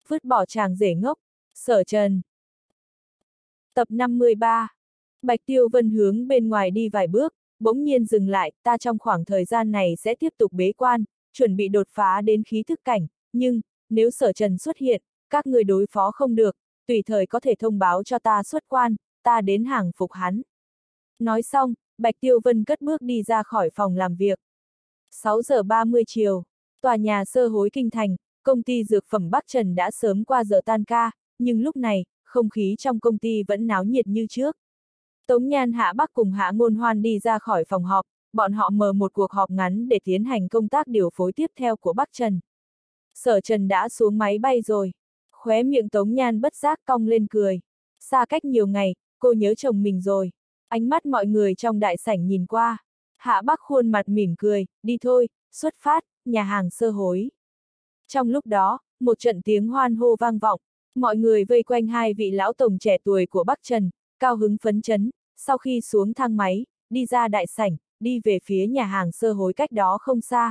Vứt bỏ chàng rể ngốc. Sở Trần. Tập 53. Bạch Tiêu Vân hướng bên ngoài đi vài bước, bỗng nhiên dừng lại, ta trong khoảng thời gian này sẽ tiếp tục bế quan, chuẩn bị đột phá đến khí thức cảnh, nhưng, nếu Sở Trần xuất hiện, các người đối phó không được, tùy thời có thể thông báo cho ta xuất quan, ta đến hàng phục hắn. Nói xong, Bạch Tiêu Vân cất bước đi ra khỏi phòng làm việc. 6 giờ 30 chiều, tòa nhà Sơ Hối Kinh Thành, công ty dược phẩm Bắc Trần đã sớm qua giờ tan ca, nhưng lúc này, không khí trong công ty vẫn náo nhiệt như trước. Tống Nhan Hạ Bắc cùng Hạ Ngôn Hoan đi ra khỏi phòng họp, bọn họ mở một cuộc họp ngắn để tiến hành công tác điều phối tiếp theo của Bắc Trần. Sở Trần đã xuống máy bay rồi. Khóe miệng Tống Nhan bất giác cong lên cười. Xa cách nhiều ngày, cô nhớ chồng mình rồi. Ánh mắt mọi người trong đại sảnh nhìn qua. Hạ Bắc khuôn mặt mỉm cười, đi thôi, xuất phát, nhà hàng Sơ Hối. Trong lúc đó, một trận tiếng hoan hô vang vọng, mọi người vây quanh hai vị lão tổng trẻ tuổi của Bắc Trần, cao hứng phấn chấn, sau khi xuống thang máy, đi ra đại sảnh, đi về phía nhà hàng Sơ Hối cách đó không xa.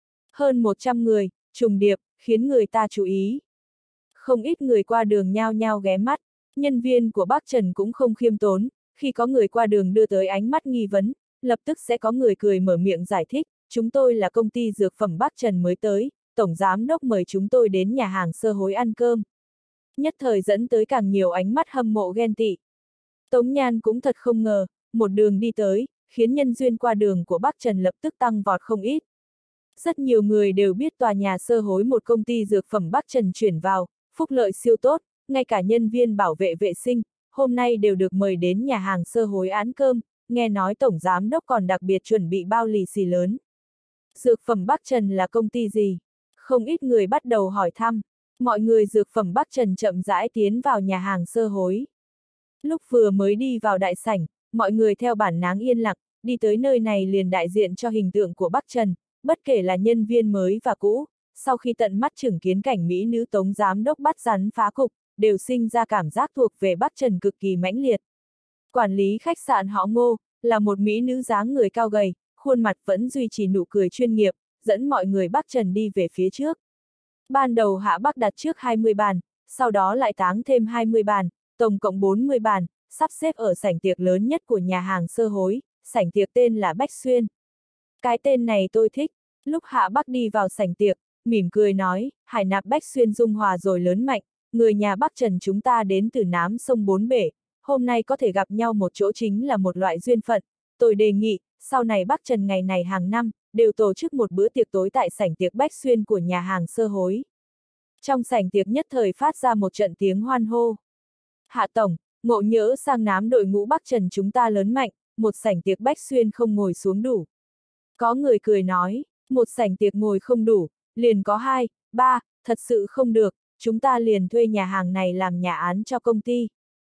Hơn 100 người, trùng điệp, khiến người ta chú ý. Không ít người qua đường nhao nhao ghé mắt, nhân viên của Bắc Trần cũng không khiêm tốn, khi có người qua đường đưa tới ánh mắt nghi vấn, lập tức sẽ có người cười mở miệng giải thích, chúng tôi là công ty dược phẩm Bắc Trần mới tới, tổng giám đốc mời chúng tôi đến nhà hàng Sơ Hối ăn cơm. Nhất thời dẫn tới càng nhiều ánh mắt hâm mộ ghen tị. Tống Nhan cũng thật không ngờ, một đường đi tới, khiến nhân duyên qua đường của Bắc Trần lập tức tăng vọt không ít. Rất nhiều người đều biết tòa nhà Sơ Hối một công ty dược phẩm Bắc Trần chuyển vào, phúc lợi siêu tốt, ngay cả nhân viên bảo vệ vệ sinh, hôm nay đều được mời đến nhà hàng Sơ Hối ăn cơm, nghe nói tổng giám đốc còn đặc biệt chuẩn bị bao lì xì lớn. Dược phẩm Bắc Trần là công ty gì? Không ít người bắt đầu hỏi thăm. Mọi người dược phẩm Bắc Trần chậm rãi tiến vào nhà hàng Sơ Hối. Lúc vừa mới đi vào đại sảnh, mọi người theo bản năng yên lặng, đi tới nơi này liền đại diện cho hình tượng của Bắc Trần, bất kể là nhân viên mới và cũ, sau khi tận mắt chứng kiến cảnh mỹ nữ Tống giám đốc bắt rắn phá cục, đều sinh ra cảm giác thuộc về Bắc Trần cực kỳ mãnh liệt. Quản lý khách sạn họ Ngô, là một mỹ nữ dáng người cao gầy, khuôn mặt vẫn duy trì nụ cười chuyên nghiệp, dẫn mọi người Bắc Trần đi về phía trước. Ban đầu Hạ Bắc đặt trước 20 bàn, sau đó lại táng thêm 20 bàn, tổng cộng 40 bàn, sắp xếp ở sảnh tiệc lớn nhất của nhà hàng Sơ Hối, sảnh tiệc tên là Bách Xuyên. Cái tên này tôi thích. Lúc Hạ Bắc đi vào sảnh tiệc, mỉm cười nói, hải nạp Bách Xuyên dung hòa rồi lớn mạnh, người nhà Bắc Trần chúng ta đến từ Nám sông Bốn Bể, hôm nay có thể gặp nhau một chỗ chính là một loại duyên phận, tôi đề nghị, sau này Bắc Trần ngày này hàng năm, đều tổ chức một bữa tiệc tối tại sảnh tiệc Bách Xuyên của nhà hàng Sơ Hối. Trong sảnh tiệc nhất thời phát ra một trận tiếng hoan hô. Hạ Tổng, ngộ nhỡ sang Nám đội ngũ Bắc Trần chúng ta lớn mạnh, một sảnh tiệc Bách Xuyên không ngồi xuống đủ. Có người cười nói, một sảnh tiệc ngồi không đủ, liền có 2, 3, thật sự không được, chúng ta liền thuê nhà hàng này làm nhà án cho công ty.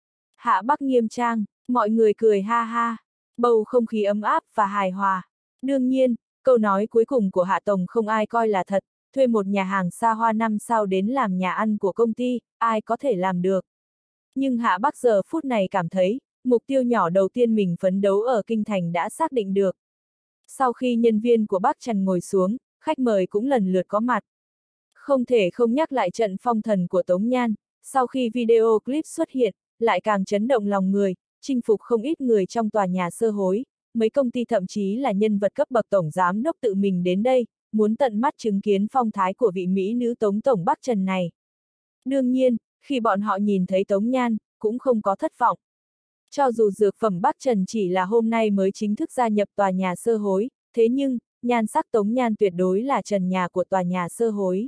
Hạ Bắc nghiêm trang, mọi người cười ha ha, bầu không khí ấm áp và hài hòa. Đương nhiên, câu nói cuối cùng của Hạ Tổng không ai coi là thật, thuê một nhà hàng xa hoa 5 sao đến làm nhà ăn của công ty, ai có thể làm được. Nhưng Hạ Bắc giờ phút này cảm thấy, mục tiêu nhỏ đầu tiên mình phấn đấu ở Kinh Thành đã xác định được. Sau khi nhân viên của Bắc Trần ngồi xuống, khách mời cũng lần lượt có mặt. Không thể không nhắc lại trận phong thần của Tống Nhan, sau khi video clip xuất hiện, lại càng chấn động lòng người, chinh phục không ít người trong tòa nhà Sơ Hối, mấy công ty thậm chí là nhân vật cấp bậc tổng giám đốc tự mình đến đây, muốn tận mắt chứng kiến phong thái của vị mỹ nữ Tống Tổng Bắc Trần này. Đương nhiên, khi bọn họ nhìn thấy Tống Nhan, cũng không có thất vọng. Cho dù dược phẩm Bắc Trần chỉ là hôm nay mới chính thức gia nhập tòa nhà Sơ Hối, thế nhưng, nhan sắc Tống Nhan tuyệt đối là trần nhà của tòa nhà Sơ Hối.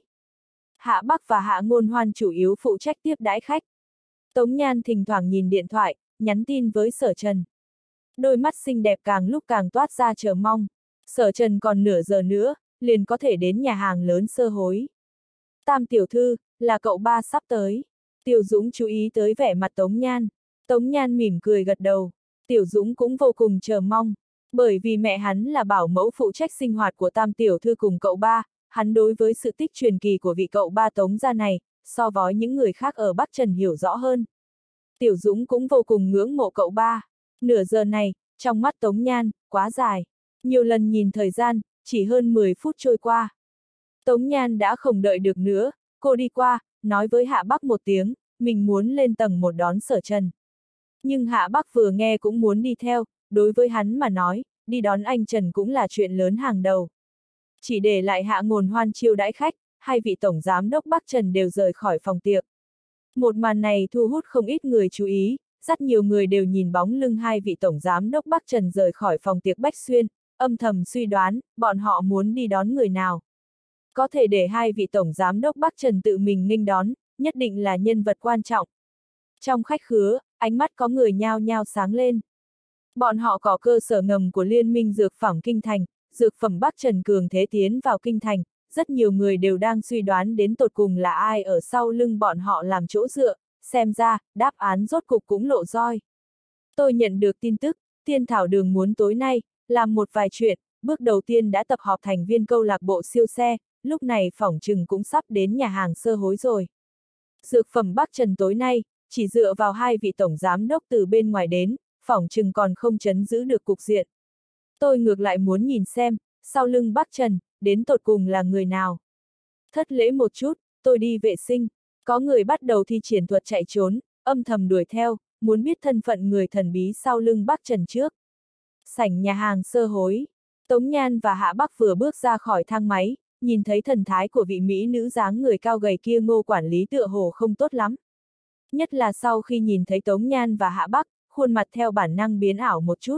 Hạ Bắc và Hạ Ngôn Hoan chủ yếu phụ trách tiếp đãi khách. Tống Nhan thỉnh thoảng nhìn điện thoại, nhắn tin với Sở Trần. Đôi mắt xinh đẹp càng lúc càng toát ra chờ mong. Sở Trần còn nửa giờ nữa, liền có thể đến nhà hàng lớn Sơ Hối. Tam tiểu thư, là cậu ba sắp tới. Tiểu Dũng chú ý tới vẻ mặt Tống Nhan. Tống Nhan mỉm cười gật đầu. Tiểu Dũng cũng vô cùng chờ mong. Bởi vì mẹ hắn là bảo mẫu phụ trách sinh hoạt của Tam tiểu thư cùng cậu ba, hắn đối với sự tích truyền kỳ của vị cậu ba Tống gia này, so với những người khác ở Bắc Trần hiểu rõ hơn. Tiểu Dũng cũng vô cùng ngưỡng mộ cậu ba. Nửa giờ này, trong mắt Tống Nhan, quá dài. Nhiều lần nhìn thời gian, chỉ hơn 10 phút trôi qua. Tống Nhan đã không đợi được nữa, Cô đi qua, nói với Hạ Bắc một tiếng, mình muốn lên tầng 1 đón Sở Trần. Nhưng Hạ Bắc vừa nghe cũng muốn đi theo, đối với hắn mà nói, đi đón anh Trần cũng là chuyện lớn hàng đầu. Chỉ để lại Hạ Ngôn Hoan chiêu đãi khách, hai vị tổng giám đốc Bắc Trần đều rời khỏi phòng tiệc. Một màn này thu hút không ít người chú ý, rất nhiều người đều nhìn bóng lưng hai vị tổng giám đốc Bắc Trần rời khỏi phòng tiệc Bách Xuyên, âm thầm suy đoán, bọn họ muốn đi đón người nào. Có thể để hai vị tổng giám đốc Bắc Trần tự mình nghênh đón, nhất định là nhân vật quan trọng. Trong khách khứa, ánh mắt có người nhao nhao sáng lên. Bọn họ có cơ sở ngầm của Liên minh Dược phẩm Kinh Thành, Dược phẩm Bắc Trần cường thế tiến vào Kinh Thành, rất nhiều người đều đang suy đoán đến tột cùng là ai ở sau lưng bọn họ làm chỗ dựa, xem ra, đáp án rốt cục cũng lộ roi. Tôi nhận được tin tức, Tiên Thảo Đường muốn tối nay, làm một vài chuyện, bước đầu tiên đã tập họp thành viên câu lạc bộ siêu xe, lúc này phỏng chừng cũng sắp đến nhà hàng Sơ Hối rồi. Dược phẩm Bắc Trần tối nay, chỉ dựa vào hai vị tổng giám đốc từ bên ngoài đến, phỏng chừng còn không trấn giữ được cục diện. Tôi ngược lại muốn nhìn xem, sau lưng Bắc Trần, đến tột cùng là người nào. Thất lễ một chút, tôi đi vệ sinh, có người bắt đầu thi triển thuật chạy trốn, âm thầm đuổi theo, muốn biết thân phận người thần bí sau lưng Bắc Trần trước. Sảnh nhà hàng Sơ Hối, Tống Nhan và Hạ Bắc vừa bước ra khỏi thang máy, nhìn thấy thần thái của vị mỹ nữ dáng người cao gầy kia Ngô quản lý tựa hồ không tốt lắm. Nhất là sau khi nhìn thấy Tống Nhan và Hạ Bắc, khuôn mặt theo bản năng biến ảo một chút.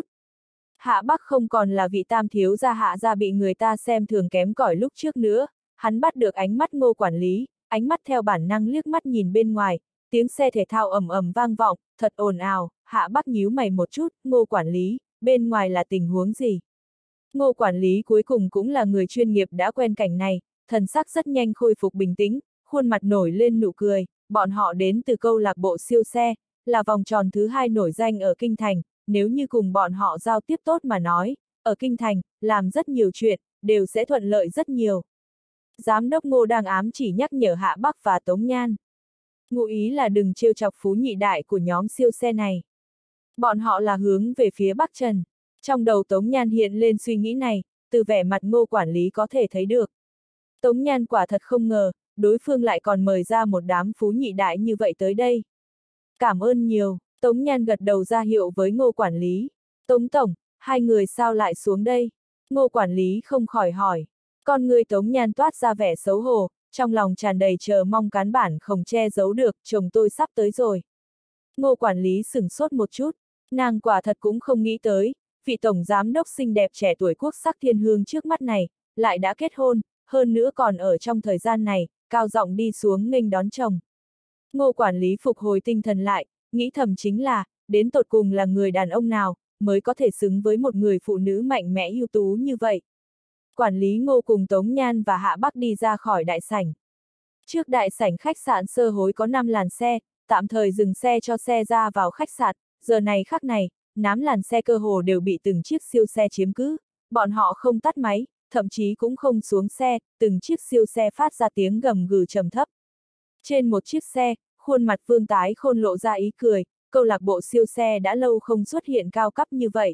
Hạ Bắc không còn là vị tam thiếu gia Hạ gia bị người ta xem thường kém cỏi lúc trước nữa, hắn bắt được ánh mắt Ngô quản lý, ánh mắt theo bản năng liếc mắt nhìn bên ngoài, tiếng xe thể thao ầm ầm vang vọng, thật ồn ào, Hạ Bắc nhíu mày một chút, Ngô quản lý, bên ngoài là tình huống gì? Ngô quản lý cuối cùng cũng là người chuyên nghiệp đã quen cảnh này, thần sắc rất nhanh khôi phục bình tĩnh, khuôn mặt nổi lên nụ cười, bọn họ đến từ câu lạc bộ siêu xe, là vòng tròn thứ 2 nổi danh ở Kinh Thành, nếu như cùng bọn họ giao tiếp tốt mà nói, ở Kinh Thành, làm rất nhiều chuyện, đều sẽ thuận lợi rất nhiều. Giám đốc Ngô đang ám chỉ nhắc nhở Hạ Bắc và Tống Nhan. Ngụ ý là đừng trêu chọc phú nhị đại của nhóm siêu xe này. Bọn họ là hướng về phía Bắc Trần. Trong đầu Tống Nhan hiện lên suy nghĩ này, từ vẻ mặt Ngô quản lý có thể thấy được. Tống Nhan quả thật không ngờ, đối phương lại còn mời ra một đám phú nhị đại như vậy tới đây. Cảm ơn nhiều, Tống Nhan gật đầu ra hiệu với Ngô quản lý. Tống tổng, hai người sao lại xuống đây? Ngô quản lý không khỏi hỏi. Con người Tống Nhan toát ra vẻ xấu hổ, trong lòng tràn đầy chờ mong cán bản không che giấu được, chồng tôi sắp tới rồi. Ngô quản lý sửng sốt một chút, nàng quả thật cũng không nghĩ tới, vị tổng giám đốc xinh đẹp trẻ tuổi quốc sắc thiên hương trước mắt này, lại đã kết hôn, hơn nữa còn ở trong thời gian này, cao giọng đi xuống nghênh đón chồng. Ngô quản lý phục hồi tinh thần lại, nghĩ thầm chính là, đến tột cùng là người đàn ông nào, mới có thể xứng với một người phụ nữ mạnh mẽ ưu tú như vậy. Quản lý Ngô cùng Tống Nhan và Hạ Bắc đi ra khỏi đại sảnh. Trước đại sảnh khách sạn Sơ Hối có 5 làn xe, tạm thời dừng xe cho xe ra vào khách sạn, giờ này khắc này, 8 làn xe cơ hồ đều bị từng chiếc siêu xe chiếm cứ, bọn họ không tắt máy, thậm chí cũng không xuống xe, từng chiếc siêu xe phát ra tiếng gầm gừ trầm thấp. Trên một chiếc xe, khuôn mặt Vương Tái Khôn lộ ra ý cười, câu lạc bộ siêu xe đã lâu không xuất hiện cao cấp như vậy.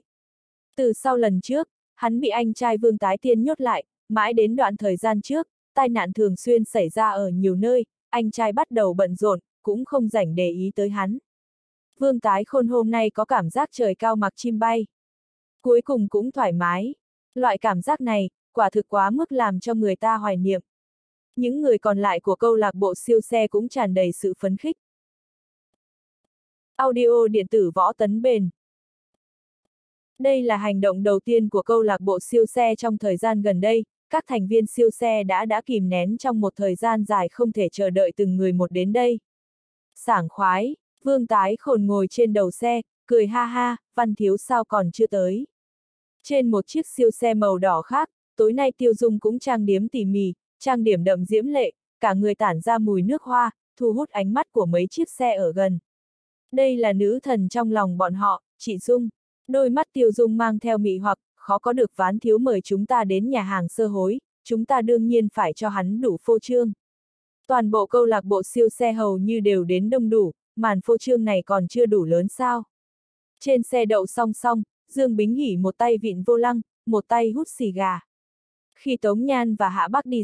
Từ sau lần trước, hắn bị anh trai Vương Tái Tiên nhốt lại, mãi đến đoạn thời gian trước, tai nạn thường xuyên xảy ra ở nhiều nơi, anh trai bắt đầu bận rộn, cũng không rảnh để ý tới hắn. Vương Tái Khôn hôm nay có cảm giác trời cao mặc chim bay. Cuối cùng cũng thoải mái. Loại cảm giác này, quả thực quá mức làm cho người ta hoài niệm. Những người còn lại của câu lạc bộ siêu xe cũng tràn đầy sự phấn khích. Audio điện tử Võ Tấn Bền. Đây là hành động đầu tiên của câu lạc bộ siêu xe trong thời gian gần đây, các thành viên siêu xe đã kìm nén trong một thời gian dài không thể chờ đợi từng người một đến đây. Sảng khoái, Vương Tái Khôn ngồi trên đầu xe, cười ha ha, Văn thiếu sao còn chưa tới. Trên một chiếc siêu xe màu đỏ khác, tối nay Tiêu Dung cũng trang điểm tỉ mỉ, trang điểm đậm diễm lệ, cả người tản ra mùi nước hoa, thu hút ánh mắt của mấy chiếc xe ở gần. Đây là nữ thần trong lòng bọn họ, chị Dung. Đôi mắt Tiêu Dung mang theo mị hoặc, khó có được Ván thiếu mời chúng ta đến nhà hàng Sơ Hối, chúng ta đương nhiên phải cho hắn đủ phô trương. Toàn bộ câu lạc bộ siêu xe hầu như đều đến đông đủ, màn phô trương này còn chưa đủ lớn sao. Trên xe đậu song song, Dương Bính Hỉ một tay vịn vô lăng, một tay hút xì gà. Khi Tống Nhan và Hạ Bắc đi ra,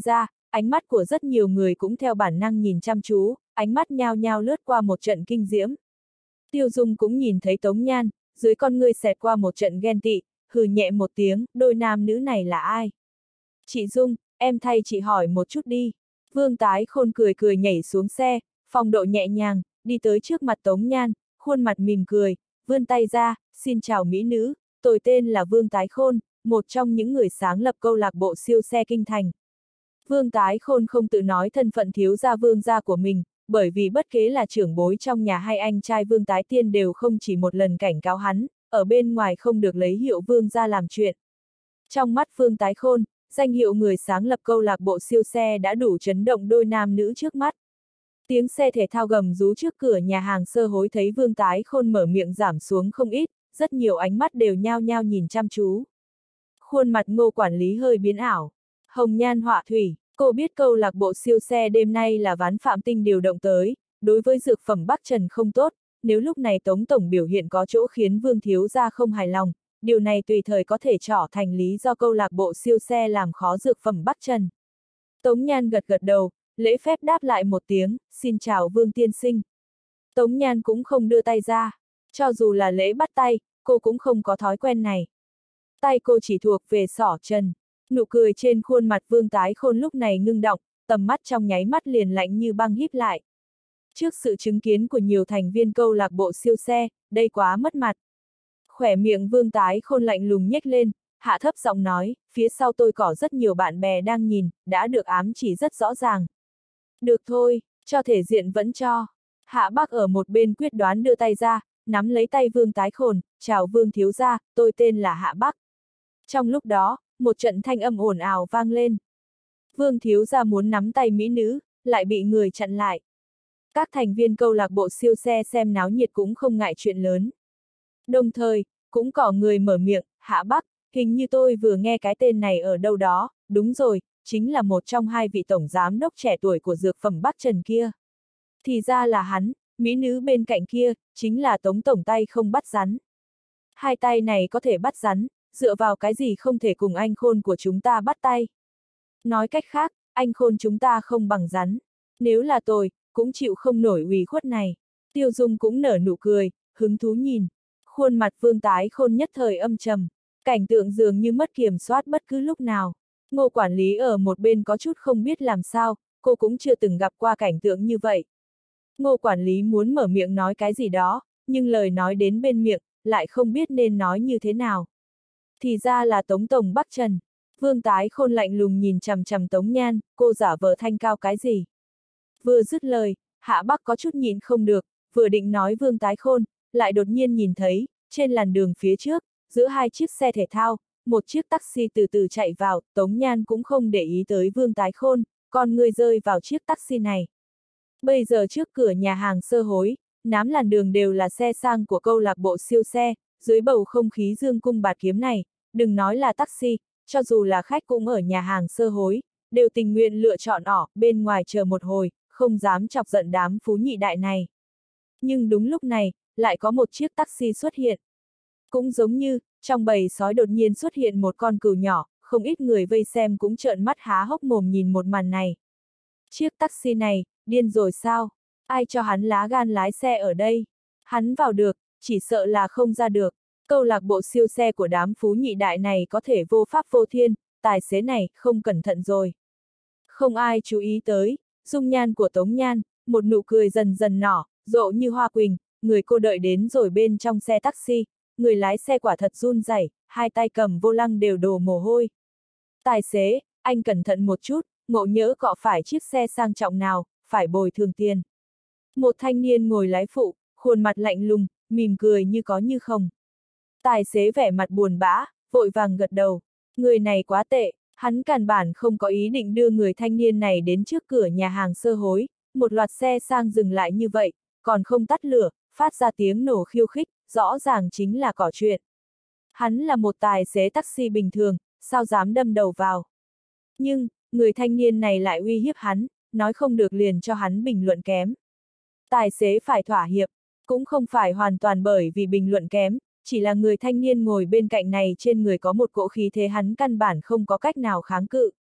ánh mắt của rất nhiều người cũng theo bản năng nhìn chăm chú, ánh mắt nhao nhao lướt qua một trận kinh diễm. Tiêu Dung cũng nhìn thấy Tống Nhan, dưới con ngươi xẹt qua một trận ghen tị, hừ nhẹ một tiếng, đôi nam nữ này là ai? Chị Dung, em thay chị hỏi một chút đi. Vương Tái Khôn cười cười nhảy xuống xe, phong độ nhẹ nhàng, đi tới trước mặt Tống Nhan, khuôn mặt mỉm cười, vươn tay ra, xin chào mỹ nữ, tôi tên là Vương Tái Khôn, một trong những người sáng lập câu lạc bộ siêu xe kinh thành. Vương Tái Khôn không tự nói thân phận thiếu gia vương gia của mình, bởi vì bất kể là trưởng bối trong nhà hay anh trai Vương Tái Tiên đều không chỉ một lần cảnh cáo hắn, ở bên ngoài không được lấy hiệu vương gia làm chuyện. Trong mắt Vương Tái Khôn, danh hiệu người sáng lập câu lạc bộ siêu xe đã đủ chấn động đôi nam nữ trước mắt. Tiếng xe thể thao gầm rú trước cửa nhà hàng Sơ Hối thấy Vương Tái Khôn mở miệng giảm xuống không ít, rất nhiều ánh mắt đều nhao nhao nhìn chăm chú. Khuôn mặt Ngô quản lý hơi biến ảo. Hồng nhan họa thủy, cô biết câu lạc bộ siêu xe đêm nay là Ván Phạm Tinh điều động tới, đối với dược phẩm Bắc Trần không tốt, nếu lúc này Tống Tổng biểu hiện có chỗ khiến Vương Thiếu Gia không hài lòng, điều này tùy thời có thể trở thành lý do câu lạc bộ siêu xe làm khó dược phẩm Bắc Trần. Tống Nhan gật gật đầu, lễ phép đáp lại một tiếng, xin chào Vương Tiên Sinh. Tống Nhan cũng không đưa tay ra, cho dù là lễ bắt tay, cô cũng không có thói quen này. Tay cô chỉ thuộc về xỏ chân. Nụ cười trên khuôn mặt Vương Tái Khôn lúc này ngưng đọng, tầm mắt trong nháy mắt liền lạnh như băng híp lại. Trước sự chứng kiến của nhiều thành viên câu lạc bộ siêu xe, đây quá mất mặt. Khỏe miệng Vương Tái Khôn lạnh lùng nhếch lên, hạ thấp giọng nói, phía sau tôi có rất nhiều bạn bè đang nhìn, đã được ám chỉ rất rõ ràng. Được thôi, cho thể diện vẫn cho. Hạ Bắc ở một bên quyết đoán đưa tay ra, nắm lấy tay Vương Tái Khôn, chào Vương Thiếu Gia, tôi tên là Hạ Bắc. Trong lúc đó, một trận thanh âm ồn ào vang lên. Vương Thiếu Gia muốn nắm tay mỹ nữ, lại bị người chặn lại. Các thành viên câu lạc bộ siêu xe xem náo nhiệt cũng không ngại chuyện lớn. Đồng thời, cũng có người mở miệng, Hạ Bắc, hình như tôi vừa nghe cái tên này ở đâu đó, đúng rồi, chính là một trong hai vị tổng giám đốc trẻ tuổi của dược phẩm Bắc Trần kia. Thì ra là hắn, mỹ nữ bên cạnh kia, chính là Tống Tổng tay không bắt rắn. Hai tay này có thể bắt rắn, dựa vào cái gì không thể cùng anh Khôn của chúng ta bắt tay. Nói cách khác, anh Khôn chúng ta không bằng rắn. Nếu là tôi, cũng chịu không nổi ủy khuất này. Tiêu Dung cũng nở nụ cười, hứng thú nhìn. Khuôn mặt Vương Tái Khôn nhất thời âm trầm. Cảnh tượng dường như mất kiểm soát bất cứ lúc nào. Ngô quản lý ở một bên có chút không biết làm sao, cô cũng chưa từng gặp qua cảnh tượng như vậy. Ngô quản lý muốn mở miệng nói cái gì đó, nhưng lời nói đến bên miệng, lại không biết nên nói như thế nào. Thì ra là Tống Tổng Bắc Trần. Vương Tái Khôn lạnh lùng nhìn chằm chằm Tống Nhan, cô giả vờ thanh cao cái gì. Vừa dứt lời, Hạ Bắc có chút nhịn không được, vừa định nói Vương Tái Khôn, lại đột nhiên nhìn thấy, trên làn đường phía trước, giữa hai chiếc xe thể thao, một chiếc taxi từ từ chạy vào, Tống Nhan cũng không để ý tới Vương Tái Khôn, con người rơi vào chiếc taxi này. Bây giờ trước cửa nhà hàng Sơ Hối, nám làn đường đều là xe sang của câu lạc bộ siêu xe, dưới bầu không khí dương cung bạt kiếm này, đừng nói là taxi, cho dù là khách cũng ở nhà hàng Sơ Hối, đều tình nguyện lựa chọn bên ngoài chờ một hồi, không dám chọc giận đám phú nhị đại này. Nhưng đúng lúc này, lại có một chiếc taxi xuất hiện. Cũng giống như, trong bầy sói đột nhiên xuất hiện một con cừu nhỏ, không ít người vây xem cũng trợn mắt há hốc mồm nhìn một màn này. Chiếc taxi này, điên rồi sao? Ai cho hắn lá gan lái xe ở đây? Hắn vào được, chỉ sợ là không ra được. Câu lạc bộ siêu xe của đám phú nhị đại này có thể vô pháp vô thiên, tài xế này, không cẩn thận rồi. Không ai chú ý tới, dung nhan của Tống Nhan, một nụ cười dần dần nở, rộ như hoa quỳnh, người cô đợi đến rồi bên trong xe taxi, người lái xe quả thật run rẩy, hai tay cầm vô lăng đều đổ mồ hôi. Tài xế, anh cẩn thận một chút, ngộ nhỡ cọ phải chiếc xe sang trọng nào, phải bồi thường tiền. Một thanh niên ngồi lái phụ, khuôn mặt lạnh lùng, mỉm cười như có như không. Tài xế vẻ mặt buồn bã, vội vàng gật đầu. Người này quá tệ, hắn căn bản không có ý định đưa người thanh niên này đến trước cửa nhà hàng Sơ Hối, một loạt xe sang dừng lại như vậy, còn không tắt lửa, phát ra tiếng nổ khiêu khích, rõ ràng chính là cỏ chuyện. Hắn là một tài xế taxi bình thường, sao dám đâm đầu vào. Nhưng, người thanh niên này lại uy hiếp hắn, nói không được liền cho hắn bình luận kém. Tài xế phải thỏa hiệp, cũng không phải hoàn toàn bởi vì bình luận kém, chỉ là người thanh niên ngồi bên cạnh này trên người có một cỗ khí thế hắn căn bản không có cách nào kháng cự.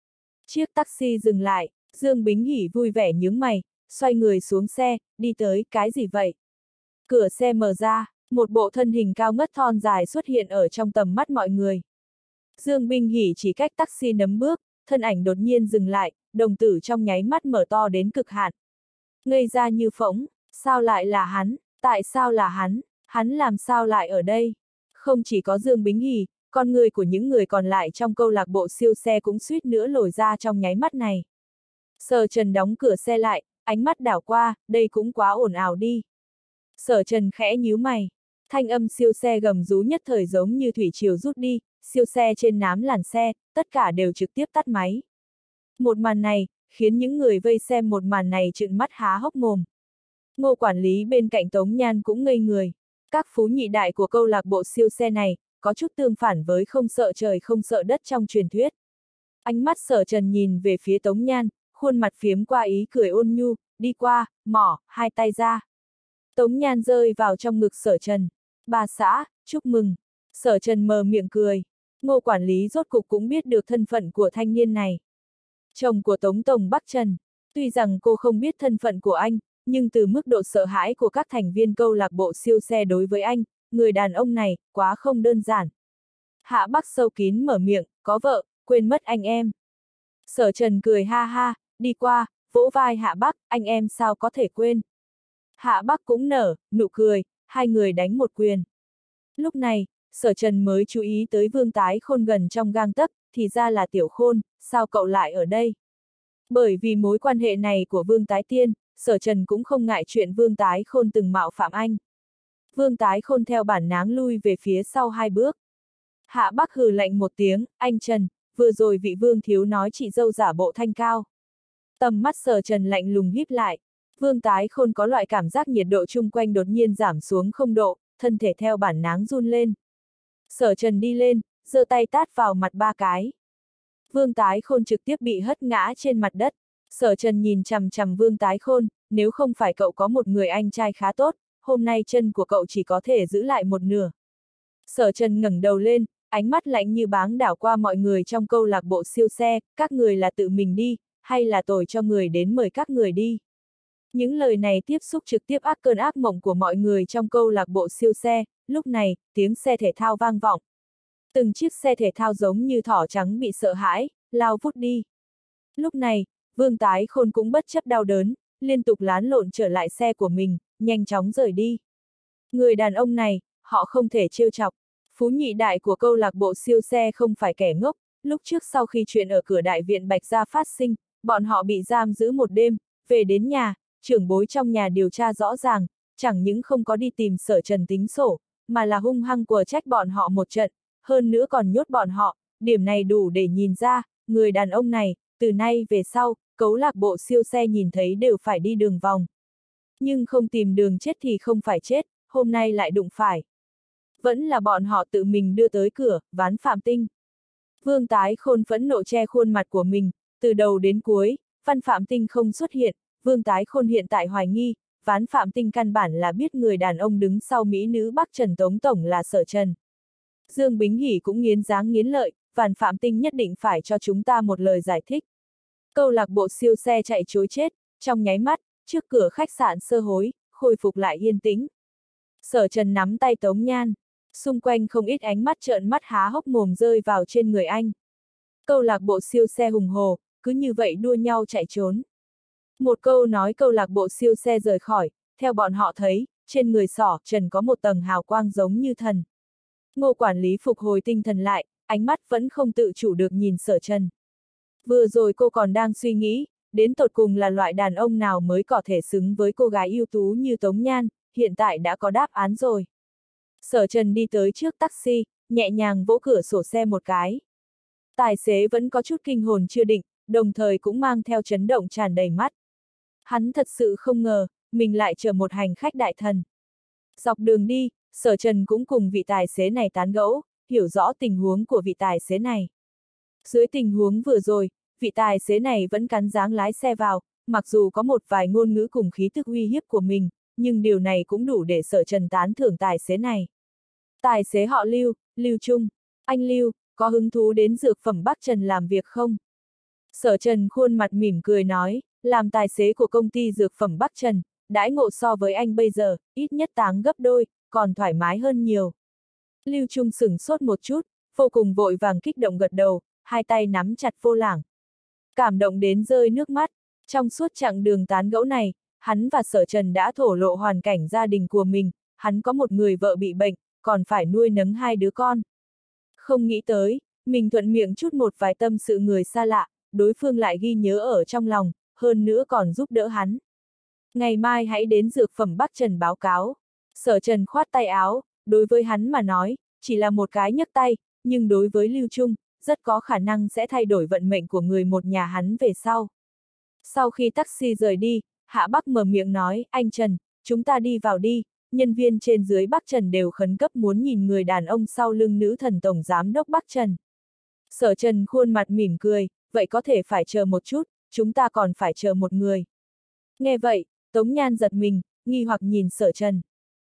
Chiếc taxi dừng lại, Dương Bính Hỉ vui vẻ nhướng mày, xoay người xuống xe, đi tới, cái gì vậy? Cửa xe mở ra, một bộ thân hình cao ngất thon dài xuất hiện ở trong tầm mắt mọi người. Dương Bính Hỉ chỉ cách taxi nấm bước, thân ảnh đột nhiên dừng lại, đồng tử trong nháy mắt mở to đến cực hạn. Ngây ra như phỗng, sao lại là hắn, tại sao là hắn làm sao lại ở đây? Không chỉ có Dương Bính Hỉ, con người của những người còn lại trong câu lạc bộ siêu xe cũng suýt nữa lồi ra trong nháy mắt này. Sở Trần đóng cửa xe lại, ánh mắt đảo qua, đây cũng quá ồn ào đi. Sở Trần khẽ nhíu mày, thanh âm siêu xe gầm rú nhất thời giống như thủy triều rút đi, siêu xe trên nám làn xe, tất cả đều trực tiếp tắt máy. Một màn này, khiến những người vây xem một màn này trợn mắt há hốc mồm. Ngô quản lý bên cạnh Tống Nhan cũng ngây người. Các phú nhị đại của câu lạc bộ siêu xe này, có chút tương phản với không sợ trời không sợ đất trong truyền thuyết. Ánh mắt Sở Trần nhìn về phía Tống Nhan, khuôn mặt phiếm qua ý cười ôn nhu, đi qua, mỏ, hai tay ra. Tống Nhan rơi vào trong ngực Sở Trần. Bà xã, chúc mừng. Sở Trần mờ miệng cười. Ngô quản lý rốt cục cũng biết được thân phận của thanh niên này. Chồng của Tống Tổng Bắc Trần. Tuy rằng cô không biết thân phận của anh, nhưng từ mức độ sợ hãi của các thành viên câu lạc bộ siêu xe đối với anh, người đàn ông này, quá không đơn giản. Hạ Bắc sâu kín mở miệng, có vợ, quên mất anh em. Sở Trần cười ha ha, đi qua, vỗ vai Hạ Bắc, anh em sao có thể quên. Hạ Bắc cũng nở, nụ cười, hai người đánh một quyền. Lúc này, Sở Trần mới chú ý tới Vương Tái Khôn gần trong gang tấc, thì ra là Tiểu Khôn, sao cậu lại ở đây? Bởi vì mối quan hệ này của Vương Tái Tiên, Sở Trần cũng không ngại chuyện Vương Tái Khôn từng mạo phạm anh. Vương Tái Khôn theo bản náng lui về phía sau hai bước. Hạ Bắc hừ lạnh một tiếng, anh Trần, vừa rồi vị Vương thiếu nói chị dâu giả bộ thanh cao. Tầm mắt Sở Trần lạnh lùng híp lại. Vương Tái Khôn có loại cảm giác nhiệt độ chung quanh đột nhiên giảm xuống 0 độ, thân thể theo bản náng run lên. Sở Trần đi lên, giơ tay tát vào mặt 3 cái. Vương Tái Khôn trực tiếp bị hất ngã trên mặt đất. Sở Trần nhìn chằm chằm Vương Tái Khôn, nếu không phải cậu có một người anh trai khá tốt, hôm nay chân của cậu chỉ có thể giữ lại một nửa. Sở Trần ngẩng đầu lên, ánh mắt lạnh như báng đảo qua mọi người trong câu lạc bộ siêu xe, các người là tự mình đi, hay là tôi cho người đến mời các người đi. Những lời này tiếp xúc trực tiếp ác cơn ác mộng của mọi người trong câu lạc bộ siêu xe, lúc này, tiếng xe thể thao vang vọng. Từng chiếc xe thể thao giống như thỏ trắng bị sợ hãi, lao vút đi. Lúc này, Vương Tái Khôn cũng bất chấp đau đớn, liên tục lán lộn trở lại xe của mình, nhanh chóng rời đi. Người đàn ông này, họ không thể trêu chọc. Phú nhị đại của câu lạc bộ siêu xe không phải kẻ ngốc, lúc trước sau khi chuyện ở cửa đại viện Bạch Gia phát sinh, bọn họ bị giam giữ một đêm, về đến nhà, trưởng bối trong nhà điều tra rõ ràng, chẳng những không có đi tìm Sở Trần tính sổ, mà là hung hăng quở trách bọn họ một trận, hơn nữa còn nhốt bọn họ, điểm này đủ để nhìn ra, người đàn ông này, từ nay về sau, câu lạc bộ siêu xe nhìn thấy đều phải đi đường vòng. Nhưng không tìm đường chết thì không phải chết, hôm nay lại đụng phải. Vẫn là bọn họ tự mình đưa tới cửa, ván Phạm Tinh. Vương Tái Khôn phẫn nộ che khuôn mặt của mình, từ đầu đến cuối, Văn Phạm Tinh không xuất hiện, Vương Tái Khôn hiện tại hoài nghi, ván Phạm Tinh căn bản là biết người đàn ông đứng sau mỹ nữ Bắc Trần Tống Tổng là Sở Trần. Dương Bính Hỉ cũng nghiến dáng nghiến lợi, ván Phạm Tinh nhất định phải cho chúng ta một lời giải thích. Câu lạc bộ siêu xe chạy trối chết, trong nháy mắt, trước cửa khách sạn Sơ Hối, khôi phục lại yên tĩnh. Sở Trần nắm tay Tống Nhan, xung quanh không ít ánh mắt trợn mắt há hốc mồm rơi vào trên người anh. Câu lạc bộ siêu xe hùng hồ, cứ như vậy đua nhau chạy trốn. Một câu nói câu lạc bộ siêu xe rời khỏi, theo bọn họ thấy, trên người Sở Trần có một tầng hào quang giống như thần. Ngô quản lý phục hồi tinh thần lại, ánh mắt vẫn không tự chủ được nhìn Sở Trần. Vừa rồi cô còn đang suy nghĩ, đến tột cùng là loại đàn ông nào mới có thể xứng với cô gái ưu tú như Tống Nhan, hiện tại đã có đáp án rồi. Sở Trần đi tới trước taxi, nhẹ nhàng vỗ cửa sổ xe một cái. Tài xế vẫn có chút kinh hồn chưa định, đồng thời cũng mang theo chấn động tràn đầy mắt. Hắn thật sự không ngờ, mình lại chở một hành khách đại thần. Dọc đường đi, Sở Trần cũng cùng vị tài xế này tán gẫu, hiểu rõ tình huống của vị tài xế này. Dưới tình huống vừa rồi, vị tài xế này vẫn cắn dáng lái xe vào, mặc dù có một vài ngôn ngữ cùng khí tức uy hiếp của mình, nhưng điều này cũng đủ để Sở Trần tán thưởng tài xế này. Tài xế họ Lưu, Lưu Trung. Anh Lưu, có hứng thú đến dược phẩm Bắc Trần làm việc không? Sở Trần khuôn mặt mỉm cười nói, làm tài xế của công ty dược phẩm Bắc Trần, đãi ngộ so với anh bây giờ, ít nhất táng gấp đôi, còn thoải mái hơn nhiều. Lưu Trung sửng sốt một chút, vô cùng vội vàng kích động gật đầu, hai tay nắm chặt vô lảng. Cảm động đến rơi nước mắt, trong suốt chặng đường tán gẫu này, hắn và Sở Trần đã thổ lộ hoàn cảnh gia đình của mình, hắn có một người vợ bị bệnh, còn phải nuôi nấng hai đứa con. Không nghĩ tới, mình thuận miệng chút một vài tâm sự người xa lạ, đối phương lại ghi nhớ ở trong lòng, hơn nữa còn giúp đỡ hắn. Ngày mai hãy đến dược phẩm Bắc Trần báo cáo. Sở Trần khoát tay áo, đối với hắn mà nói, chỉ là một cái nhấc tay, nhưng đối với Lưu Trung, rất có khả năng sẽ thay đổi vận mệnh của người một nhà hắn về sau. Sau khi taxi rời đi, Hạ Bắc mở miệng nói, anh Trần, chúng ta đi vào đi, nhân viên trên dưới Bắc Trần đều khẩn cấp muốn nhìn người đàn ông sau lưng nữ thần tổng giám đốc Bắc Trần. Sở Trần khuôn mặt mỉm cười, vậy có thể phải chờ một chút, chúng ta còn phải chờ một người. Nghe vậy, Tống Nhan giật mình, nghi hoặc nhìn Sở Trần.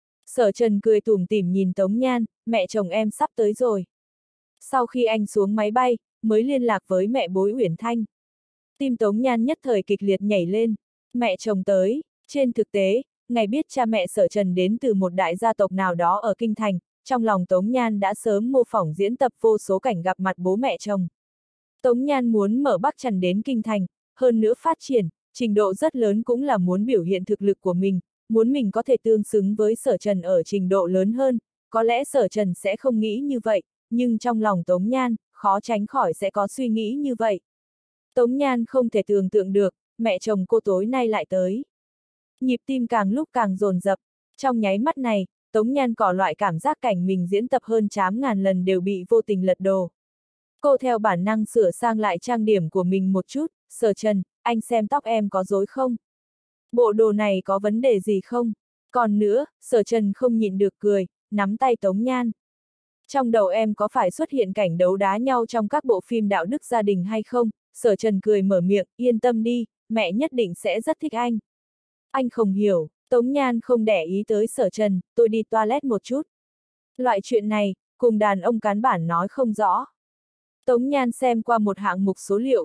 Sở Trần cười tủm tỉm nhìn Tống Nhan, mẹ chồng em sắp tới rồi. Sau khi anh xuống máy bay, mới liên lạc với mẹ bối Uyển Thanh. Tim Tống Nhan nhất thời kịch liệt nhảy lên, mẹ chồng tới, trên thực tế, ngày biết cha mẹ Sở Trần đến từ một đại gia tộc nào đó ở Kinh Thành, trong lòng Tống Nhan đã sớm mô phỏng diễn tập vô số cảnh gặp mặt bố mẹ chồng. Tống Nhan muốn mở Bắc Trần đến Kinh Thành, hơn nữa phát triển, trình độ rất lớn cũng là muốn biểu hiện thực lực của mình, muốn mình có thể tương xứng với Sở Trần ở trình độ lớn hơn, có lẽ Sở Trần sẽ không nghĩ như vậy, nhưng trong lòng Tống Nhan, khó tránh khỏi sẽ có suy nghĩ như vậy. Tống Nhan không thể tưởng tượng được, mẹ chồng cô tối nay lại tới. Nhịp tim càng lúc càng dồn dập, trong nháy mắt này, Tống Nhan có loại cảm giác cảnh mình diễn tập hơn chám ngàn lần đều bị vô tình lật đổ. Cô theo bản năng sửa sang lại trang điểm của mình một chút, Sở Trần, anh xem tóc em có rối không? Bộ đồ này có vấn đề gì không? Còn nữa, Sở Trần không nhịn được cười, nắm tay Tống Nhan. Trong đầu em có phải xuất hiện cảnh đấu đá nhau trong các bộ phim đạo đức gia đình hay không? Sở Trần cười mở miệng, yên tâm đi, mẹ nhất định sẽ rất thích anh. Anh không hiểu, Tống Nhan không để ý tới Sở Trần, tôi đi toilet một chút. Loại chuyện này, cùng đàn ông cán bản nói không rõ. Tống Nhan xem qua một hạng mục số liệu,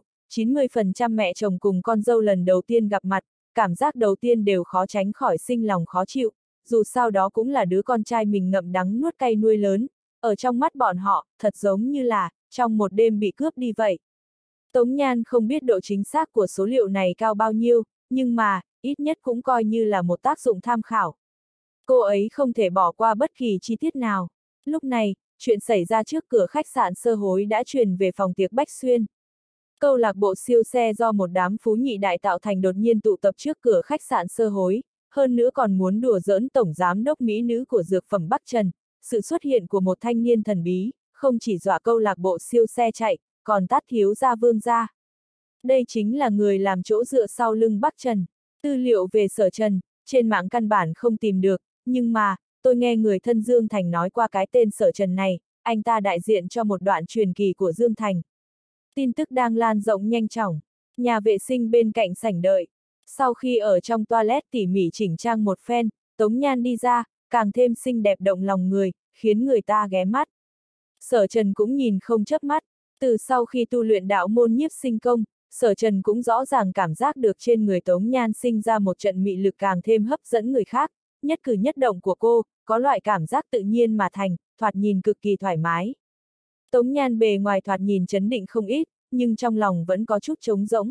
90% mẹ chồng cùng con dâu lần đầu tiên gặp mặt, cảm giác đầu tiên đều khó tránh khỏi sinh lòng khó chịu, dù sao đó cũng là đứa con trai mình ngậm đắng nuốt cay nuôi lớn, ở trong mắt bọn họ, thật giống như là, trong một đêm bị cướp đi vậy. Tống Nhan không biết độ chính xác của số liệu này cao bao nhiêu, nhưng mà, ít nhất cũng coi như là một tác dụng tham khảo. Cô ấy không thể bỏ qua bất kỳ chi tiết nào. Lúc này, chuyện xảy ra trước cửa khách sạn Sơ Hối đã truyền về phòng tiệc Bách Xuyên. Câu lạc bộ siêu xe do một đám phú nhị đại tạo thành đột nhiên tụ tập trước cửa khách sạn Sơ Hối, hơn nữa còn muốn đùa giỡn tổng giám đốc mỹ nữ của dược phẩm Bắc Trần. Sự xuất hiện của một thanh niên thần bí, không chỉ dọa câu lạc bộ siêu xe chạy, còn tát thiếu gia Vương gia. Đây chính là người làm chỗ dựa sau lưng Bắc Trần. Tư liệu về Sở Trần, trên mạng căn bản không tìm được, nhưng mà, tôi nghe người thân Dương Thành nói qua cái tên Sở Trần này, anh ta đại diện cho một đoạn truyền kỳ của Dương Thành. Tin tức đang lan rộng nhanh chóng, nhà vệ sinh bên cạnh sảnh đợi. Sau khi ở trong toilet tỉ mỉ chỉnh trang một phen, Tống Nhan đi ra, càng thêm xinh đẹp động lòng người, khiến người ta ghé mắt. Sở Trần cũng nhìn không chớp mắt, từ sau khi tu luyện đạo môn nhiếp sinh công, Sở Trần cũng rõ ràng cảm giác được trên người Tống Nhan sinh ra một trận mị lực càng thêm hấp dẫn người khác, nhất cử nhất động của cô, có loại cảm giác tự nhiên mà thành, thoạt nhìn cực kỳ thoải mái. Tống Nhan bề ngoài thoạt nhìn trấn định không ít, nhưng trong lòng vẫn có chút trống rỗng.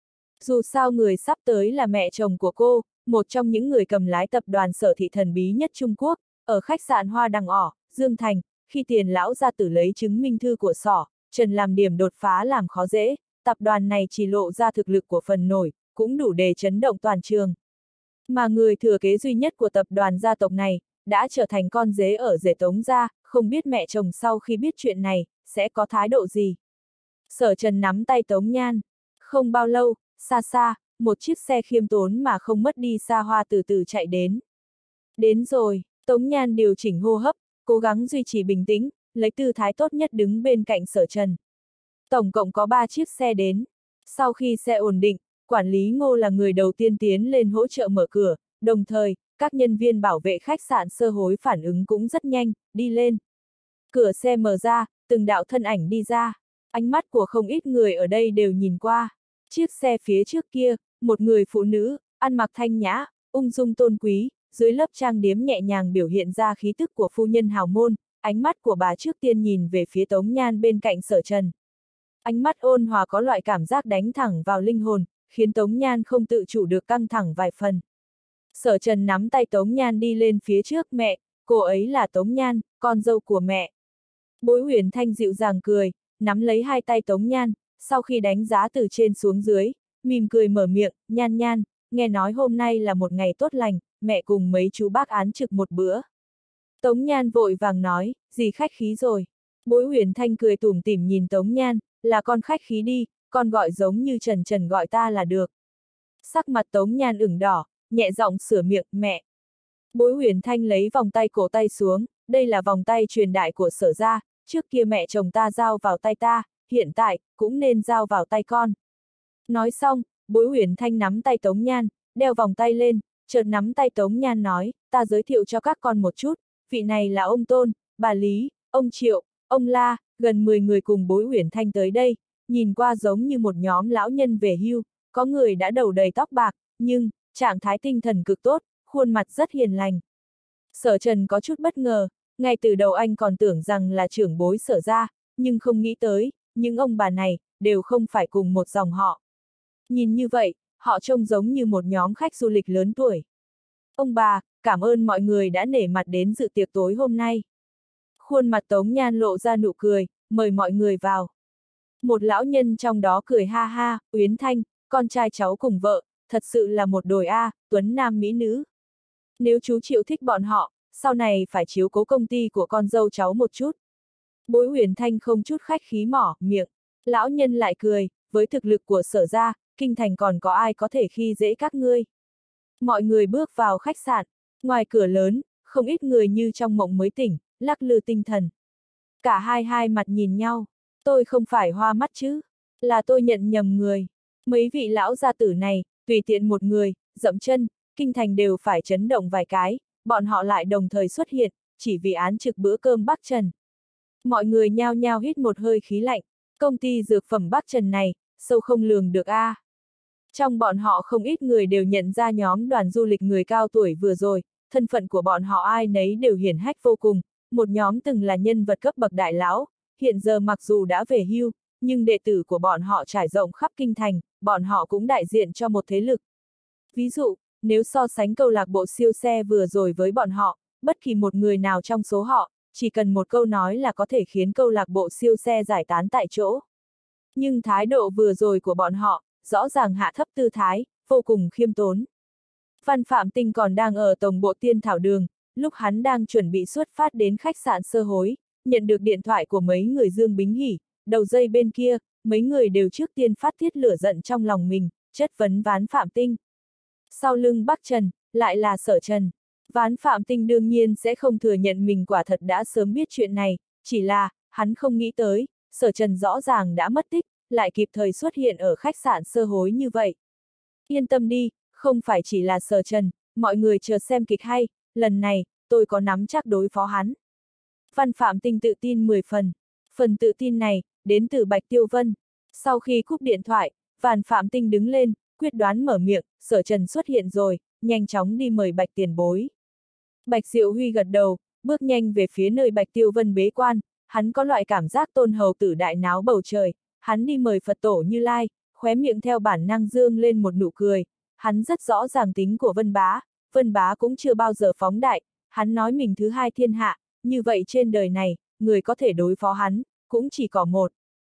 Dù sao người sắp tới là mẹ chồng của cô, một trong những người cầm lái tập đoàn Sở thị thần bí nhất Trung Quốc, ở khách sạn Hoa Đằng Ỏ, Dương Thành, khi Tiền lão gia tử lấy chứng minh thư của Sở Trần làm điểm đột phá làm khó dễ, tập đoàn này chỉ lộ ra thực lực của phần nổi, cũng đủ để chấn động toàn trường. Mà người thừa kế duy nhất của tập đoàn gia tộc này, đã trở thành con rể ở rể Tống gia, không biết mẹ chồng sau khi biết chuyện này, sẽ có thái độ gì. Sở Trần nắm tay Tống Nhan. Không bao lâu, xa xa, một chiếc xe khiêm tốn mà không mất đi xa hoa từ từ chạy đến. Đến rồi, Tống Nhan điều chỉnh hô hấp, cố gắng duy trì bình tĩnh, lấy tư thái tốt nhất đứng bên cạnh Sở Trần. Tổng cộng có 3 chiếc xe đến. Sau khi xe ổn định, quản lý Ngô là người đầu tiên tiến lên hỗ trợ mở cửa, đồng thời, các nhân viên bảo vệ khách sạn Sơ Hối phản ứng cũng rất nhanh, đi lên. Cửa xe mở ra, từng đạo thân ảnh đi ra. Ánh mắt của không ít người ở đây đều nhìn qua. Chiếc xe phía trước kia, một người phụ nữ, ăn mặc thanh nhã, ung dung tôn quý, dưới lớp trang điếm nhẹ nhàng biểu hiện ra khí tức của phu nhân hào môn, ánh mắt của bà trước tiên nhìn về phía Tống Nhan bên cạnh Sở Trần. Ánh mắt ôn hòa có loại cảm giác đánh thẳng vào linh hồn, khiến Tống Nhan không tự chủ được căng thẳng vài phần. Sở Trần nắm tay Tống Nhan đi lên phía trước. Mẹ, cô ấy là Tống Nhan, con dâu của mẹ. Bối Uyển Thanh dịu dàng cười, nắm lấy hai tay Tống Nhan, sau khi đánh giá từ trên xuống dưới, mỉm cười mở miệng, Nhan Nhan, nghe nói hôm nay là một ngày tốt lành, mẹ cùng mấy chú bác án trực một bữa. Tống Nhan vội vàng nói, gì khách khí rồi. Bối Uyển Thanh cười tủm tỉm nhìn Tống Nhan, là con khách khí đi, con gọi giống như Trần Trần gọi ta là được. Sắc mặt Tống Nhan ửng đỏ, nhẹ giọng sửa miệng, mẹ. Bối Uyển Thanh lấy vòng tay cổ tay xuống, đây là vòng tay truyền đại của Sở gia, trước kia mẹ chồng ta giao vào tay ta, hiện tại, cũng nên giao vào tay con. Nói xong, Bối Uyển Thanh nắm tay Tống Nhan, đeo vòng tay lên, chợt nắm tay Tống Nhan nói, ta giới thiệu cho các con một chút, vị này là ông Tôn, bà Lý, ông Triệu, ông La, gần 10 người cùng Bối Uyển Thanh tới đây, nhìn qua giống như một nhóm lão nhân về hưu, có người đã đầu đầy tóc bạc, nhưng, trạng thái tinh thần cực tốt, khuôn mặt rất hiền lành. Sở Trần có chút bất ngờ, ngay từ đầu anh còn tưởng rằng là trưởng bối Sở gia, nhưng không nghĩ tới, những ông bà này, đều không phải cùng một dòng họ. Nhìn như vậy, họ trông giống như một nhóm khách du lịch lớn tuổi. Ông bà, cảm ơn mọi người đã nể mặt đến dự tiệc tối hôm nay. Khuôn mặt Tống Nhan lộ ra nụ cười, mời mọi người vào. Một lão nhân trong đó cười ha ha, Uyển Thanh, con trai cháu cùng vợ, thật sự là một đôi A, tuấn nam mỹ nữ. Nếu chú chịu thích bọn họ, sau này phải chiếu cố công ty của con dâu cháu một chút. Bối Uyển Thanh không chút khách khí mỏ miệng, lão nhân lại cười, với thực lực của Sở gia, kinh thành còn có ai có thể khi dễ các ngươi. Mọi người bước vào khách sạn, ngoài cửa lớn, không ít người như trong mộng mới tỉnh, lắc lư tinh thần. Cả hai mặt nhìn nhau, tôi không phải hoa mắt chứ, là tôi nhận nhầm người. Mấy vị lão gia tử này, tùy tiện một người, dậm chân, kinh thành đều phải chấn động vài cái, bọn họ lại đồng thời xuất hiện, chỉ vì án trực bữa cơm Bắc Trần. Mọi người nhao nhao hít một hơi khí lạnh, công ty dược phẩm Bắc Trần này, sâu không lường được a. Trong bọn họ không ít người đều nhận ra nhóm đoàn du lịch người cao tuổi vừa rồi, thân phận của bọn họ ai nấy đều hiển hách vô cùng, một nhóm từng là nhân vật cấp bậc đại lão, hiện giờ mặc dù đã về hưu, nhưng đệ tử của bọn họ trải rộng khắp kinh thành, bọn họ cũng đại diện cho một thế lực. Ví dụ, nếu so sánh câu lạc bộ siêu xe vừa rồi với bọn họ, bất kỳ một người nào trong số họ, chỉ cần một câu nói là có thể khiến câu lạc bộ siêu xe giải tán tại chỗ. Nhưng thái độ vừa rồi của bọn họ, rõ ràng hạ thấp tư thái, vô cùng khiêm tốn. Văn Phạm Tinh còn đang ở tổng bộ Tiên Thảo Đường, lúc hắn đang chuẩn bị xuất phát đến khách sạn Sơ Hối, nhận được điện thoại của mấy người Dương Bính Hỉ, đầu dây bên kia, mấy người đều trước tiên phát tiết lửa giận trong lòng mình, chất vấn Ván Phạm Tinh. Sau lưng Bắc Trần, lại là Sở Trần. Ván Phạm Tinh đương nhiên sẽ không thừa nhận mình quả thật đã sớm biết chuyện này, chỉ là, hắn không nghĩ tới, Sở Trần rõ ràng đã mất tích, lại kịp thời xuất hiện ở khách sạn Sơ Hối như vậy. Yên tâm đi, không phải chỉ là Sở Trần, mọi người chờ xem kịch hay, lần này, tôi có nắm chắc đối phó hắn. Văn Phạm Tinh tự tin 10 phần. Phần tự tin này, đến từ Bạch Tiêu Vân. Sau khi cúp điện thoại, Văn Phạm Tinh đứng lên, quyết đoán mở miệng, Sở Trần xuất hiện rồi, nhanh chóng đi mời Bạch tiền bối. Bạch Diệu Huy gật đầu, bước nhanh về phía nơi Bạch Tiêu Vân bế quan, hắn có loại cảm giác tôn hầu tử đại náo bầu trời, hắn đi mời Phật tổ Như Lai, khóe miệng theo bản năng dương lên một nụ cười, hắn rất rõ ràng tính của Vân Bá cũng chưa bao giờ phóng đại, hắn nói mình thứ hai thiên hạ, như vậy trên đời này, người có thể đối phó hắn, cũng chỉ có một.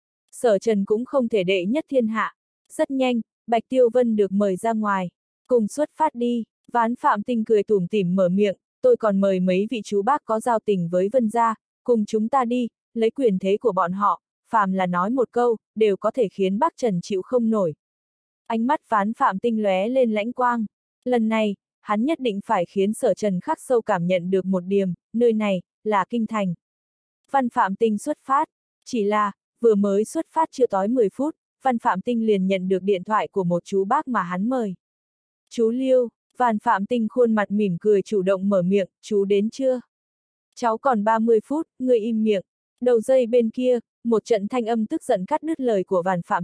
Sở Trần cũng không thể đệ nhất thiên hạ. Rất nhanh, Bạch Tiêu Vân được mời ra ngoài. Cùng xuất phát đi, Ván Phạm Tinh cười tủm tỉm mở miệng, tôi còn mời mấy vị chú bác có giao tình với Vân gia, cùng chúng ta đi, lấy quyền thế của bọn họ, phàm là nói một câu, đều có thể khiến bác Trần chịu không nổi. Ánh mắt Ván Phạm Tinh lóe lên lãnh quang. Lần này, hắn nhất định phải khiến Sở Trần khắc sâu cảm nhận được một điểm, nơi này, là kinh thành. Văn Phạm Tinh xuất phát, chỉ là, vừa mới xuất phát chưa tới 10 phút, Văn Phạm Tinh liền nhận được điện thoại của một chú bác mà hắn mời. Chú Liêu, Văn Phạm Tinh khuôn mặt mỉm cười chủ động mở miệng, chú đến chưa? Cháu còn 30 phút, ngươi im miệng. Đầu dây bên kia, một trận thanh âm tức giận cắt đứt lời của Văn Phạm Tinh,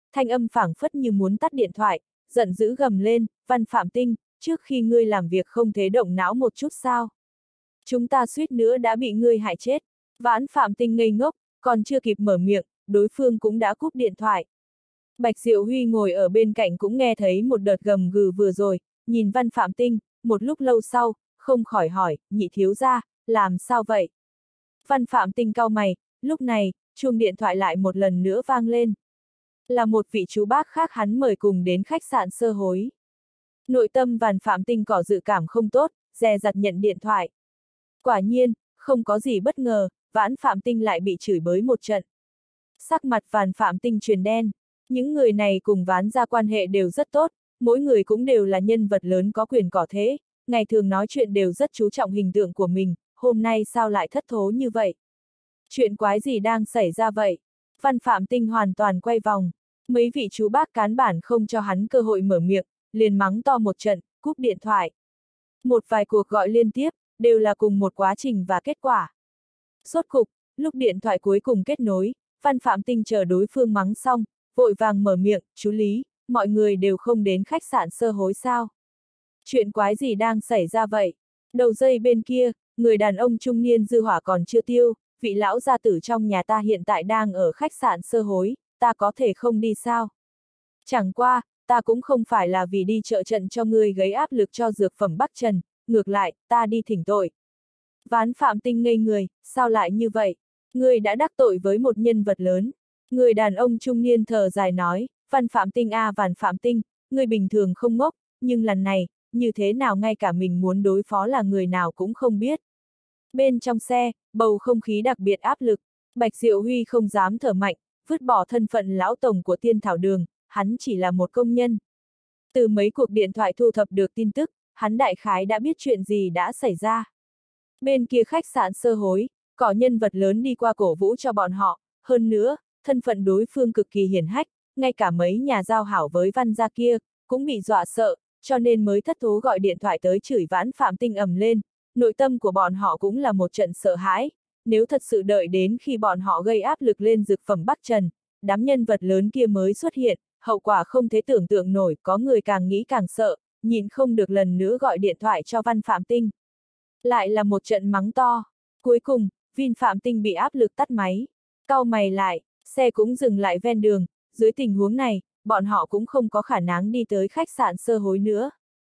thanh âm phảng phất như muốn tắt điện thoại, giận dữ gầm lên, Văn Phạm Tinh, trước khi ngươi làm việc không thế động não một chút sao? Chúng ta suýt nữa đã bị ngươi hại chết. Vãn Phạm Tinh ngây ngốc, còn chưa kịp mở miệng, đối phương cũng đã cúp điện thoại. Bạch Diệu Huy ngồi ở bên cạnh cũng nghe thấy một đợt gầm gừ vừa rồi, nhìn Văn Phạm Tinh, một lúc lâu sau, không khỏi hỏi, nhị thiếu gia, làm sao vậy? Văn Phạm Tinh cau mày, lúc này, chuông điện thoại lại một lần nữa vang lên. Là một vị chú bác khác hắn mời cùng đến khách sạn Sơ Hối. Nội tâm Văn Phạm Tinh có dự cảm không tốt, dè dặt nhận điện thoại. Quả nhiên, không có gì bất ngờ, Vãn Phạm Tinh lại bị chửi bới một trận. Sắc mặt Văn Phạm Tinh truyền đen. Những người này cùng Ván gia quan hệ đều rất tốt, mỗi người cũng đều là nhân vật lớn có quyền có thế, ngày thường nói chuyện đều rất chú trọng hình tượng của mình, hôm nay sao lại thất thố như vậy? Chuyện quái gì đang xảy ra vậy? Văn Phạm Tinh hoàn toàn quay vòng, mấy vị chú bác cán bản không cho hắn cơ hội mở miệng, liền mắng to một trận, cúp điện thoại. Một vài cuộc gọi liên tiếp, đều là cùng một quá trình và kết quả. Rốt cục, lúc điện thoại cuối cùng kết nối, Văn Phạm Tinh chờ đối phương mắng xong, vội vàng mở miệng, chú Lý, mọi người đều không đến khách sạn Sơ Hối sao? Chuyện quái gì đang xảy ra vậy? Đầu dây bên kia, người đàn ông trung niên dư hỏa còn chưa tiêu, vị lão gia tử trong nhà ta hiện tại đang ở khách sạn Sơ Hối, ta có thể không đi sao? Chẳng qua, ta cũng không phải là vì đi trợ trận cho ngươi gây áp lực cho dược phẩm Bắc Trần, ngược lại, ta đi thỉnh tội. Ván Phạm Tinh ngây người, sao lại như vậy? Ngươi đã đắc tội với một nhân vật lớn. Người đàn ông trung niên thở dài nói, Văn Phạm Tinh Văn Phạm Tinh, ngươi bình thường không ngốc, nhưng lần này, như thế nào ngay cả mình muốn đối phó là người nào cũng không biết. Bên trong xe, bầu không khí đặc biệt áp lực, Bạch Diệu Huy không dám thở mạnh, vứt bỏ thân phận lão tổng của Tiên Thảo Đường, hắn chỉ là một công nhân. Từ mấy cuộc điện thoại thu thập được tin tức, hắn đại khái đã biết chuyện gì đã xảy ra. Bên kia khách sạn Sơ Hối, có nhân vật lớn đi qua cổ vũ cho bọn họ, hơn nữa, thân phận đối phương cực kỳ hiển hách, ngay cả mấy nhà giao hảo với Văn gia kia, cũng bị dọa sợ, cho nên mới thất thố gọi điện thoại tới chửi Vãn Phạm Tinh ầm lên, nội tâm của bọn họ cũng là một trận sợ hãi, nếu thật sự đợi đến khi bọn họ gây áp lực lên dược phẩm Bắc Trần, đám nhân vật lớn kia mới xuất hiện, hậu quả không thể tưởng tượng nổi, có người càng nghĩ càng sợ, nhìn không được lần nữa gọi điện thoại cho Văn Phạm Tinh. Lại là một trận mắng to, cuối cùng, Vin Phạm Tinh bị áp lực tắt máy, cau mày lại, xe cũng dừng lại ven đường, dưới tình huống này, bọn họ cũng không có khả năng đi tới khách sạn Sơ Hối nữa.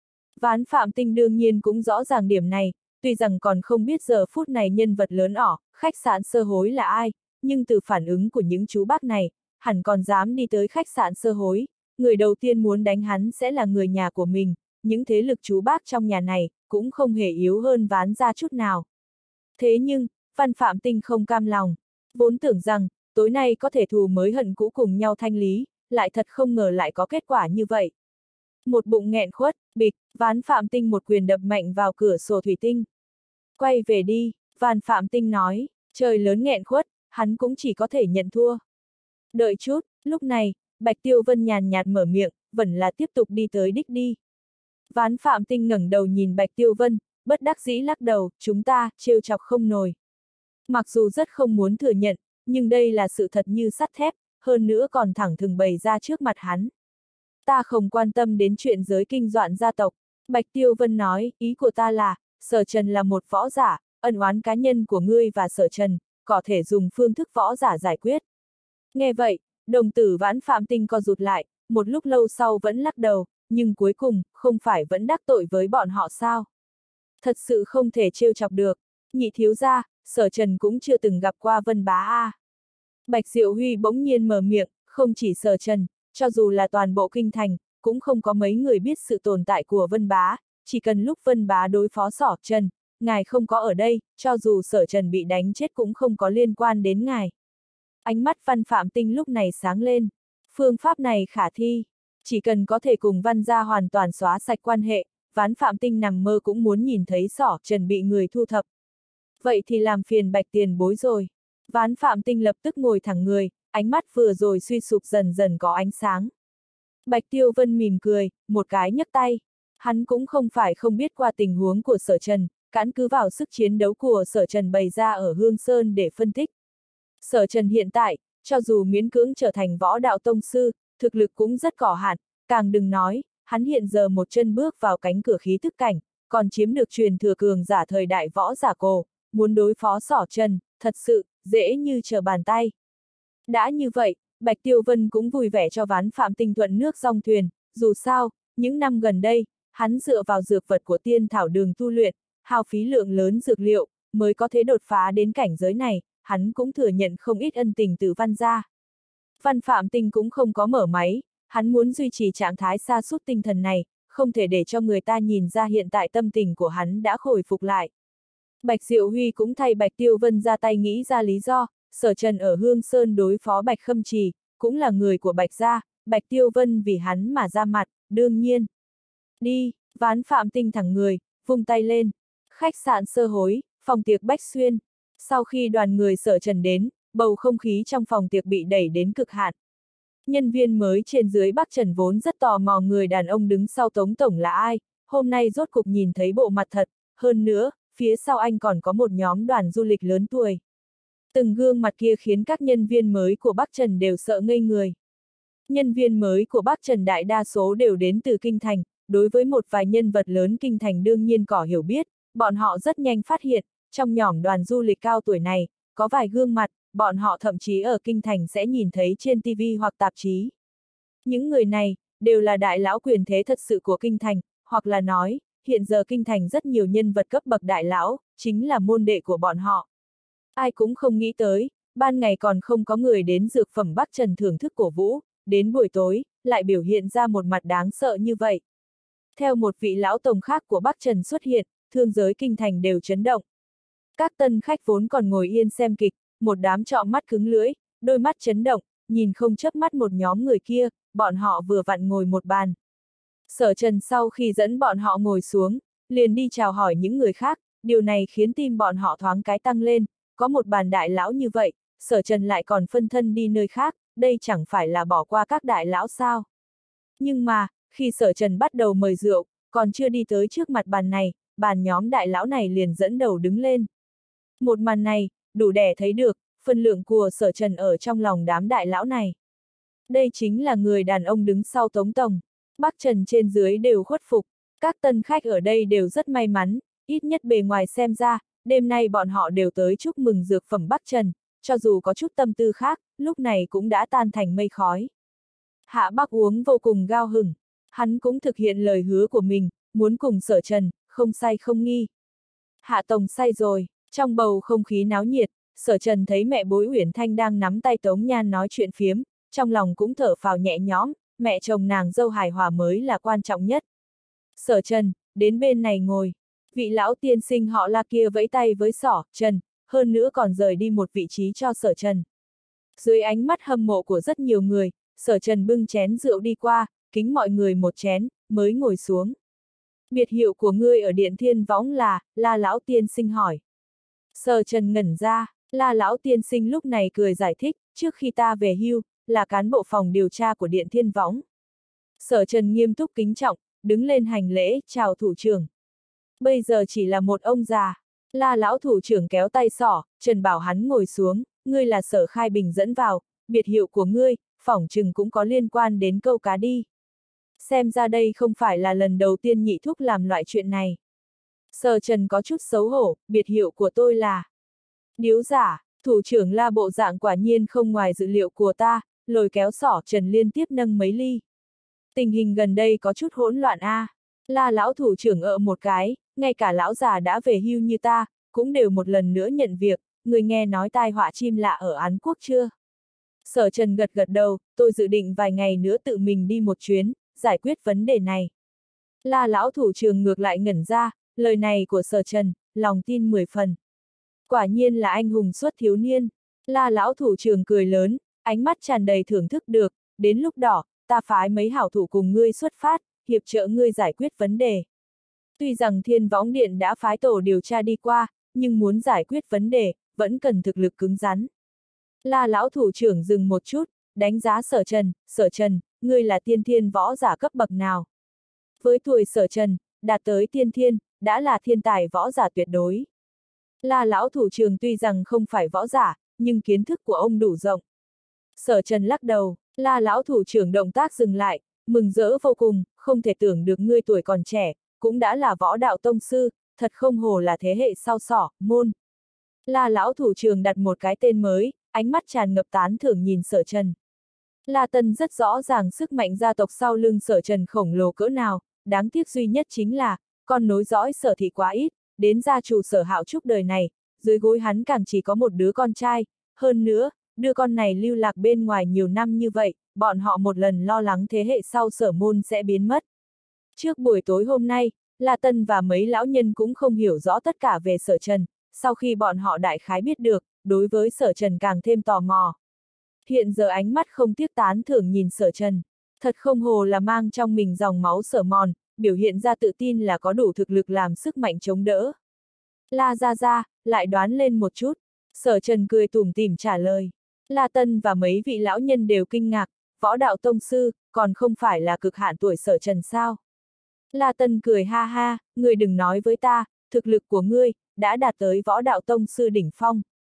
Ván Phạm Tinh đương nhiên cũng rõ ràng điểm này, tuy rằng còn không biết giờ phút này nhân vật lớn khách sạn Sơ Hối là ai, nhưng từ phản ứng của những chú bác này, hẳn còn dám đi tới khách sạn Sơ Hối, người đầu tiên muốn đánh hắn sẽ là người nhà của mình, những thế lực chú bác trong nhà này, cũng không hề yếu hơn Ván gia chút nào. Thế nhưng, Văn Phạm Tinh không cam lòng, vốn tưởng rằng, tối nay có thể thù mới hận cũ cùng nhau thanh lý, lại thật không ngờ lại có kết quả như vậy. Một bụng nghẹn khuất, bịch, Ván Phạm Tinh một quyền đập mạnh vào cửa sổ thủy tinh. Quay về đi, Ván Phạm Tinh nói, trời lớn nghẹn khuất, hắn cũng chỉ có thể nhận thua. Đợi chút, lúc này, Bạch Tiêu Vân nhàn nhạt mở miệng, vẫn là tiếp tục đi tới đích đi. Ván Phạm Tinh ngẩng đầu nhìn Bạch Tiêu Vân, bất đắc dĩ lắc đầu, chúng ta, trêu chọc không nổi. Mặc dù rất không muốn thừa nhận, nhưng đây là sự thật như sắt thép, hơn nữa còn thẳng thừng bày ra trước mặt hắn. Ta không quan tâm đến chuyện giới kinh doạn gia tộc, Bạch Tiêu Vân nói, ý của ta là, Sở Trần là một võ giả, ân oán cá nhân của ngươi và Sở Trần, có thể dùng phương thức võ giả giải quyết. Nghe vậy, đồng tử Vãn Phạm Tinh co rụt lại, một lúc lâu sau vẫn lắc đầu, nhưng cuối cùng, không phải vẫn đắc tội với bọn họ sao? Thật sự không thể trêu chọc được, nhị thiếu gia, Sở Trần cũng chưa từng gặp qua Vân Bá a. Bạch Diệu Huy bỗng nhiên mở miệng, không chỉ Sở Trần, cho dù là toàn bộ kinh thành, cũng không có mấy người biết sự tồn tại của Vân Bá, chỉ cần lúc Vân Bá đối phó Sở Trần, ngài không có ở đây, cho dù Sở Trần bị đánh chết cũng không có liên quan đến ngài. Ánh mắt Văn Phạm Tinh lúc này sáng lên, phương pháp này khả thi, chỉ cần có thể cùng Văn gia hoàn toàn xóa sạch quan hệ, Ván Phạm Tinh nằm mơ cũng muốn nhìn thấy Sở Trần bị người thu thập. Vậy thì làm phiền Bạch tiền bối rồi. Ván Phạm Tinh lập tức ngồi thẳng người, ánh mắt vừa rồi suy sụp dần dần có ánh sáng. Bạch Tiêu Vân mỉm cười, một cái nhấc tay. Hắn cũng không phải không biết qua tình huống của Sở Trần, căn cứ vào sức chiến đấu của Sở Trần bày ra ở Hương Sơn để phân tích. Sở Trần hiện tại, cho dù miễn cưỡng trở thành võ đạo tông sư, thực lực cũng rất có hạn, càng đừng nói, hắn hiện giờ một chân bước vào cánh cửa khí thức cảnh, còn chiếm được truyền thừa cường giả thời đại võ giả cổ, muốn đối phó Sở Trần, thật sự, dễ như trở bàn tay. Đã như vậy, Bạch Tiêu Vân cũng vui vẻ cho Ván Phạm Tinh thuận nước dong thuyền, dù sao, những năm gần đây, hắn dựa vào dược vật của tiên thảo đường tu luyện, hao phí lượng lớn dược liệu, mới có thể đột phá đến cảnh giới này, hắn cũng thừa nhận không ít ân tình từ Văn gia. Văn Phạm Tinh cũng không có mở máy, hắn muốn duy trì trạng thái sa sút tinh thần này, không thể để cho người ta nhìn ra hiện tại tâm tình của hắn đã khôi phục lại. Bạch Diệu Huy cũng thay Bạch Tiêu Vân ra tay nghĩ ra lý do, Sở Trần ở Hương Sơn đối phó Bạch Khâm Trì, cũng là người của Bạch gia, Bạch Tiêu Vân vì hắn mà ra mặt, đương nhiên. Đi, Ván Phạm Tinh thẳng người, vung tay lên. Khách sạn Sơ Hối, phòng tiệc Bách Xuyên. Sau khi đoàn người Sở Trần đến, bầu không khí trong phòng tiệc bị đẩy đến cực hạn. Nhân viên mới trên dưới Bắc Trần vốn rất tò mò người đàn ông đứng sau Tống Tổng là ai, hôm nay rốt cục nhìn thấy bộ mặt thật, hơn nữa, phía sau anh còn có một nhóm đoàn du lịch lớn tuổi. Từng gương mặt kia khiến các nhân viên mới của Bắc Trần đều sợ ngây người. Nhân viên mới của Bắc Trần đại đa số đều đến từ Kinh Thành, đối với một vài nhân vật lớn Kinh Thành đương nhiên có hiểu biết, bọn họ rất nhanh phát hiện, trong nhóm đoàn du lịch cao tuổi này, có vài gương mặt, bọn họ thậm chí ở Kinh Thành sẽ nhìn thấy trên TV hoặc tạp chí. Những người này, đều là đại lão quyền thế thật sự của Kinh Thành, hoặc là nói, hiện giờ Kinh Thành rất nhiều nhân vật cấp bậc đại lão, chính là môn đệ của bọn họ. Ai cũng không nghĩ tới, ban ngày còn không có người đến dược phẩm Bắc Trần thưởng thức cổ vũ, đến buổi tối, lại biểu hiện ra một mặt đáng sợ như vậy. Theo một vị lão tổng khác của Bắc Trần xuất hiện, thương giới Kinh Thành đều chấn động. Các tân khách vốn còn ngồi yên xem kịch, một đám trọ mắt cứng lưỡi, đôi mắt chấn động, nhìn không chớp mắt một nhóm người kia, bọn họ vừa vặn ngồi một bàn. Sở Trần sau khi dẫn bọn họ ngồi xuống, liền đi chào hỏi những người khác, điều này khiến tim bọn họ thoáng cái tăng lên, có một bàn đại lão như vậy, Sở Trần lại còn phân thân đi nơi khác, đây chẳng phải là bỏ qua các đại lão sao. Nhưng mà, khi Sở Trần bắt đầu mời rượu, còn chưa đi tới trước mặt bàn này, bàn nhóm đại lão này liền dẫn đầu đứng lên. Một màn này, đủ để thấy được, phân lượng của Sở Trần ở trong lòng đám đại lão này. Đây chính là người đàn ông đứng sau Tống Tổng. Bắc Trần trên dưới đều khuất phục, các tân khách ở đây đều rất may mắn, ít nhất bề ngoài xem ra, đêm nay bọn họ đều tới chúc mừng dược phẩm Bắc Trần, cho dù có chút tâm tư khác, lúc này cũng đã tan thành mây khói. Hạ Bắc Uống vô cùng cao hứng, hắn cũng thực hiện lời hứa của mình, muốn cùng Sở Trần, không say không nghi. Hạ Tổng say rồi, trong bầu không khí náo nhiệt, Sở Trần thấy mẹ bối Uyển Thanh đang nắm tay Tống Nhan nói chuyện phiếm, trong lòng cũng thở phào nhẹ nhõm, mẹ chồng nàng dâu hài hòa mới là quan trọng nhất. Sở Trần, đến bên này ngồi. Vị lão tiên sinh họ La kia vẫy tay với Sở Trần, hơn nữa còn rời đi một vị trí cho Sở Trần. Dưới ánh mắt hâm mộ của rất nhiều người, Sở Trần bưng chén rượu đi qua, kính mọi người một chén, mới ngồi xuống. Biệt hiệu của ngươi ở Điện Thiên Võng là, La lão tiên sinh hỏi. Sở Trần ngẩn ra, La lão tiên sinh lúc này cười giải thích, trước khi ta về hưu, là cán bộ phòng điều tra của Điện Thiên Võng. Sở Trần nghiêm túc kính trọng, đứng lên hành lễ, chào thủ trưởng. Bây giờ chỉ là một ông già. La lão thủ trưởng kéo tay Sở Trần bảo hắn ngồi xuống, ngươi là Sở Khai Bình dẫn vào, biệt hiệu của ngươi, phỏng chừng cũng có liên quan đến câu cá đi. Xem ra đây không phải là lần đầu tiên nhị thúc làm loại chuyện này. Sở Trần có chút xấu hổ, biệt hiệu của tôi là điếu giả. Thủ trưởng La bộ dạng quả nhiên không ngoài dự liệu của ta, lôi kéo Sở Trần liên tiếp nâng mấy ly. Tình hình gần đây có chút hỗn loạn a. La lão thủ trưởng một cái, ngay cả lão già đã về hưu như ta, cũng đều một lần nữa nhận việc, người nghe nói tai họa chim lạ ở Án Quốc chưa? Sở Trần gật gật đầu, tôi dự định vài ngày nữa tự mình đi một chuyến, giải quyết vấn đề này. La lão thủ trưởng ngược lại ngẩn ra, lời này của Sở Trần, lòng tin 10 phần. Quả nhiên là anh hùng xuất thiếu niên. La lão thủ trưởng cười lớn, ánh mắt tràn đầy thưởng thức được, đến lúc đó, ta phái mấy hảo thủ cùng ngươi xuất phát, hiệp trợ ngươi giải quyết vấn đề. Tuy rằng Thiên Võng Điện đã phái tổ điều tra đi qua, nhưng muốn giải quyết vấn đề, vẫn cần thực lực cứng rắn. La lão thủ trưởng dừng một chút, đánh giá Sở Trần, ngươi là tiên thiên võ giả cấp bậc nào? Với tuổi Sở Trần, đạt tới tiên thiên, đã là thiên tài võ giả tuyệt đối. La lão thủ trưởng tuy rằng không phải võ giả, nhưng kiến thức của ông đủ rộng. Sở Trần lắc đầu, La lão thủ trưởng động tác dừng lại, mừng rỡ vô cùng, không thể tưởng được ngươi tuổi còn trẻ, cũng đã là võ đạo tông sư, thật không hổ là thế hệ sau Sỏ, Môn. La lão thủ trưởng đặt một cái tên mới, ánh mắt tràn ngập tán thưởng nhìn Sở Trần. La Tân rất rõ ràng sức mạnh gia tộc sau lưng Sở Trần khổng lồ cỡ nào, đáng tiếc duy nhất chính là, con nối dõi Sở thị quá ít, đến gia chủ Sở Hạo Trúc đời này, dưới gối hắn càng chỉ có một đứa con trai, hơn nữa, đứa con này lưu lạc bên ngoài nhiều năm như vậy, bọn họ một lần lo lắng thế hệ sau Sở Môn sẽ biến mất. Trước buổi tối hôm nay, La Tân và mấy lão nhân cũng không hiểu rõ tất cả về Sở Trần, sau khi bọn họ đại khái biết được, đối với Sở Trần càng thêm tò mò. Hiện giờ ánh mắt không tiếc tán thưởng nhìn Sở Trần, thật không hồ là mang trong mình dòng máu Sở Mòn, biểu hiện ra tự tin là có đủ thực lực làm sức mạnh chống đỡ. La ra, lại đoán lên một chút, Sở Trần cười tủm tỉm trả lời. La Tân và mấy vị lão nhân đều kinh ngạc, võ đạo tông sư, còn không phải là cực hạn tuổi Sở Trần sao? La Tân cười ha ha, ngươi đừng nói với ta, thực lực của ngươi, đã đạt tới võ đạo tông sư đỉnh phong.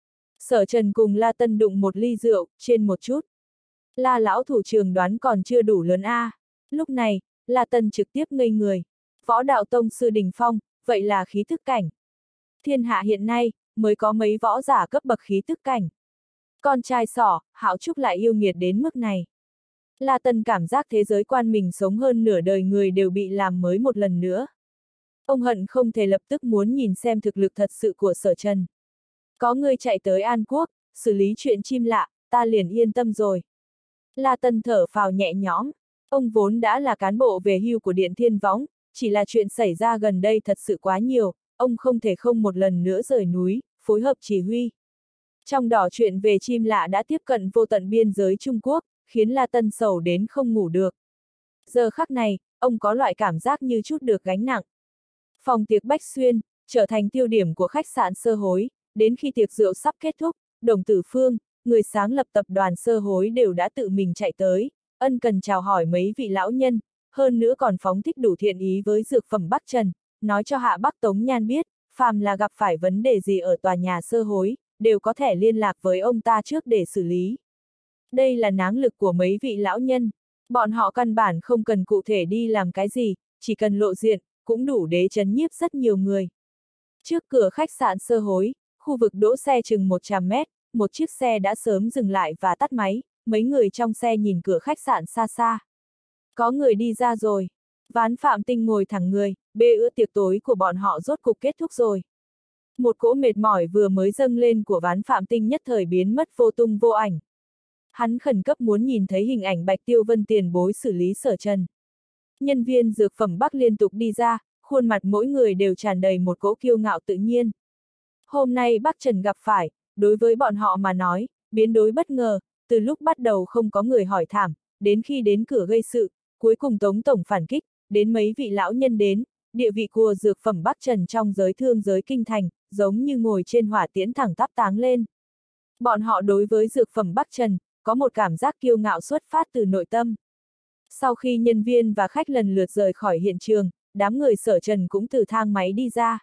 Sở Trần cùng La Tân đụng một ly rượu, trên một chút. La lão thủ trưởng đoán còn chưa đủ lớn a. Lúc này, La Tân trực tiếp ngây người. Võ đạo tông sư đỉnh phong, vậy là khí thức cảnh. Thiên hạ hiện nay, mới có mấy võ giả cấp bậc khí thức cảnh. Con trai Sỏ, Hạo Trúc lại yêu nghiệt đến mức này. La Tân cảm giác thế giới quan mình sống hơn nửa đời người đều bị làm mới một lần nữa. Ông hận không thể lập tức muốn nhìn xem thực lực thật sự của Sở Trần. Có người chạy tới An Quốc, xử lý chuyện chim lạ, ta liền yên tâm rồi. La Tân thở phào nhẹ nhõm, ông vốn đã là cán bộ về hưu của Điện Thiên Võng, chỉ là chuyện xảy ra gần đây thật sự quá nhiều, ông không thể không một lần nữa rời núi, phối hợp chỉ huy. Trong đó chuyện về chim lạ đã tiếp cận vô tận biên giới Trung Quốc, khiến La Tân sầu đến không ngủ được. Giờ khắc này, ông có loại cảm giác như chút được gánh nặng. Phòng tiệc Bách Xuyên, trở thành tiêu điểm của khách sạn Sơ Hối, đến khi tiệc rượu sắp kết thúc, Đồng Tử Phương, người sáng lập tập đoàn Sơ Hối đều đã tự mình chạy tới, ân cần chào hỏi mấy vị lão nhân, hơn nữa còn phóng thích đủ thiện ý với dược phẩm Bắc Trần, nói cho Hạ Bắc Tống Nhan biết, phàm là gặp phải vấn đề gì ở tòa nhà Sơ Hối, đều có thể liên lạc với ông ta trước để xử lý. Đây là náng lực của mấy vị lão nhân, bọn họ căn bản không cần cụ thể đi làm cái gì, chỉ cần lộ diện, cũng đủ để trấn nhiếp rất nhiều người. Trước cửa khách sạn Sơ Hối, khu vực đỗ xe chừng 100 mét, một chiếc xe đã sớm dừng lại và tắt máy, mấy người trong xe nhìn cửa khách sạn xa xa. Có người đi ra rồi. Ván Phạm Tinh ngồi thẳng người, bữa tiệc tối của bọn họ rốt cục kết thúc rồi. Một cỗ mệt mỏi vừa mới dâng lên của Ván Phạm Tinh nhất thời biến mất vô tung vô ảnh. Hắn khẩn cấp muốn nhìn thấy hình ảnh Bạch Tiêu Vân tiền bối xử lý Sở Trần. Nhân viên dược phẩm Bắc liên tục đi ra, khuôn mặt mỗi người đều tràn đầy một cỗ kiêu ngạo tự nhiên. Hôm nay Bắc Trần gặp phải, đối với bọn họ mà nói, biến đổi bất ngờ, từ lúc bắt đầu không có người hỏi thảm, đến khi đến cửa gây sự, cuối cùng Tống Tổng phản kích, đến mấy vị lão nhân đến, địa vị của dược phẩm Bắc Trần trong giới thương giới kinh thành, giống như ngồi trên hỏa tiễn thẳng tắp táng lên. Bọn họ đối với dược phẩm Bắc Trần, có một cảm giác kiêu ngạo xuất phát từ nội tâm. Sau khi nhân viên và khách lần lượt rời khỏi hiện trường, đám người Sở Trần cũng từ thang máy đi ra.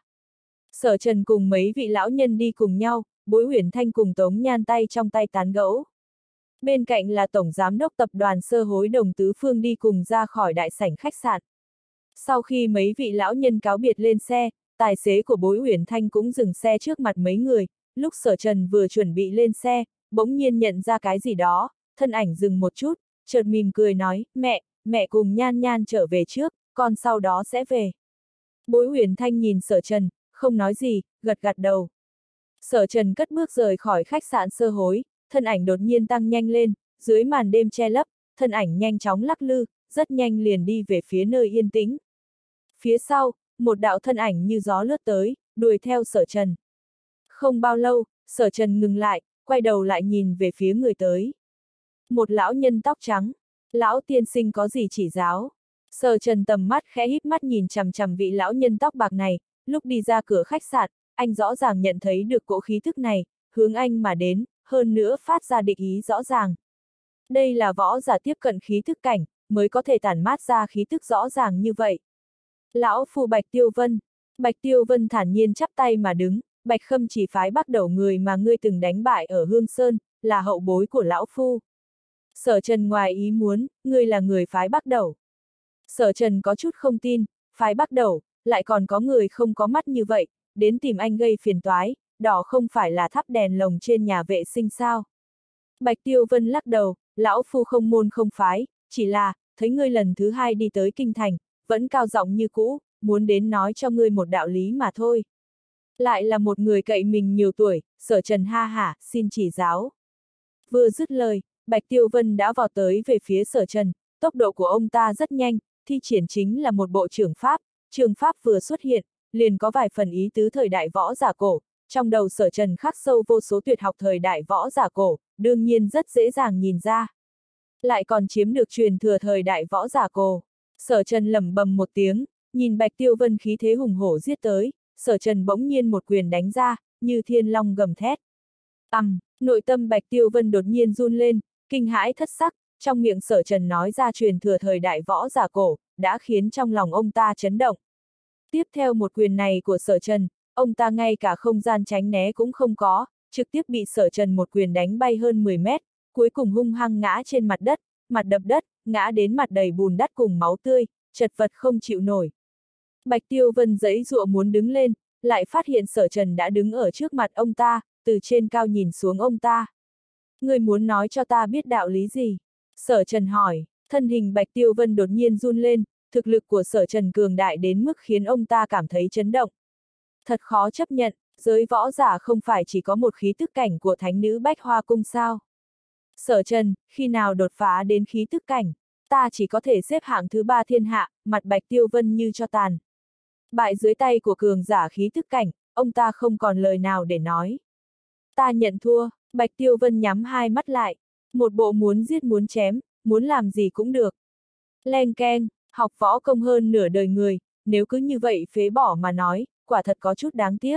Sở Trần cùng mấy vị lão nhân đi cùng nhau, Bối Uyển Thanh cùng Tống Nhan tay trong tay tán gẫu. Bên cạnh là Tổng Giám đốc Tập đoàn Sơ Hối Đồng Tứ Phương đi cùng ra khỏi đại sảnh khách sạn. Sau khi mấy vị lão nhân cáo biệt lên xe, tài xế của Bối Uyển Thanh cũng dừng xe trước mặt mấy người, lúc Sở Trần vừa chuẩn bị lên xe, bỗng nhiên nhận ra cái gì đó, thân ảnh dừng một chút, chợt mỉm cười nói, mẹ cùng Nhan Nhan trở về trước, con sau đó sẽ về. Bối Uyển Thanh nhìn Sở Trần, không nói gì, gật gật đầu. Sở Trần cất bước rời khỏi khách sạn Sơ Hối, thân ảnh đột nhiên tăng nhanh lên, dưới màn đêm che lấp, thân ảnh nhanh chóng lắc lư, rất nhanh liền đi về phía nơi yên tĩnh. Phía sau, một đạo thân ảnh như gió lướt tới, đuổi theo Sở Trần. Không bao lâu, Sở Trần ngừng lại, quay đầu lại nhìn về phía người tới. Một lão nhân tóc trắng. Lão tiên sinh có gì chỉ giáo? Sở Trần tầm mắt khẽ híp mắt nhìn chằm chằm vị lão nhân tóc bạc này, lúc đi ra cửa khách sạn, anh rõ ràng nhận thấy được cỗ khí thức này, hướng anh mà đến, hơn nữa phát ra địch ý rõ ràng. Đây là võ giả tiếp cận khí thức cảnh, mới có thể tản mát ra khí thức rõ ràng như vậy. Lão phu Bạch Tiêu Vân. Bạch Tiêu Vân thản nhiên chắp tay mà đứng, Bạch Khâm chỉ phái bắt đầu người mà ngươi từng đánh bại ở Hương Sơn, là hậu bối của lão phu. Sở Trần ngoài ý muốn, ngươi là người phái Bắc Đẩu. Sở Trần có chút không tin, phái Bắc Đẩu, lại còn có người không có mắt như vậy, đến tìm anh gây phiền toái, đó không phải là thắp đèn lồng trên nhà vệ sinh sao. Bạch Tiêu Vân lắc đầu, lão phu không môn không phái, chỉ là, thấy ngươi lần thứ hai đi tới kinh thành, vẫn cao giọng như cũ, muốn đến nói cho ngươi một đạo lý mà thôi. Lại là một người cậy mình nhiều tuổi, Sở Trần ha hả, xin chỉ giáo. Vừa dứt lời, Bạch Tiêu Vân đã vào tới về phía Sở Trần, tốc độ của ông ta rất nhanh, thi triển chính là một bộ trường pháp vừa xuất hiện, liền có vài phần ý tứ thời đại võ giả cổ, trong đầu Sở Trần khắc sâu vô số tuyệt học thời đại võ giả cổ, đương nhiên rất dễ dàng nhìn ra. Lại còn chiếm được truyền thừa thời đại võ giả cổ. Sở Trần lẩm bẩm một tiếng, nhìn Bạch Tiêu Vân khí thế hùng hổ giết tới, Sở Trần bỗng nhiên một quyền đánh ra, như thiên long gầm thét. Nội tâm Bạch Tiêu Vân đột nhiên run lên, kinh hãi thất sắc, trong miệng Sở Trần nói ra truyền thừa thời đại võ giả cổ, đã khiến trong lòng ông ta chấn động. Tiếp theo một quyền này của Sở Trần, ông ta ngay cả không gian tránh né cũng không có, trực tiếp bị Sở Trần một quyền đánh bay hơn 10 mét, cuối cùng hung hăng ngã trên mặt đất, mặt đập đất, ngã đến mặt đầy bùn đất cùng máu tươi, chật vật không chịu nổi. Bạch Tiêu Vân giãy giụa muốn đứng lên, lại phát hiện Sở Trần đã đứng ở trước mặt ông ta, từ trên cao nhìn xuống ông ta. Ngươi muốn nói cho ta biết đạo lý gì? Sở Trần hỏi, thân hình Bạch Tiêu Vân đột nhiên run lên, thực lực của Sở Trần cường đại đến mức khiến ông ta cảm thấy chấn động. Thật khó chấp nhận, giới võ giả không phải chỉ có một khí tức cảnh của thánh nữ Bách Hoa Cung sao? Sở Trần, khi nào đột phá đến khí tức cảnh, ta chỉ có thể xếp hạng thứ 3 thiên hạ, mặt Bạch Tiêu Vân như cho tàn. Bại dưới tay của cường giả khí tức cảnh, ông ta không còn lời nào để nói. Ta nhận thua, Bạch Tiêu Vân nhắm hai mắt lại, một bộ muốn giết muốn chém, muốn làm gì cũng được. Leng keng, học võ công hơn nửa đời người, nếu cứ như vậy phế bỏ mà nói, quả thật có chút đáng tiếc.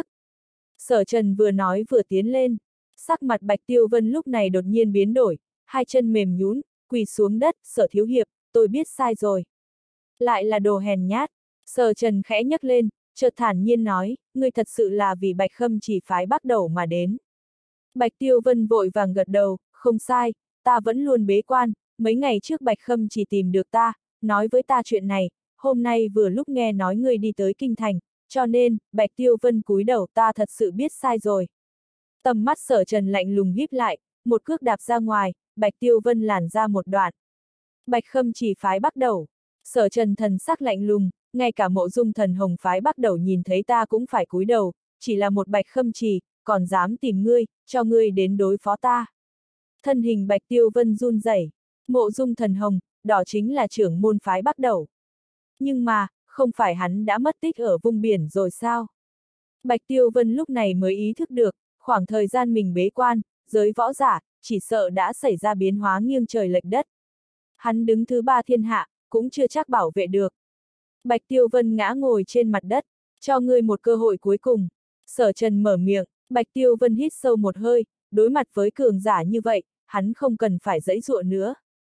Sở Trần vừa nói vừa tiến lên, sắc mặt Bạch Tiêu Vân lúc này đột nhiên biến đổi, hai chân mềm nhũn, quỳ xuống đất, Sở thiếu hiệp, tôi biết sai rồi. Lại là đồ hèn nhát, Sở Trần khẽ nhấc lên, chợt thản nhiên nói, ngươi thật sự là vì Bạch Khâm chỉ phái Bắc Đẩu mà đến. Bạch Tiêu Vân vội vàng gật đầu, không sai, ta vẫn luôn bế quan, mấy ngày trước Bạch Khâm chỉ tìm được ta, nói với ta chuyện này, hôm nay vừa lúc nghe nói ngươi đi tới kinh thành, cho nên, Bạch Tiêu Vân cúi đầu ta thật sự biết sai rồi. Tầm mắt Sở Trần lạnh lùng híp lại, một cước đạp ra ngoài, Bạch Tiêu Vân làn ra một đoạn. Bạch Khâm chỉ phái Bắc Đẩu, Sở Trần thần sắc lạnh lùng, ngay cả Mộ Dung Thần Hồng phái Bắc Đẩu nhìn thấy ta cũng phải cúi đầu, chỉ là một Bạch Khâm chỉ, còn dám tìm ngươi, cho ngươi đến đối phó ta. Thân hình Bạch Tiêu Vân run rẩy, Mộ Dung Thần Hồng, đó chính là trưởng môn phái Bắc Đẩu. Nhưng mà, không phải hắn đã mất tích ở vùng biển rồi sao? Bạch Tiêu Vân lúc này mới ý thức được, khoảng thời gian mình bế quan, giới võ giả, chỉ sợ đã xảy ra biến hóa nghiêng trời lệch đất. Hắn đứng thứ 3 thiên hạ, cũng chưa chắc bảo vệ được. Bạch Tiêu Vân ngã ngồi trên mặt đất, cho ngươi một cơ hội cuối cùng. Sở Trần mở miệng, Bạch Tiêu Vân hít sâu một hơi, đối mặt với cường giả như vậy, hắn không cần phải giãy giụa nữa.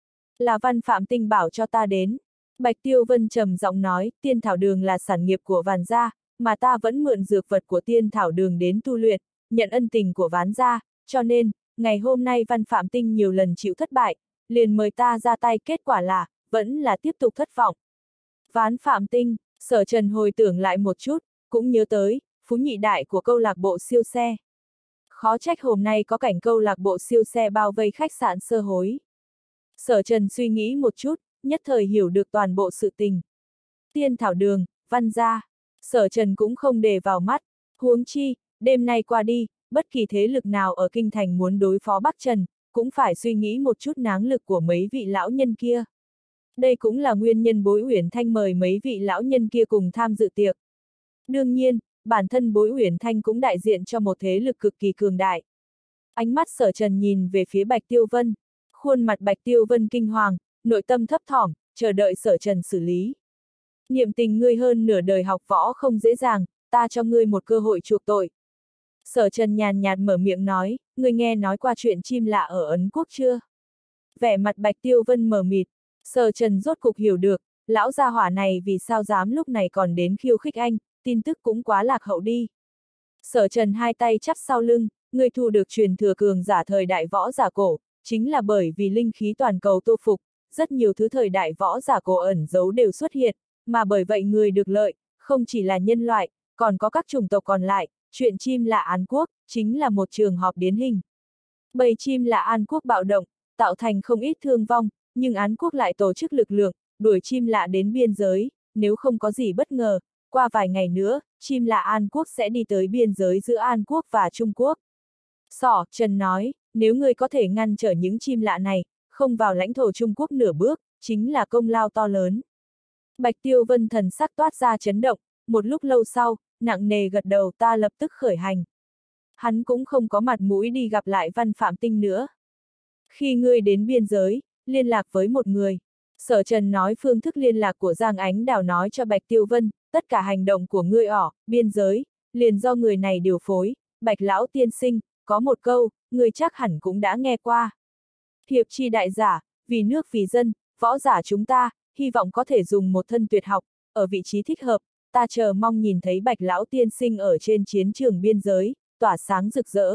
Là Văn Phạm Tinh bảo cho ta đến. Bạch Tiêu Vân trầm giọng nói, tiên thảo đường là sản nghiệp của Vàn gia, mà ta vẫn mượn dược vật của tiên thảo đường đến tu luyện, nhận ân tình của Ván gia, cho nên, ngày hôm nay Văn Phạm Tinh nhiều lần chịu thất bại, liền mời ta ra tay, kết quả là, vẫn là tiếp tục thất vọng. Ván Phạm Tinh, Sở Trần hồi tưởng lại một chút, cũng nhớ tới, phú nhị đại của câu lạc bộ siêu xe. Khó trách hôm nay có cảnh câu lạc bộ siêu xe bao vây khách sạn Sơ Hối. Sở Trần suy nghĩ một chút, nhất thời hiểu được toàn bộ sự tình. Tiên thảo đường, Văn gia, Sở Trần cũng không để vào mắt, huống chi, đêm nay qua đi, bất kỳ thế lực nào ở kinh thành muốn đối phó Bắc Trần, cũng phải suy nghĩ một chút náng lực của mấy vị lão nhân kia. Đây cũng là nguyên nhân Bối Uyển Thanh mời mấy vị lão nhân kia cùng tham dự tiệc. Đương nhiên, bản thân Bối Uyển Thanh cũng đại diện cho một thế lực cực kỳ cường đại. Ánh mắt Sở Trần nhìn về phía Bạch Tiêu Vân, khuôn mặt Bạch Tiêu Vân kinh hoàng, nội tâm thấp thỏm, chờ đợi Sở Trần xử lý. Niệm tình ngươi hơn nửa đời học võ không dễ dàng, ta cho ngươi một cơ hội chuộc tội. Sở Trần nhàn nhạt mở miệng nói, ngươi nghe nói qua chuyện chim lạ ở Ấn Quốc chưa? Vẻ mặt Bạch Tiêu Vân mờ mịt, Sở Trần rốt cục hiểu được, lão gia hỏa này vì sao dám lúc này còn đến khiêu khích anh, tin tức cũng quá lạc hậu đi. Sở Trần hai tay chắp sau lưng, ngươi thu được truyền thừa cường giả thời đại võ giả cổ, chính là bởi vì linh khí toàn cầu tô phục, rất nhiều thứ thời đại võ giả cổ ẩn giấu đều xuất hiện, mà bởi vậy người được lợi, không chỉ là nhân loại, còn có các chủng tộc còn lại, chuyện chim lạ An Quốc, chính là một trường hợp điển hình. Bầy chim lạ An Quốc bạo động, tạo thành không ít thương vong, nhưng An Quốc lại tổ chức lực lượng, đuổi chim lạ đến biên giới, nếu không có gì bất ngờ, qua vài ngày nữa, chim lạ An Quốc sẽ đi tới biên giới giữa An Quốc và Trung Quốc. Sỏ Trần nói, nếu ngươi có thể ngăn trở những chim lạ này, không vào lãnh thổ Trung Quốc nửa bước, chính là công lao to lớn. Bạch Tiêu Vân thần sắc toát ra chấn động, một lúc lâu sau, nặng nề gật đầu, ta lập tức khởi hành. Hắn cũng không có mặt mũi đi gặp lại Văn Phạm Tinh nữa. Khi ngươi đến biên giới, liên lạc với một người. Sở Trần nói phương thức liên lạc của Giang Ánh Đào nói cho Bạch Tiêu Vân, tất cả hành động của ngươi ở biên giới, liền do người này điều phối. Bạch Lão tiên sinh, có một câu, ngươi chắc hẳn cũng đã nghe qua. Hiệp chi đại giả, vì nước vì dân, võ giả chúng ta, hy vọng có thể dùng một thân tuyệt học, ở vị trí thích hợp, ta chờ mong nhìn thấy Bạch Lão tiên sinh ở trên chiến trường biên giới, tỏa sáng rực rỡ.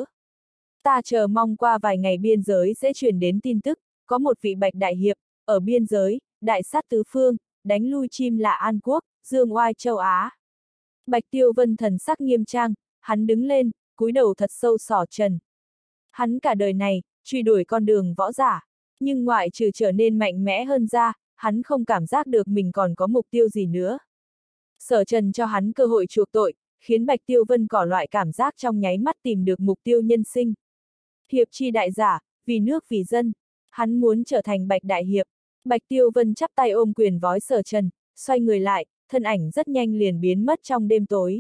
Ta chờ mong qua vài ngày biên giới sẽ truyền đến tin tức, có một vị Bạch Đại Hiệp, ở biên giới, đại sát tứ phương, đánh lui chim lạ An Quốc, dương oai châu Á. Bạch Tiêu Vân thần sắc nghiêm trang, hắn đứng lên, cúi đầu thật sâu Sở Trần. Hắn cả đời này, truy đuổi con đường võ giả, nhưng ngoại trừ trở nên mạnh mẽ hơn ra, hắn không cảm giác được mình còn có mục tiêu gì nữa. Sở Trần cho hắn cơ hội chuộc tội, khiến Bạch Tiêu Vân có loại cảm giác trong nháy mắt tìm được mục tiêu nhân sinh. Hiệp chi đại giả, vì nước vì dân, hắn muốn trở thành Bạch Đại Hiệp. Bạch Tiêu Vân chắp tay ôm quyền vói Sở Trần, xoay người lại, thân ảnh rất nhanh liền biến mất trong đêm tối.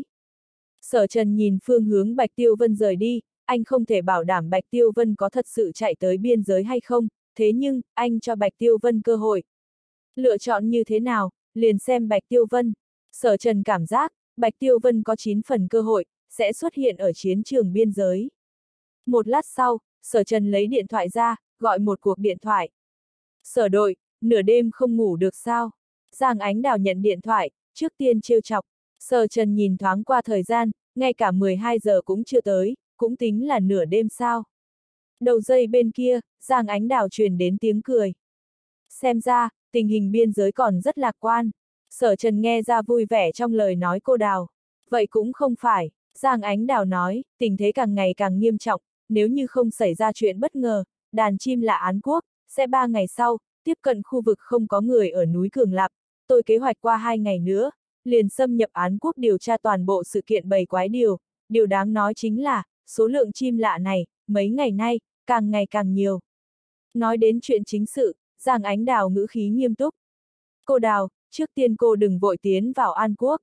Sở Trần nhìn phương hướng Bạch Tiêu Vân rời đi, anh không thể bảo đảm Bạch Tiêu Vân có thật sự chạy tới biên giới hay không, thế nhưng, anh cho Bạch Tiêu Vân cơ hội. Lựa chọn như thế nào, liền xem Bạch Tiêu Vân. Sở Trần cảm giác, Bạch Tiêu Vân có 9 phần cơ hội, sẽ xuất hiện ở chiến trường biên giới. Một lát sau, Sở Trần lấy điện thoại ra, gọi một cuộc điện thoại. Sở đội, nửa đêm không ngủ được sao? Giang Ánh Đào nhận điện thoại, trước tiên trêu chọc. Sở Trần nhìn thoáng qua thời gian, ngay cả 12 giờ cũng chưa tới, cũng tính là nửa đêm sao. Đầu dây bên kia, Giang Ánh Đào truyền đến tiếng cười. Xem ra, tình hình biên giới còn rất lạc quan. Sở Trần nghe ra vui vẻ trong lời nói cô Đào. Vậy cũng không phải, Giang Ánh Đào nói, tình thế càng ngày càng nghiêm trọng, nếu như không xảy ra chuyện bất ngờ, đàn chim lạ An Quốc, sẽ 3 ngày sau, tiếp cận khu vực không có người ở núi Cường Lạp. Tôi kế hoạch qua 2 ngày nữa, liền xâm nhập An Quốc điều tra toàn bộ sự kiện bầy quái điều. Điều đáng nói chính là, số lượng chim lạ này, mấy ngày nay, càng ngày càng nhiều. Nói đến chuyện chính sự, Giang Ánh Đào ngữ khí nghiêm túc. Cô Đào, trước tiên cô đừng vội tiến vào An Quốc.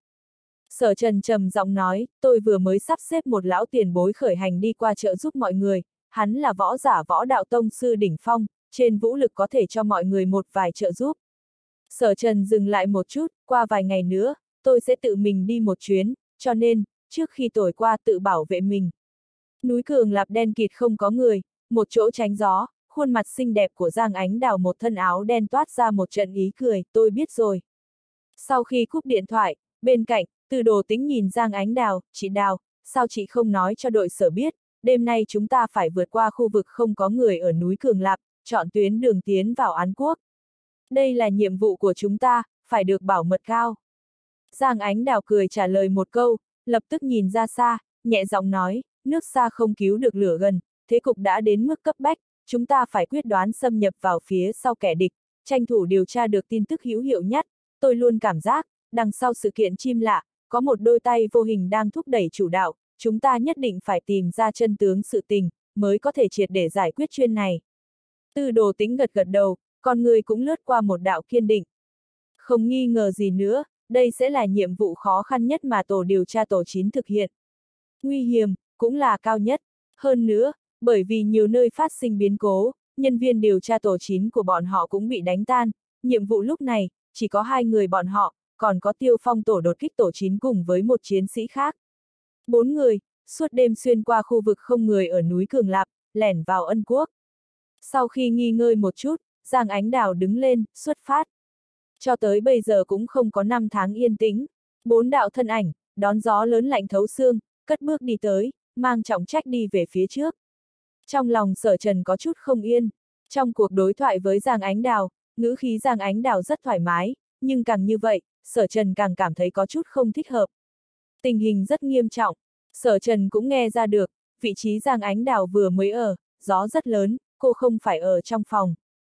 Sở Trần trầm giọng nói, tôi vừa mới sắp xếp một lão tiền bối khởi hành đi qua chợ giúp mọi người, hắn là võ giả võ đạo tông sư đỉnh phong, trên vũ lực có thể cho mọi người một vài trợ giúp. Sở Trần dừng lại một chút, qua vài ngày nữa, tôi sẽ tự mình đi một chuyến, cho nên, trước khi tôi qua tự bảo vệ mình. Núi Cường Lạp đen kịt không có người, một chỗ tránh gió, khuôn mặt xinh đẹp của Giang Ánh Đào một thân áo đen toát ra một trận ý cười, tôi biết rồi. Sau khi cúp điện thoại, bên cạnh, Từ Đồ Tĩnh nhìn Giang Ánh Đào, chị Đào, sao chị không nói cho đội sở biết, đêm nay chúng ta phải vượt qua khu vực không có người ở núi Cường Lạp, chọn tuyến đường tiến vào An Quốc. Đây là nhiệm vụ của chúng ta, phải được bảo mật cao. Giang Ánh Đào cười trả lời một câu, lập tức nhìn ra xa, nhẹ giọng nói, nước xa không cứu được lửa gần, thế cục đã đến mức cấp bách, chúng ta phải quyết đoán xâm nhập vào phía sau kẻ địch, tranh thủ điều tra được tin tức hữu hiệu nhất. Tôi luôn cảm giác, đằng sau sự kiện chim lạ, có một đôi tay vô hình đang thúc đẩy chủ đạo, chúng ta nhất định phải tìm ra chân tướng sự tình, mới có thể triệt để giải quyết chuyện này. Từ Đồ Tĩnh gật gật đầu, con người cũng lướt qua một đạo kiên định. Không nghi ngờ gì nữa, đây sẽ là nhiệm vụ khó khăn nhất mà tổ điều tra tổ 9 thực hiện. Nguy hiểm, cũng là cao nhất. Hơn nữa, bởi vì nhiều nơi phát sinh biến cố, nhân viên điều tra tổ 9 của bọn họ cũng bị đánh tan, nhiệm vụ lúc này, chỉ có 2 người bọn họ, còn có Tiêu Phong tổ đột kích tổ 9 cùng với một chiến sĩ khác. 4 người, suốt đêm xuyên qua khu vực không người ở núi Cường Lạp, lẻn vào Ân Quốc. Sau khi nghi ngơi một chút, Giang Ánh Đào đứng lên, xuất phát. Cho tới bây giờ cũng không có 5 tháng yên tĩnh. 4 đạo thân ảnh, đón gió lớn lạnh thấu xương, cất bước đi tới, mang trọng trách đi về phía trước. Trong lòng Sở Trần có chút không yên. Trong cuộc đối thoại với Giang Ánh Đào, ngữ khí Giang Ánh Đào rất thoải mái, nhưng càng như vậy, Sở Trần càng cảm thấy có chút không thích hợp. Tình hình rất nghiêm trọng, Sở Trần cũng nghe ra được, vị trí Giang Ánh Đào vừa mới ở, gió rất lớn, cô không phải ở trong phòng.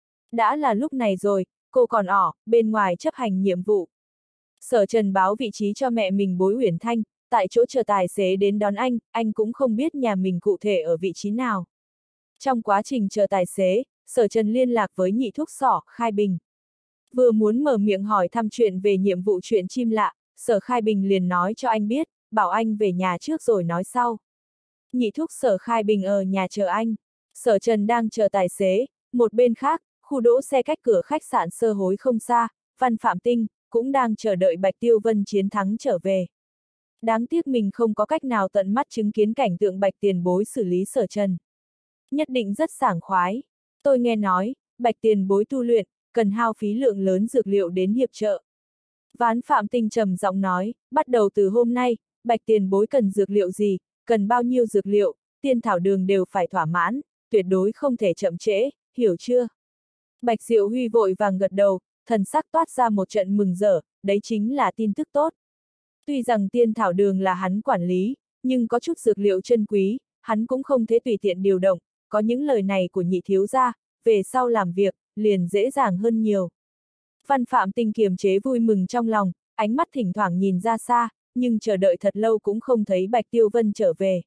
Đã là lúc này rồi, cô còn ở bên ngoài chấp hành nhiệm vụ. Sở Trần báo vị trí cho mẹ mình Bối Uyển Thanh, tại chỗ chờ tài xế đến đón anh cũng không biết nhà mình cụ thể ở vị trí nào. Trong quá trình chờ tài xế, Sở Trần liên lạc với nhị thuốc Sở Khai Bình. Vừa muốn mở miệng hỏi thăm chuyện về nhiệm vụ chuyện chim lạ, Sở Khai Bình liền nói cho anh biết, bảo anh về nhà trước rồi nói sau. Nhị thuốc Sở Khai Bình ở nhà chờ anh. Sở Trần đang chờ tài xế, một bên khác, khu đỗ xe cách cửa khách sạn Sơ Hối không xa, Văn Phạm Tinh cũng đang chờ đợi Bạch Tiêu Vân chiến thắng trở về. Đáng tiếc mình không có cách nào tận mắt chứng kiến cảnh tượng Bạch tiền bối xử lý Sở Trần. Nhất định rất sảng khoái. Tôi nghe nói, Bạch tiền bối tu luyện, cần hao phí lượng lớn dược liệu đến hiệp trợ. Ván Phạm Tinh trầm giọng nói, bắt đầu từ hôm nay, Bạch tiền bối cần dược liệu gì, cần bao nhiêu dược liệu, tiên thảo đường đều phải thỏa mãn, tuyệt đối không thể chậm trễ, hiểu chưa? Bạch Diệu Huy vội vàng gật đầu, thần sắc toát ra một trận mừng rỡ, đấy chính là tin tức tốt. Tuy rằng tiên thảo đường là hắn quản lý, nhưng có chút dược liệu chân quý, hắn cũng không thể tùy tiện điều động, có những lời này của nhị thiếu gia, về sau làm việc, liền dễ dàng hơn nhiều. Văn Phạm Tinh kiềm chế vui mừng trong lòng, ánh mắt thỉnh thoảng nhìn ra xa, nhưng chờ đợi thật lâu cũng không thấy Bạch Tiêu Vân trở về.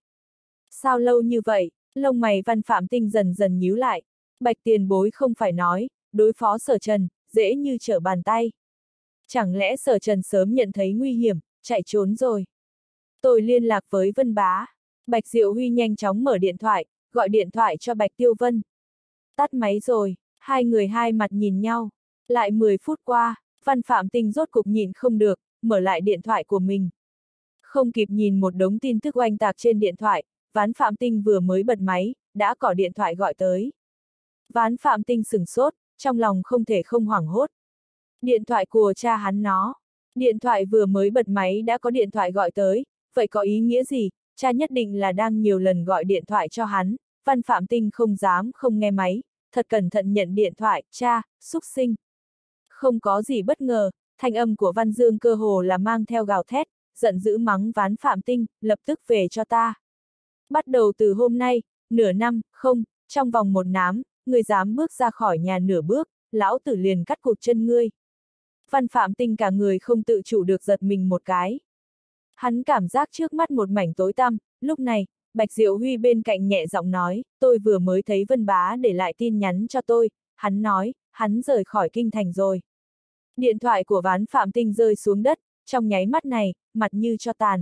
Sao lâu như vậy? Lông mày Văn Phạm Tinh dần dần nhíu lại. Bạch tiền bối không phải nói, đối phó Sở Trần, dễ như trở bàn tay. Chẳng lẽ Sở Trần sớm nhận thấy nguy hiểm, chạy trốn rồi? Tôi liên lạc với Vân Bá. Bạch Diệu Huy nhanh chóng mở điện thoại, gọi điện thoại cho Bạch Tiêu Vân. Tắt máy rồi, hai người hai mặt nhìn nhau. Lại 10 phút qua, Văn Phạm Tinh rốt cục nhìn không được, mở lại điện thoại của mình. Không kịp nhìn một đống tin tức oanh tạc trên điện thoại, Ván Phạm Tinh vừa mới bật máy, đã có điện thoại gọi tới. Ván Phạm Tinh sửng sốt, trong lòng không thể không hoảng hốt. Điện thoại của cha hắn nó. Điện thoại vừa mới bật máy đã có điện thoại gọi tới, vậy có ý nghĩa gì? Cha nhất định là đang nhiều lần gọi điện thoại cho hắn. Văn Phạm Tinh không dám không nghe máy, thật cẩn thận nhận điện thoại, cha, xúc sinh. Không có gì bất ngờ, thanh âm của Văn Dương cơ hồ là mang theo gào thét, giận dữ mắng Ván Phạm Tinh, lập tức về cho ta. Bắt đầu từ hôm nay, nửa năm, không, trong vòng một nám, ngươi dám bước ra khỏi nhà nửa bước, lão tử liền cắt cụt chân ngươi. Văn Phạm Tinh cả người không tự chủ được giật mình một cái. Hắn cảm giác trước mắt một mảnh tối tăm, lúc này, Bạch Diệu Huy bên cạnh nhẹ giọng nói, tôi vừa mới thấy Vân Bá để lại tin nhắn cho tôi, hắn nói, hắn rời khỏi kinh thành rồi. Điện thoại của Ván Phạm Tinh rơi xuống đất, trong nháy mắt này, mặt như cho tàn.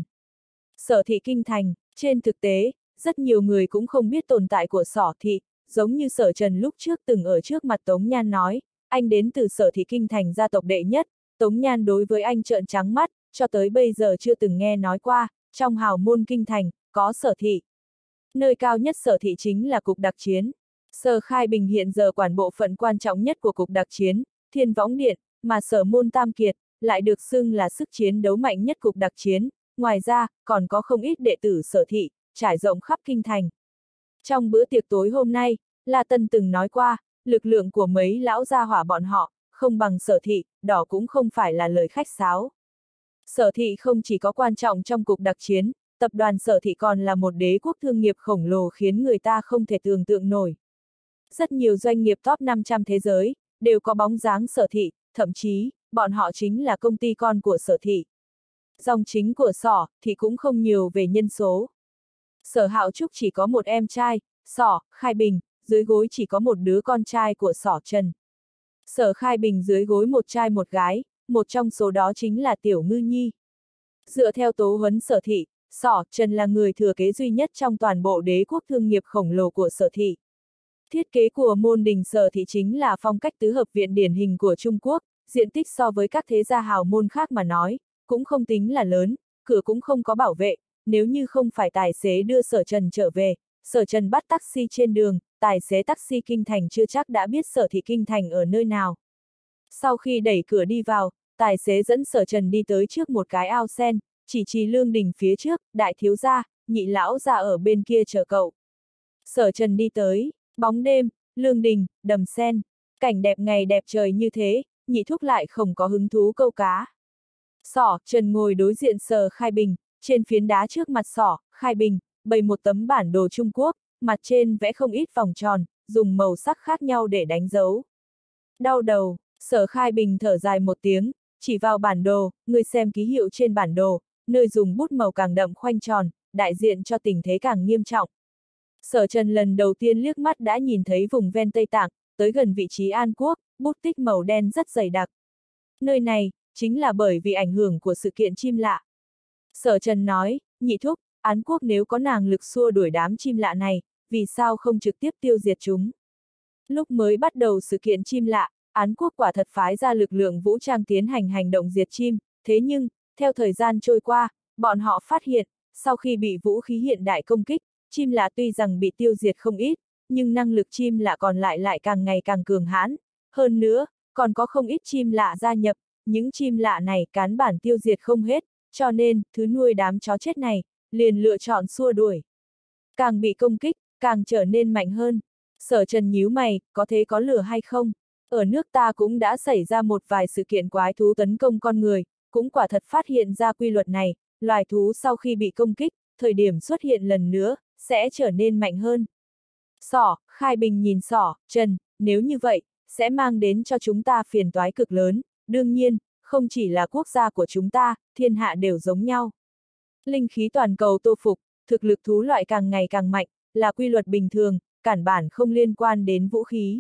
Sở thị kinh thành, trên thực tế, rất nhiều người cũng không biết tồn tại của Sở thị, giống như Sở Trần lúc trước từng ở trước mặt Tống Nhan nói, anh đến từ Sở thị kinh thành gia tộc đệ nhất, Tống Nhan đối với anh trợn trắng mắt, cho tới bây giờ chưa từng nghe nói qua, trong hào môn kinh thành, có Sở thị. Nơi cao nhất Sở thị chính là cục đặc chiến. Sở Khai Bình hiện giờ quản bộ phận quan trọng nhất của cục đặc chiến, Thiên Võng Điện, mà Sở Môn Tam Kiệt, lại được xưng là sức chiến đấu mạnh nhất cục đặc chiến, ngoài ra, còn có không ít đệ tử Sở thị, trải rộng khắp kinh thành. Trong bữa tiệc tối hôm nay, La Tân từng nói qua, lực lượng của mấy lão gia hỏa bọn họ, không bằng Sở thị, đó cũng không phải là lời khách sáo. Sở thị không chỉ có quan trọng trong cục đặc chiến, tập đoàn Sở thị còn là một đế quốc thương nghiệp khổng lồ khiến người ta không thể tưởng tượng nổi. Rất nhiều doanh nghiệp top 500 thế giới, đều có bóng dáng Sở thị, thậm chí, bọn họ chính là công ty con của Sở thị. Dòng chính của Sở thị cũng không nhiều về nhân số. Sở Hạo Trúc chỉ có một em trai, Sở Khai Bình, dưới gối chỉ có một đứa con trai của Sở Trần. Sở Khai Bình dưới gối một trai một gái, một trong số đó chính là Tiểu Ngư Nhi. Dựa theo tố huấn Sở thị, Sở Trần là người thừa kế duy nhất trong toàn bộ đế quốc thương nghiệp khổng lồ của Sở thị. Thiết kế của môn đình Sở thị chính là phong cách tứ hợp viện điển hình của Trung Quốc, diện tích so với các thế gia hào môn khác mà nói, cũng không tính là lớn, cửa cũng không có bảo vệ, nếu như không phải tài xế đưa Sở Trần trở về, Sở Trần bắt taxi trên đường, tài xế taxi kinh thành chưa chắc đã biết Sở thị kinh thành ở nơi nào. Sau khi đẩy cửa đi vào, tài xế dẫn Sở Trần đi tới trước một cái ao sen, chỉ lương đình phía trước, đại thiếu gia, nhị lão gia ở bên kia chờ cậu. Sở Trần đi tới, bóng đêm, lương đình, đầm sen, cảnh đẹp ngày đẹp trời như thế, Nhị Thúc lại không có hứng thú câu cá. Sở Trần ngồi đối diện Sở Khai Bình, trên phiến đá trước mặt Sở Khai Bình, bày một tấm bản đồ Trung Quốc, mặt trên vẽ không ít vòng tròn, dùng màu sắc khác nhau để đánh dấu. Đau đầu, Sở Khai Bình thở dài một tiếng, chỉ vào bản đồ, người xem ký hiệu trên bản đồ, nơi dùng bút màu càng đậm khoanh tròn, đại diện cho tình thế càng nghiêm trọng. Sở Trần lần đầu tiên liếc mắt đã nhìn thấy vùng ven Tây Tạng, tới gần vị trí An Quốc, bút tích màu đen rất dày đặc. Nơi này, chính là bởi vì ảnh hưởng của sự kiện chim lạ. Sở Trần nói, Nhị Thúc, An Quốc nếu có năng lực xua đuổi đám chim lạ này, vì sao không trực tiếp tiêu diệt chúng? Lúc mới bắt đầu sự kiện chim lạ, An Quốc quả thật phái ra lực lượng vũ trang tiến hành hành động diệt chim, thế nhưng, theo thời gian trôi qua, bọn họ phát hiện, sau khi bị vũ khí hiện đại công kích, chim lạ tuy rằng bị tiêu diệt không ít, nhưng năng lực chim lạ còn lại càng ngày càng cường hãn. Hơn nữa, còn có không ít chim lạ gia nhập, những chim lạ này cán bản tiêu diệt không hết, cho nên, thứ nuôi đám chó chết này, liền lựa chọn xua đuổi. Càng bị công kích, càng trở nên mạnh hơn. Sở Trần nhíu mày, có thế có lửa hay không? Ở nước ta cũng đã xảy ra một vài sự kiện quái thú tấn công con người, cũng quả thật phát hiện ra quy luật này, loài thú sau khi bị công kích, thời điểm xuất hiện lần nữa, sẽ trở nên mạnh hơn. Sở Khai Bình nhìn Sở Trần, nếu như vậy, sẽ mang đến cho chúng ta phiền toái cực lớn, đương nhiên, không chỉ là quốc gia của chúng ta, thiên hạ đều giống nhau. Linh khí toàn cầu tô phục, thực lực thú loại càng ngày càng mạnh, là quy luật bình thường, cản bản không liên quan đến vũ khí.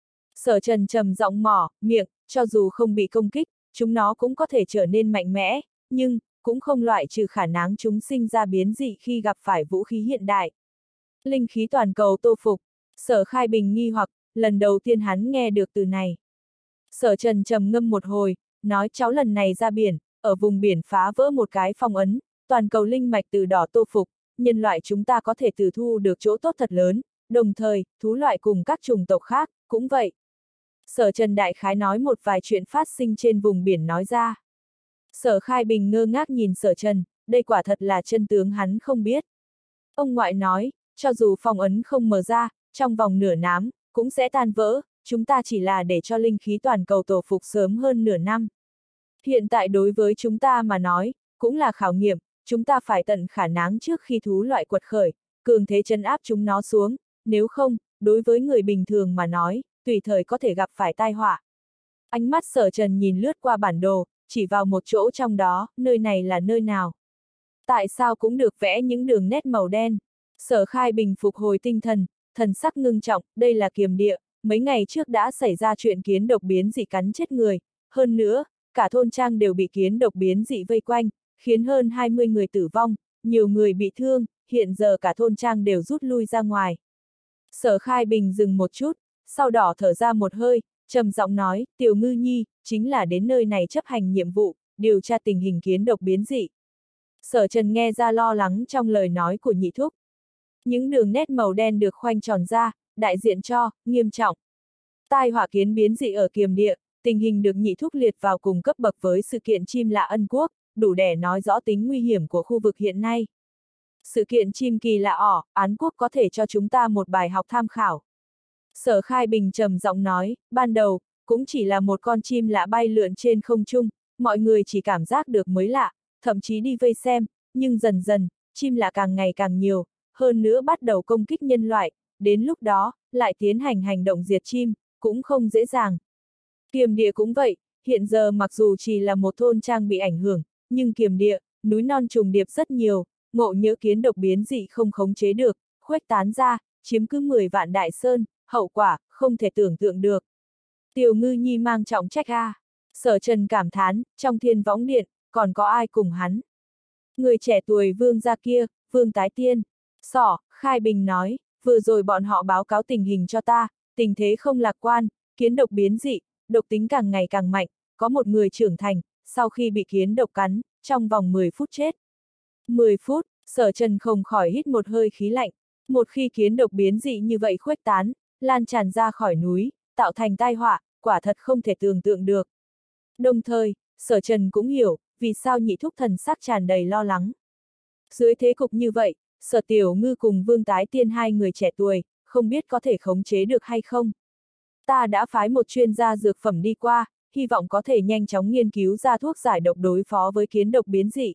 Sở Trần trầm giọng mỏ, miệng, cho dù không bị công kích, chúng nó cũng có thể trở nên mạnh mẽ, nhưng, cũng không loại trừ khả năng chúng sinh ra biến dị khi gặp phải vũ khí hiện đại. Linh khí toàn cầu tô phục, Sở Khai Bình nghi hoặc, lần đầu tiên hắn nghe được từ này. Sở Trần trầm ngâm một hồi, nói cháu lần này ra biển, ở vùng biển phá vỡ một cái phong ấn, toàn cầu linh mạch từ đỏ tô phục, nhân loại chúng ta có thể từ thu được chỗ tốt thật lớn, đồng thời, thú loại cùng các chủng tộc khác, cũng vậy. Sở Trần đại khái nói một vài chuyện phát sinh trên vùng biển nói ra. Sở Khai Bình ngơ ngác nhìn Sở Trần, đây quả thật là chân tướng hắn không biết. Ông ngoại nói, cho dù phong ấn không mở ra, trong vòng nửa năm, cũng sẽ tan vỡ, chúng ta chỉ là để cho linh khí toàn cầu tổ phục sớm hơn nửa năm. Hiện tại đối với chúng ta mà nói, cũng là khảo nghiệm, chúng ta phải tận khả năng trước khi thú loại quật khởi, cường thế trấn áp chúng nó xuống, nếu không, đối với người bình thường mà nói, tùy thời có thể gặp phải tai họa. Ánh mắt Sở Trần nhìn lướt qua bản đồ, chỉ vào một chỗ trong đó, nơi này là nơi nào? Tại sao cũng được vẽ những đường nét màu đen? Sở Khai Bình phục hồi tinh thần, thần sắc ngưng trọng, đây là Kiềm Địa, mấy ngày trước đã xảy ra chuyện kiến độc biến dị cắn chết người, hơn nữa, cả thôn trang đều bị kiến độc biến dị vây quanh, khiến hơn 20 người tử vong, nhiều người bị thương, hiện giờ cả thôn trang đều rút lui ra ngoài. Sở Khai Bình dừng một chút, sau đó thở ra một hơi, trầm giọng nói, Tiểu Ngư Nhi, chính là đến nơi này chấp hành nhiệm vụ, điều tra tình hình kiến độc biến dị. Sở Trần nghe ra lo lắng trong lời nói của Nhị Thúc. Những đường nét màu đen được khoanh tròn ra, đại diện cho, nghiêm trọng. Tai họa kiến biến dị ở Kiềm Địa, tình hình được Nhị Thúc liệt vào cùng cấp bậc với sự kiện chim lạ Ân Quốc, đủ để nói rõ tính nguy hiểm của khu vực hiện nay. Sự kiện chim kỳ lạ An Quốc có thể cho chúng ta một bài học tham khảo. Sở Khai Bình trầm giọng nói, ban đầu, cũng chỉ là một con chim lạ bay lượn trên không trung, mọi người chỉ cảm giác được mới lạ, thậm chí đi vây xem, nhưng dần dần, chim lạ càng ngày càng nhiều, hơn nữa bắt đầu công kích nhân loại, đến lúc đó, lại tiến hành hành động diệt chim, cũng không dễ dàng. Kiềm Địa cũng vậy, hiện giờ mặc dù chỉ là một thôn trang bị ảnh hưởng, nhưng Kiềm Địa, núi non trùng điệp rất nhiều, ngộ nhỡ kiến độc biến dị không khống chế được, khuếch tán ra, chiếm cứ 10 vạn đại sơn, hậu quả, không thể tưởng tượng được. Tiểu Ngư Nhi mang trọng trách a. Sở Trần cảm thán, trong Thiên Võng Điện, còn có ai cùng hắn? Người trẻ tuổi Vương gia kia, Vương Tái Tiên. Sở Khai Bình nói, vừa rồi bọn họ báo cáo tình hình cho ta, tình thế không lạc quan, kiến độc biến dị, độc tính càng ngày càng mạnh, có một người trưởng thành, sau khi bị kiến độc cắn, trong vòng 10 phút chết. 10 phút, Sở Trần không khỏi hít một hơi khí lạnh, một khi kiến độc biến dị như vậy khuếch tán, lan tràn ra khỏi núi, tạo thành tai họa, quả thật không thể tưởng tượng được. Đồng thời, Sở Trần cũng hiểu, vì sao Nhị Thúc thần sắc tràn đầy lo lắng. Dưới thế cục như vậy, Sở Tiểu Ngư cùng Vương Tái Tiên hai người trẻ tuổi, không biết có thể khống chế được hay không. Ta đã phái một chuyên gia dược phẩm đi qua, hy vọng có thể nhanh chóng nghiên cứu ra thuốc giải độc đối phó với kiến độc biến dị.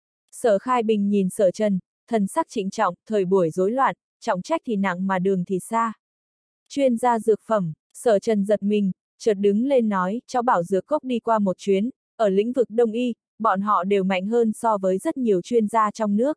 Sở Khai Bình nhìn Sở Trần, thần sắc trịnh trọng, thời buổi rối loạn, trọng trách thì nặng mà đường thì xa. Chuyên gia dược phẩm, Sở Trần giật mình, chợt đứng lên nói, cháu bảo dược cốc đi qua một chuyến, ở lĩnh vực đông y, bọn họ đều mạnh hơn so với rất nhiều chuyên gia trong nước.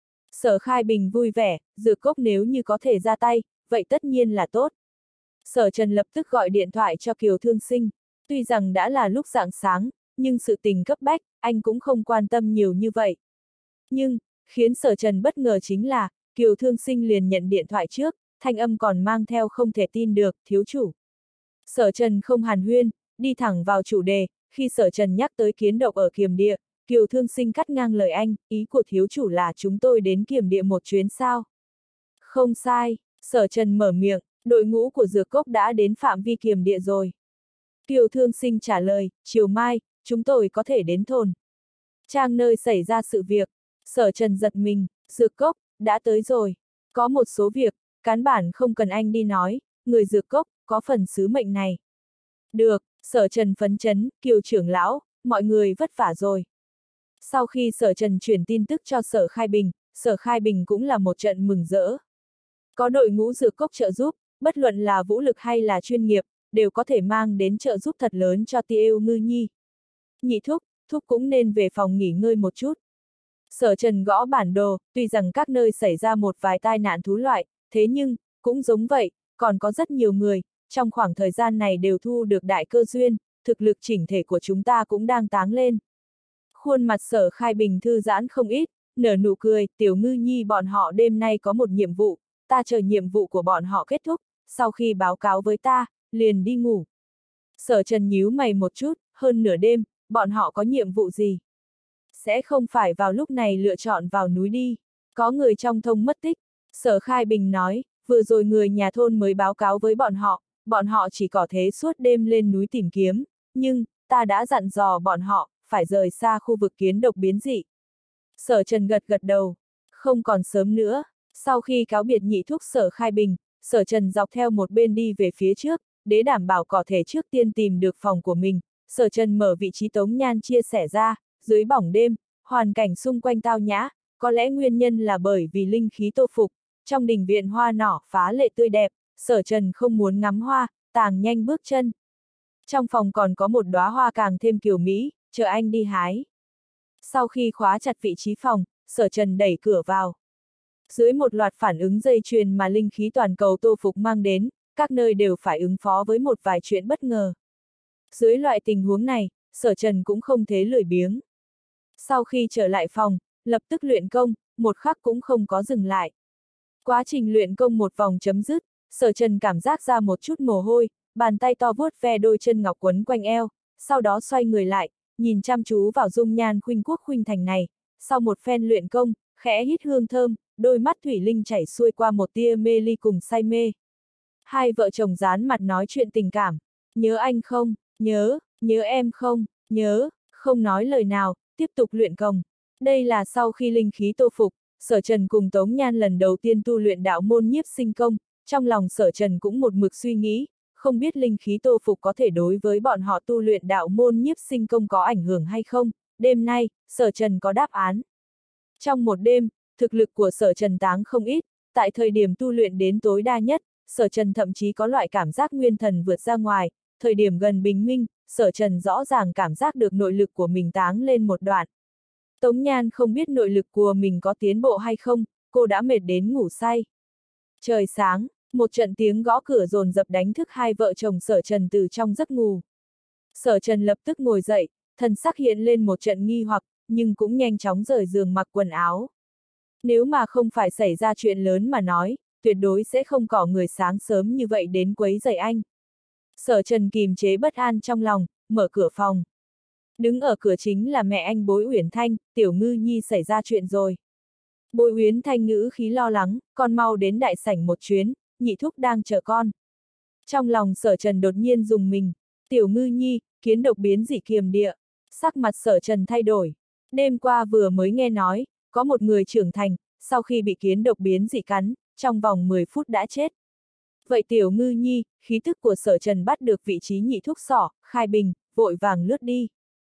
Sở Khai Bình vui vẻ, dược cốc nếu như có thể ra tay, vậy tất nhiên là tốt. Sở Trần lập tức gọi điện thoại cho Kiều Thương Sinh, tuy rằng đã là lúc rạng sáng, nhưng sự tình cấp bách, anh cũng không quan tâm nhiều như vậy. Nhưng, khiến Sở Trần bất ngờ chính là, Kiều Thương Sinh liền nhận điện thoại trước, thanh âm còn mang theo không thể tin được, thiếu chủ. Sở Trần không hàn huyên, đi thẳng vào chủ đề, khi Sở Trần nhắc tới kiến độc ở Kiềm Địa, Kiều Thương Sinh cắt ngang lời anh, ý của thiếu chủ là chúng tôi đến Kiềm Địa một chuyến sao? Không sai, Sở Trần mở miệng, đội ngũ của dược cốc đã đến phạm vi Kiềm Địa rồi. Kiều Thương Sinh trả lời, chiều mai, chúng tôi có thể đến thôn Trang nơi xảy ra sự việc. Sở Trần giật mình, dược cốc, đã tới rồi. Có một số việc, cán bản không cần anh đi nói, người dược cốc, có phần sứ mệnh này. Được, Sở Trần phấn chấn, Kiều trưởng lão, mọi người vất vả rồi. Sau khi Sở Trần chuyển tin tức cho Sở Khai Bình cũng là một trận mừng rỡ. Có đội ngũ dược cốc trợ giúp, bất luận là vũ lực hay là chuyên nghiệp, đều có thể mang đến trợ giúp thật lớn cho Tiêu Ngư Nhi. Nhị thúc cũng nên về phòng nghỉ ngơi một chút. Sở Trần gõ bản đồ, tuy rằng các nơi xảy ra một vài tai nạn thú loại, thế nhưng, cũng giống vậy, còn có rất nhiều người, trong khoảng thời gian này đều thu được đại cơ duyên, thực lực chỉnh thể của chúng ta cũng đang táng lên. Khuôn mặt Sở Khai Bình thư giãn không ít, nở nụ cười, Tiểu Ngư Nhi bọn họ đêm nay có một nhiệm vụ, ta chờ nhiệm vụ của bọn họ kết thúc, sau khi báo cáo với ta, liền đi ngủ. Sở Trần nhíu mày một chút, hơn nửa đêm, bọn họ có nhiệm vụ gì? Sẽ không phải vào lúc này lựa chọn vào núi đi. Có người trong thôn mất tích. Sở Khai Bình nói, vừa rồi người nhà thôn mới báo cáo với bọn họ chỉ có thế suốt đêm lên núi tìm kiếm, nhưng, ta đã dặn dò bọn họ, phải rời xa khu vực kiến độc biến dị. Sở Trần gật gật đầu, không còn sớm nữa. Sau khi cáo biệt nhị thúc Sở Khai Bình, Sở Trần dọc theo một bên đi về phía trước, để đảm bảo có thể trước tiên tìm được phòng của mình. Sở Trần mở vị trí Tống Nhan chia sẻ ra, dưới bóng đêm, hoàn cảnh xung quanh tao nhã, có lẽ nguyên nhân là bởi vì linh khí tô phục, trong đình viện hoa nỏ phá lệ tươi đẹp, Sở Trần không muốn ngắm hoa, tàng nhanh bước chân. Trong phòng còn có một đóa hoa càng thêm kiều mỹ, chờ anh đi hái. Sau khi khóa chặt vị trí phòng, Sở Trần đẩy cửa vào. Dưới một loạt phản ứng dây chuyền mà linh khí toàn cầu tô phục mang đến, các nơi đều phải ứng phó với một vài chuyện bất ngờ. Dưới loại tình huống này, Sở Trần cũng không thế lười biếng. Sau khi trở lại phòng, lập tức luyện công, một khắc cũng không có dừng lại. Quá trình luyện công một vòng chấm dứt, Sở Trần cảm giác ra một chút mồ hôi, bàn tay to vuốt ve đôi chân ngọc quấn quanh eo, sau đó xoay người lại, nhìn chăm chú vào dung nhan khuynh quốc khuynh thành này. Sau một phen luyện công, khẽ hít hương thơm, đôi mắt thủy linh chảy xuôi qua một tia mê ly cùng say mê. Hai vợ chồng dán mặt nói chuyện tình cảm. Nhớ anh không? Nhớ em không? Nhớ, không nói lời nào, tiếp tục luyện công. Đây là sau khi linh khí tô phục, Sở Trần cùng Tống Nhan lần đầu tiên tu luyện đạo môn nhiếp sinh công, trong lòng Sở Trần cũng một mực suy nghĩ, không biết linh khí tô phục có thể đối với bọn họ tu luyện đạo môn nhiếp sinh công có ảnh hưởng hay không. Đêm nay, Sở Trần có đáp án. Trong một đêm, thực lực của Sở Trần táng không ít, tại thời điểm tu luyện đến tối đa nhất, Sở Trần thậm chí có loại cảm giác nguyên thần vượt ra ngoài, thời điểm gần bình minh, Sở Trần rõ ràng cảm giác được nội lực của mình táng lên một đoạn. Tống Nhan không biết nội lực của mình có tiến bộ hay không, cô đã mệt đến ngủ say. Trời sáng, một trận tiếng gõ cửa dồn dập đánh thức hai vợ chồng Sở Trần từ trong giấc ngủ. Sở Trần lập tức ngồi dậy, thần sắc hiện lên một trận nghi hoặc, nhưng cũng nhanh chóng rời giường mặc quần áo. Nếu mà không phải xảy ra chuyện lớn mà nói, tuyệt đối sẽ không có người sáng sớm như vậy đến quấy rầy anh. Sở Trần kìm chế bất an trong lòng, mở cửa phòng. Đứng ở cửa chính là mẹ anh Bối Uyển Thanh, Tiểu Ngư Nhi xảy ra chuyện rồi. Bối Uyển Thanh ngữ khí lo lắng, con mau đến đại sảnh một chuyến, nhị thúc đang chờ con. Trong lòng Sở Trần đột nhiên dùng mình, Tiểu Ngư Nhi, kiến độc biến dị Kiềm Địa. Sắc mặt Sở Trần thay đổi. Đêm qua vừa mới nghe nói, có một người trưởng thành, sau khi bị kiến độc biến dị cắn, trong vòng 10 phút đã chết. Vậy Tiểu Ngư Nhi, khí thức của Sở Trần bắt được vị trí nhị thúc Sở Khai Bình, vội vàng lướt đi.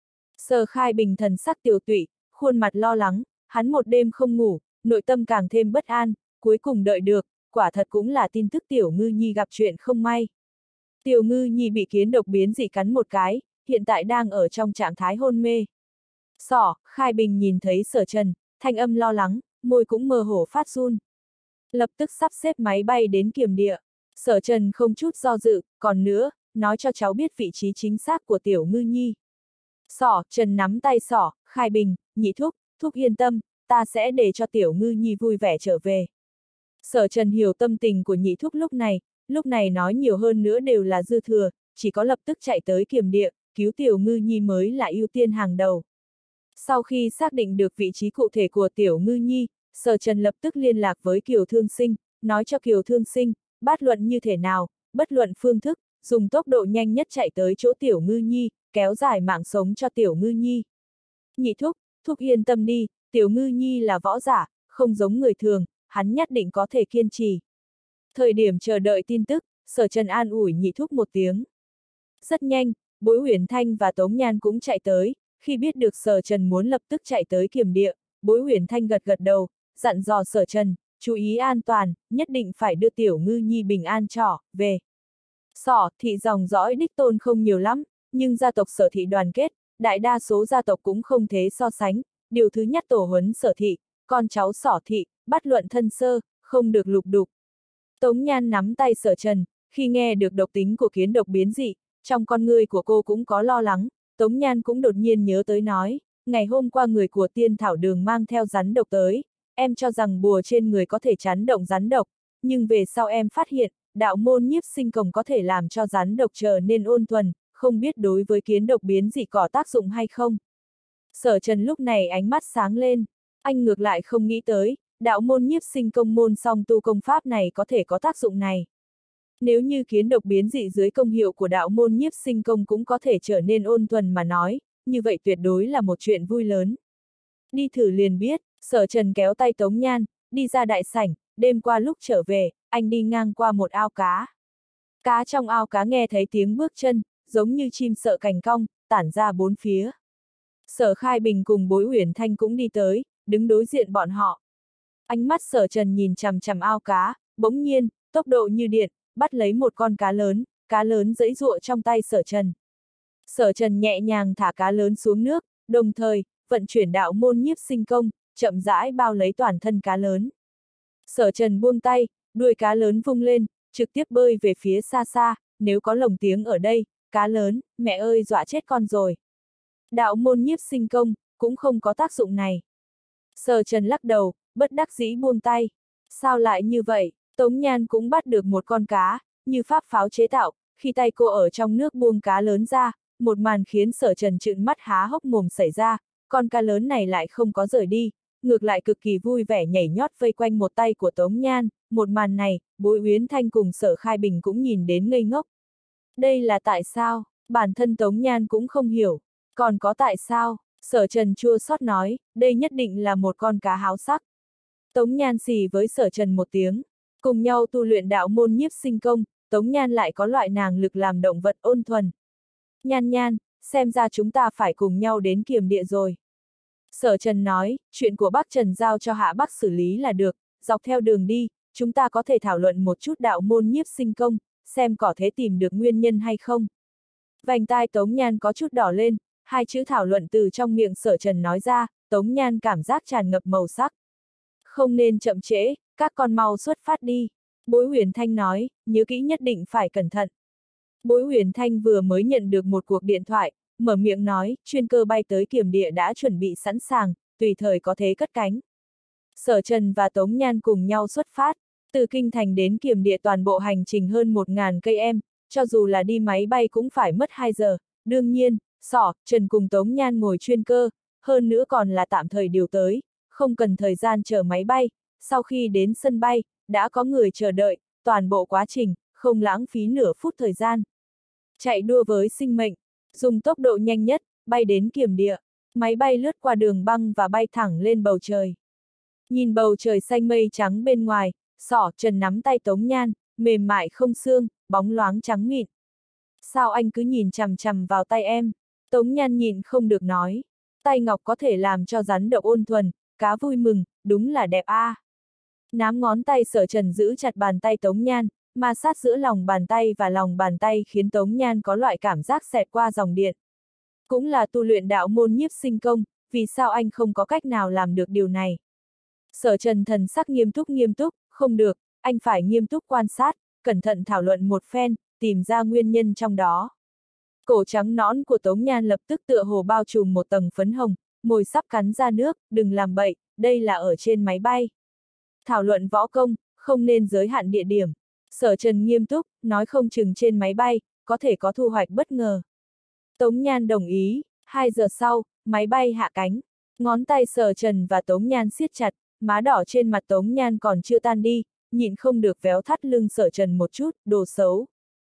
Sở Khai Bình thần sắc tiều tụy, khuôn mặt lo lắng, hắn một đêm không ngủ, nội tâm càng thêm bất an, cuối cùng đợi được, quả thật cũng là tin tức Tiểu Ngư Nhi gặp chuyện không may. Tiểu Ngư Nhi bị kiến độc biến dị cắn một cái, hiện tại đang ở trong trạng thái hôn mê. Sở Khai Bình nhìn thấy Sở Trần, thanh âm lo lắng, môi cũng mơ hồ phát run. Lập tức sắp xếp máy bay đến Kiềm Địa. Sở Trần không chút do dự, còn nữa, nói cho cháu biết vị trí chính xác của Tiểu Ngư Nhi. Sở Trần nắm tay Sở Khai Bình, nhị thúc, thúc yên tâm, ta sẽ để cho Tiểu Ngư Nhi vui vẻ trở về. Sở Trần hiểu tâm tình của nhị thúc lúc này nói nhiều hơn nữa đều là dư thừa, chỉ có lập tức chạy tới Kiềm Địa, cứu Tiểu Ngư Nhi mới là ưu tiên hàng đầu. Sau khi xác định được vị trí cụ thể của Tiểu Ngư Nhi, Sở Trần lập tức liên lạc với Kiều Thương Sinh, nói cho Kiều Thương Sinh, bất luận như thế nào, bất luận phương thức, dùng tốc độ nhanh nhất chạy tới chỗ Tiểu Ngư Nhi, kéo dài mạng sống cho Tiểu Ngư Nhi. Nhị thúc, thúc yên tâm đi, Tiểu Ngư Nhi là võ giả, không giống người thường, hắn nhất định có thể kiên trì. Thời điểm chờ đợi tin tức, Sở Trần an ủi nhị thúc một tiếng. Rất nhanh, Bối Uyển Thanh và Tống Nhan cũng chạy tới, khi biết được Sở Trần muốn lập tức chạy tới Kiềm Địa, Bối Uyển Thanh gật gật đầu, dặn dò Sở Trần, chú ý an toàn, nhất định phải đưa Tiểu Ngư Nhi bình an trở về. Sở thị dòng dõi đích tôn không nhiều lắm, nhưng gia tộc Sở thị đoàn kết, đại đa số gia tộc cũng không thế so sánh. Điều thứ nhất tổ huấn Sở thị, con cháu Sở thị, bất luận thân sơ, không được lục đục. Tống Nhan nắm tay Sở Trần, khi nghe được độc tính của kiến độc biến dị, trong con ngươi của cô cũng có lo lắng. Tống Nhan cũng đột nhiên nhớ tới nói, ngày hôm qua người của Tiên Thảo Đường mang theo rắn độc tới, em cho rằng bùa trên người có thể chắn động rắn độc, nhưng về sau em phát hiện, đạo môn nhiếp sinh công có thể làm cho rắn độc trở nên ôn thuần, không biết đối với kiến độc biến dị có tác dụng hay không. Sở Trần lúc này ánh mắt sáng lên, anh ngược lại không nghĩ tới, đạo môn nhiếp sinh công môn song tu công pháp này có thể có tác dụng này. Nếu như kiến độc biến dị dưới công hiệu của đạo môn nhiếp sinh công cũng có thể trở nên ôn thuần mà nói, như vậy tuyệt đối là một chuyện vui lớn. Đi thử liền biết, Sở Trần kéo tay Tống Nhan, đi ra đại sảnh, đêm qua lúc trở về, anh đi ngang qua một ao cá. Cá trong ao cá nghe thấy tiếng bước chân, giống như chim sợ cành cong, tản ra bốn phía. Sở Khai Bình cùng Bối Uyển Thanh cũng đi tới, đứng đối diện bọn họ. Ánh mắt Sở Trần nhìn chằm chằm ao cá, bỗng nhiên, tốc độ như điện, bắt lấy một con cá lớn giãy giụa trong tay Sở Trần. Sở Trần nhẹ nhàng thả cá lớn xuống nước, đồng thời, vận chuyển đạo môn nhiếp sinh công, chậm rãi bao lấy toàn thân cá lớn. Sở Trần buông tay, đuôi cá lớn vung lên, trực tiếp bơi về phía xa xa, nếu có lồng tiếng ở đây, cá lớn, mẹ ơi dọa chết con rồi. Đạo môn nhiếp sinh công, cũng không có tác dụng này. Sở Trần lắc đầu, bất đắc dĩ buông tay. Sao lại như vậy? Tống Nhan cũng bắt được một con cá, như pháp pháo chế tạo, khi tay cô ở trong nước buông cá lớn ra, một màn khiến Sở Trần trợn mắt há hốc mồm xảy ra, con cá lớn này lại không có rời đi, ngược lại cực kỳ vui vẻ nhảy nhót vây quanh một tay của Tống Nhan, một màn này, Bối Uyển Thanh cùng Sở Khai Bình cũng nhìn đến ngây ngốc. Đây là tại sao? Bản thân Tống Nhan cũng không hiểu, còn có tại sao? Sở Trần chua xót nói, đây nhất định là một con cá háo sắc. Tống Nhan xì với Sở Trần một tiếng, cùng nhau tu luyện đạo môn nhiếp sinh công, Tống Nhan lại có loại nàng lực làm động vật ôn thuần. Nhan Nhan, xem ra chúng ta phải cùng nhau đến Kiềm Địa rồi. Sở Trần nói, chuyện của Bắc Trần giao cho Hạ Bắc xử lý là được, dọc theo đường đi, chúng ta có thể thảo luận một chút đạo môn nhiếp sinh công, xem có thể tìm được nguyên nhân hay không. Vành tai Tống Nhan có chút đỏ lên, hai chữ thảo luận từ trong miệng Sở Trần nói ra, Tống Nhan cảm giác tràn ngập màu sắc. Không nên chậm trễ, các con mau xuất phát đi. Bối Uyển Thanh nói, nhớ kỹ nhất định phải cẩn thận. Bối Uyển Thanh vừa mới nhận được một cuộc điện thoại, mở miệng nói, chuyên cơ bay tới Kiềm Địa đã chuẩn bị sẵn sàng, tùy thời có thể cất cánh. Sở Trần và Tống Nhan cùng nhau xuất phát, từ Kinh Thành đến Kiềm Địa toàn bộ hành trình hơn 1000 km, cho dù là đi máy bay cũng phải mất 2 giờ, đương nhiên, Sở Trần cùng Tống Nhan ngồi chuyên cơ, hơn nữa còn là tạm thời điều tới, không cần thời gian chờ máy bay, sau khi đến sân bay, đã có người chờ đợi, toàn bộ quá trình, không lãng phí nửa phút thời gian. Chạy đua với sinh mệnh, dùng tốc độ nhanh nhất, bay đến Kiềm Địa, máy bay lướt qua đường băng và bay thẳng lên bầu trời. Nhìn bầu trời xanh mây trắng bên ngoài, Sở Trần nắm tay Tống Nhan, mềm mại không xương, bóng loáng trắng mịn. Sao anh cứ nhìn chằm chằm vào tay em? Tống Nhan nhịn không được nói. Tay ngọc có thể làm cho rắn độc ôn thuần, cá vui mừng, đúng là đẹp a. Nám ngón tay Sở Trần giữ chặt bàn tay Tống Nhan, ma sát giữa lòng bàn tay và lòng bàn tay khiến Tống Nhan có loại cảm giác xẹt qua dòng điện. Cũng là tu luyện đạo môn nhiếp sinh công, vì sao anh không có cách nào làm được điều này? Sở Trần thần sắc nghiêm túc, không được, anh phải nghiêm túc quan sát, cẩn thận thảo luận một phen, tìm ra nguyên nhân trong đó. Cổ trắng nõn của Tống Nhan lập tức tựa hồ bao trùm một tầng phấn hồng, môi sắp cắn ra nước, đừng làm bậy, đây là ở trên máy bay. Thảo luận võ công, không nên giới hạn địa điểm. Sở Trần nghiêm túc, nói không chừng trên máy bay, có thể có thu hoạch bất ngờ. Tống Nhan đồng ý, 2 giờ sau, máy bay hạ cánh. Ngón tay Sở Trần và Tống Nhan siết chặt, má đỏ trên mặt Tống Nhan còn chưa tan đi, nhịn không được véo thắt lưng Sở Trần một chút, đồ xấu.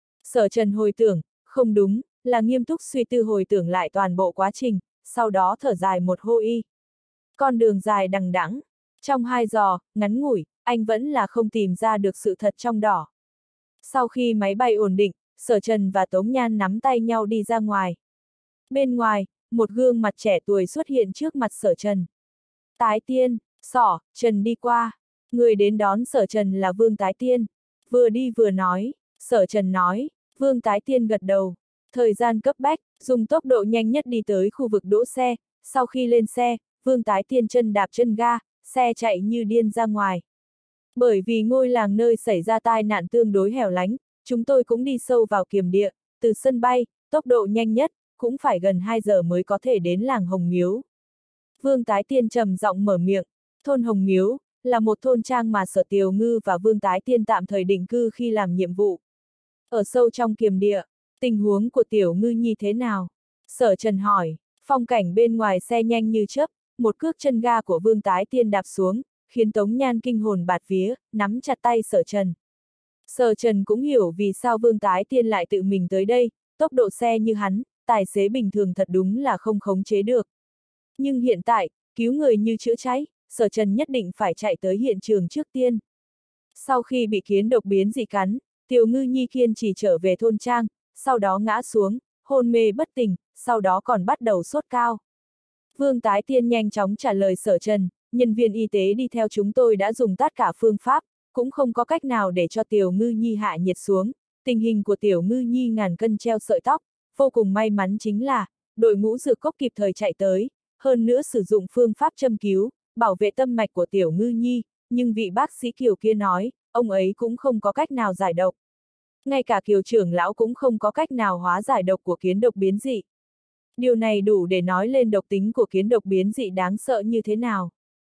Sở Trần hồi tưởng, không đúng, là nghiêm túc suy tư hồi tưởng lại toàn bộ quá trình, sau đó thở dài một hơi. Con đường dài đằng đẵng, trong 2 giờ, ngắn ngủi, anh vẫn là không tìm ra được sự thật trong đó. Sau khi máy bay ổn định, Sở Trần và Tống Nhan nắm tay nhau đi ra ngoài. Bên ngoài, một gương mặt trẻ tuổi xuất hiện trước mặt Sở Trần. Tái Tiên, Sở Trần đi qua. Người đến đón Sở Trần là Vương Tái Tiên. Vừa đi vừa nói, Sở Trần nói, Vương Tái Tiên gật đầu. Thời gian cấp bách, dùng tốc độ nhanh nhất đi tới khu vực đỗ xe, sau khi lên xe, Vương Tái Tiên chân đạp chân ga, xe chạy như điên ra ngoài. Bởi vì ngôi làng nơi xảy ra tai nạn tương đối hẻo lánh, chúng tôi cũng đi sâu vào kiềm địa, từ sân bay, tốc độ nhanh nhất, cũng phải gần 2 giờ mới có thể đến làng Hồng Miếu. Vương Tái Tiên trầm giọng mở miệng, thôn Hồng Miếu, là một thôn trang mà Sở Tiều Ngư và Vương Tái Tiên tạm thời định cư khi làm nhiệm vụ. Ở sâu trong kiềm địa, tình huống của Tiểu Ngư Nhi thế nào? Sở Trần hỏi, phong cảnh bên ngoài xe nhanh như chớp, một cước chân ga của Vương Tái Tiên đạp xuống, khiến Tống Nhan kinh hồn bạt vía, nắm chặt tay Sở Trần. Sở Trần cũng hiểu vì sao Vương Tái Tiên lại tự mình tới đây, tốc độ xe như hắn, tài xế bình thường thật đúng là không khống chế được. Nhưng hiện tại, cứu người như chữa cháy, Sở Trần nhất định phải chạy tới hiện trường trước tiên. Sau khi bị kiến độc biến dị cắn, Tiểu Ngư Nhi kiên trì trở về thôn trang, sau đó ngã xuống, hôn mê bất tỉnh, sau đó còn bắt đầu sốt cao. Vương Tái Tiên nhanh chóng trả lời Sở Trần, nhân viên y tế đi theo chúng tôi đã dùng tất cả phương pháp, cũng không có cách nào để cho Tiểu Ngư Nhi hạ nhiệt xuống, tình hình của Tiểu Ngư Nhi ngàn cân treo sợi tóc, vô cùng may mắn chính là, đội ngũ dược cốc kịp thời chạy tới, hơn nữa sử dụng phương pháp châm cứu, bảo vệ tâm mạch của Tiểu Ngư Nhi, nhưng vị bác sĩ Kiều kia nói, ông ấy cũng không có cách nào giải độc. Ngay cả Kiều trưởng lão cũng không có cách nào hóa giải độc của kiến độc biến dị. Điều này đủ để nói lên độc tính của kiến độc biến dị đáng sợ như thế nào.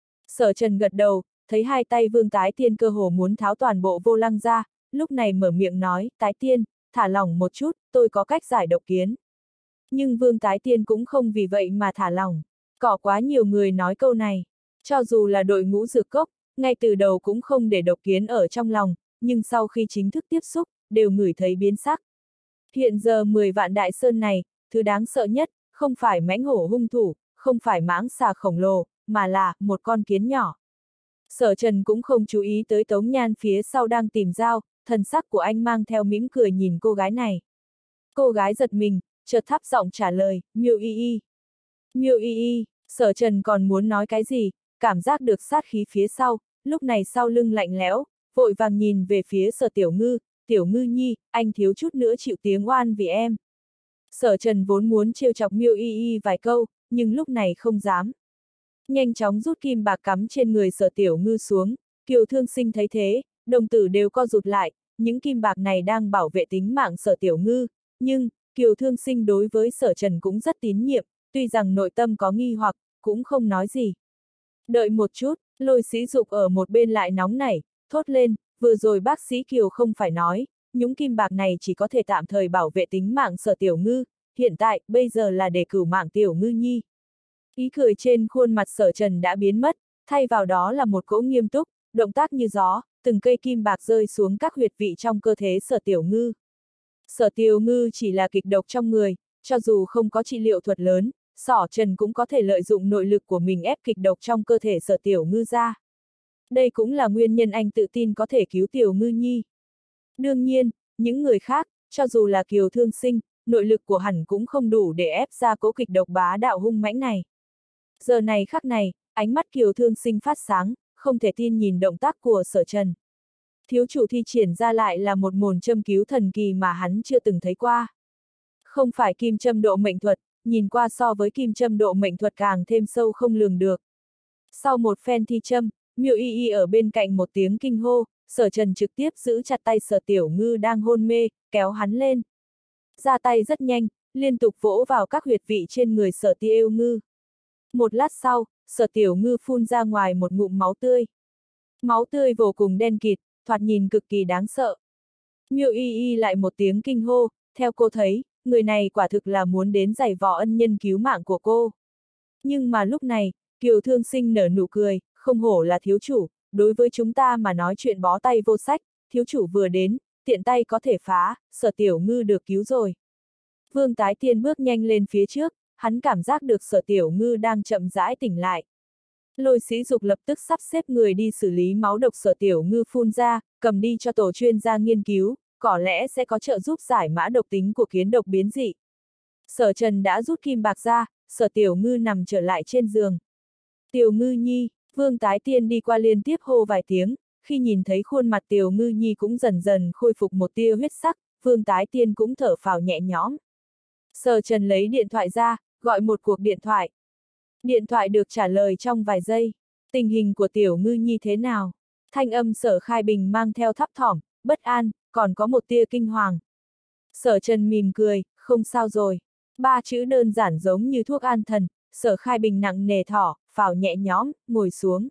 Sở Trần gật đầu, thấy hai tay Vương Tái Tiên cơ hồ muốn tháo toàn bộ vô lăng ra, lúc này mở miệng nói, Tái Tiên, thả lỏng một chút, tôi có cách giải độc kiến. Nhưng Vương Tái Tiên cũng không vì vậy mà thả lỏng. Có quá nhiều người nói câu này. Cho dù là đội ngũ dược cốc, ngay từ đầu cũng không để độc kiến ở trong lòng, nhưng sau khi chính thức tiếp xúc, đều ngửi thấy biến sắc. Hiện giờ 10 vạn đại sơn này, thứ đáng sợ nhất, không phải mãnh hổ hung thủ, không phải mãng xà khổng lồ, mà là một con kiến nhỏ. Sở Trần cũng không chú ý tới Tống Nhan phía sau đang tìm dao, thần sắc của anh mang theo mỉm cười nhìn cô gái này. Cô gái giật mình, chợt thấp giọng trả lời, Miêu Y Y. Miêu Y Y, Sở Trần còn muốn nói cái gì, cảm giác được sát khí phía sau, lúc này sau lưng lạnh lẽo, vội vàng nhìn về phía Sở Tiểu Ngư, Tiểu Ngư Nhi, anh thiếu chút nữa chịu tiếng oan vì em. Sở Trần vốn muốn trêu chọc Miêu Y Y vài câu, nhưng lúc này không dám. Nhanh chóng rút kim bạc cắm trên người Sở Tiểu Ngư xuống, Kiều Thương Sinh thấy thế, đồng tử đều co rụt lại, những kim bạc này đang bảo vệ tính mạng Sở Tiểu Ngư, nhưng, Kiều Thương Sinh đối với Sở Trần cũng rất tín nhiệm, tuy rằng nội tâm có nghi hoặc, cũng không nói gì. Đợi một chút, Lôi Sĩ Dục ở một bên lại nóng nảy, thốt lên, vừa rồi bác sĩ Kiều không phải nói, những kim bạc này chỉ có thể tạm thời bảo vệ tính mạng Sở Tiểu Ngư, hiện tại, bây giờ là để cửu mạng Tiểu Ngư Nhi. Ý cười trên khuôn mặt Sở Trần đã biến mất, thay vào đó là một cỗ nghiêm túc, động tác như gió, từng cây kim bạc rơi xuống các huyệt vị trong cơ thể Sở Tiểu Ngư. Sở Tiểu Ngư chỉ là kịch độc trong người, cho dù không có trị liệu thuật lớn, Sở Trần cũng có thể lợi dụng nội lực của mình ép kịch độc trong cơ thể Sở Tiểu Ngư ra. Đây cũng là nguyên nhân anh tự tin có thể cứu Tiểu Ngư Nhi. Đương nhiên, những người khác, cho dù là Kiều Thương Sinh, nội lực của hẳn cũng không đủ để ép ra cỗ kịch độc bá đạo hung mãnh này. Giờ này khắc này, ánh mắt Kiều Thương Sinh phát sáng, không thể tin nhìn động tác của Sở Trần. Thiếu chủ thi triển ra lại là một môn châm cứu thần kỳ mà hắn chưa từng thấy qua. Không phải kim châm độ mệnh thuật, nhìn qua so với kim châm độ mệnh thuật càng thêm sâu không lường được. Sau một phen thi châm, Miêu Y Y ở bên cạnh một tiếng kinh hô, Sở Trần trực tiếp giữ chặt tay Sở Tiểu Ngư đang hôn mê, kéo hắn lên. Ra tay rất nhanh, liên tục vỗ vào các huyệt vị trên người Sở Tiểu Ngư. Một lát sau, Sở Tiểu Ngư phun ra ngoài một ngụm máu tươi. Máu tươi vô cùng đen kịt, thoạt nhìn cực kỳ đáng sợ. Miêu Y Y lại một tiếng kinh hô, theo cô thấy, người này quả thực là muốn đến giày vò ân nhân cứu mạng của cô. Nhưng mà lúc này, Kiều Thương Sinh nở nụ cười, không hổ là thiếu chủ, đối với chúng ta mà nói chuyện bó tay vô sách, thiếu chủ vừa đến, tiện tay có thể phá, Sở Tiểu Ngư được cứu rồi. Vương Tái Tiên bước nhanh lên phía trước, hắn cảm giác được Sở Tiểu Ngư đang chậm rãi tỉnh lại. Lôi Sĩ Dục lập tức sắp xếp người đi xử lý máu độc Sở Tiểu Ngư phun ra, cầm đi cho tổ chuyên gia nghiên cứu, có lẽ sẽ có trợ giúp giải mã độc tính của kiến độc biến dị. Sở Trần đã rút kim bạc ra, Sở Tiểu Ngư nằm trở lại trên giường. Tiểu Ngư Nhi, Vương Tái Tiên đi qua liên tiếp hô vài tiếng, khi nhìn thấy khuôn mặt Tiểu Ngư Nhi cũng dần dần khôi phục một tia huyết sắc, Vương Tái Tiên cũng thở phào nhẹ nhõm. Sở Trần lấy điện thoại ra, gọi một cuộc điện thoại. Điện thoại được trả lời trong vài giây. Tình hình của Tiểu Ngư Nhi thế nào? Thanh âm Sở Khai Bình mang theo thấp thỏm, bất an, còn có một tia kinh hoàng. Sở Trần mỉm cười, không sao rồi. Ba chữ đơn giản giống như thuốc an thần, Sở Khai Bình nặng nề thở phào nhẹ nhõm, ngồi xuống.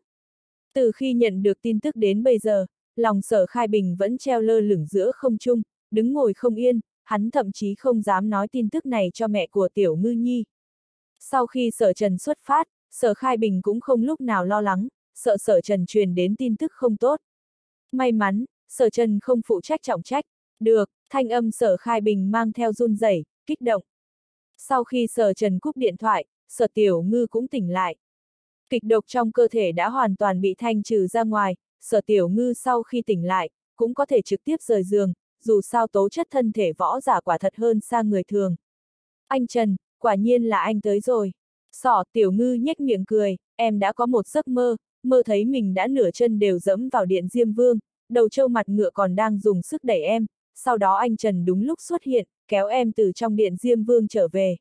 Từ khi nhận được tin tức đến bây giờ, lòng Sở Khai Bình vẫn treo lơ lửng giữa không trung, đứng ngồi không yên, hắn thậm chí không dám nói tin tức này cho mẹ của Tiểu Ngư Nhi. Sau khi Sở Trần xuất phát, Sở Khai Bình cũng không lúc nào lo lắng, sợ Sở Trần truyền đến tin tức không tốt. May mắn, Sở Trần không phụ trách trọng trách. Được, thanh âm Sở Khai Bình mang theo run rẩy, kích động. Sau khi Sở Trần cúp điện thoại, Sở Tiểu Ngư cũng tỉnh lại. Kịch độc trong cơ thể đã hoàn toàn bị thanh trừ ra ngoài, Sở Tiểu Ngư sau khi tỉnh lại, cũng có thể trực tiếp rời giường, dù sao tố chất thân thể võ giả quả thật hơn xa người thường. Anh Trần, quả nhiên là anh tới rồi. Sở Tiểu Ngư nhếch miệng cười, em đã có một giấc mơ, mơ thấy mình đã nửa chân đều dẫm vào điện Diêm Vương, đầu trâu mặt ngựa còn đang dùng sức đẩy em, sau đó anh Trần đúng lúc xuất hiện, kéo em từ trong điện Diêm Vương trở về.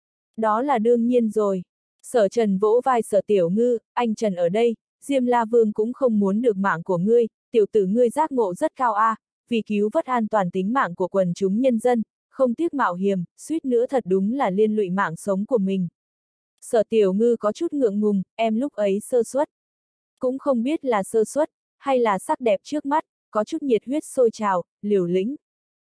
Đó là đương nhiên rồi. Sở Trần vỗ vai Sở Tiểu Ngư, anh Trần ở đây, Diêm La Vương cũng không muốn được mạng của ngươi, tiểu tử ngươi giác ngộ rất cao a, vì cứu vớt an toàn tính mạng của quần chúng nhân dân, không tiếc mạo hiểm, suýt nữa thật đúng là liên lụy mạng sống của mình. Sở Tiểu Ngư có chút ngượng ngùng, em lúc ấy sơ suất. Cũng không biết là sơ suất, hay là sắc đẹp trước mắt, có chút nhiệt huyết sôi trào, liều lĩnh.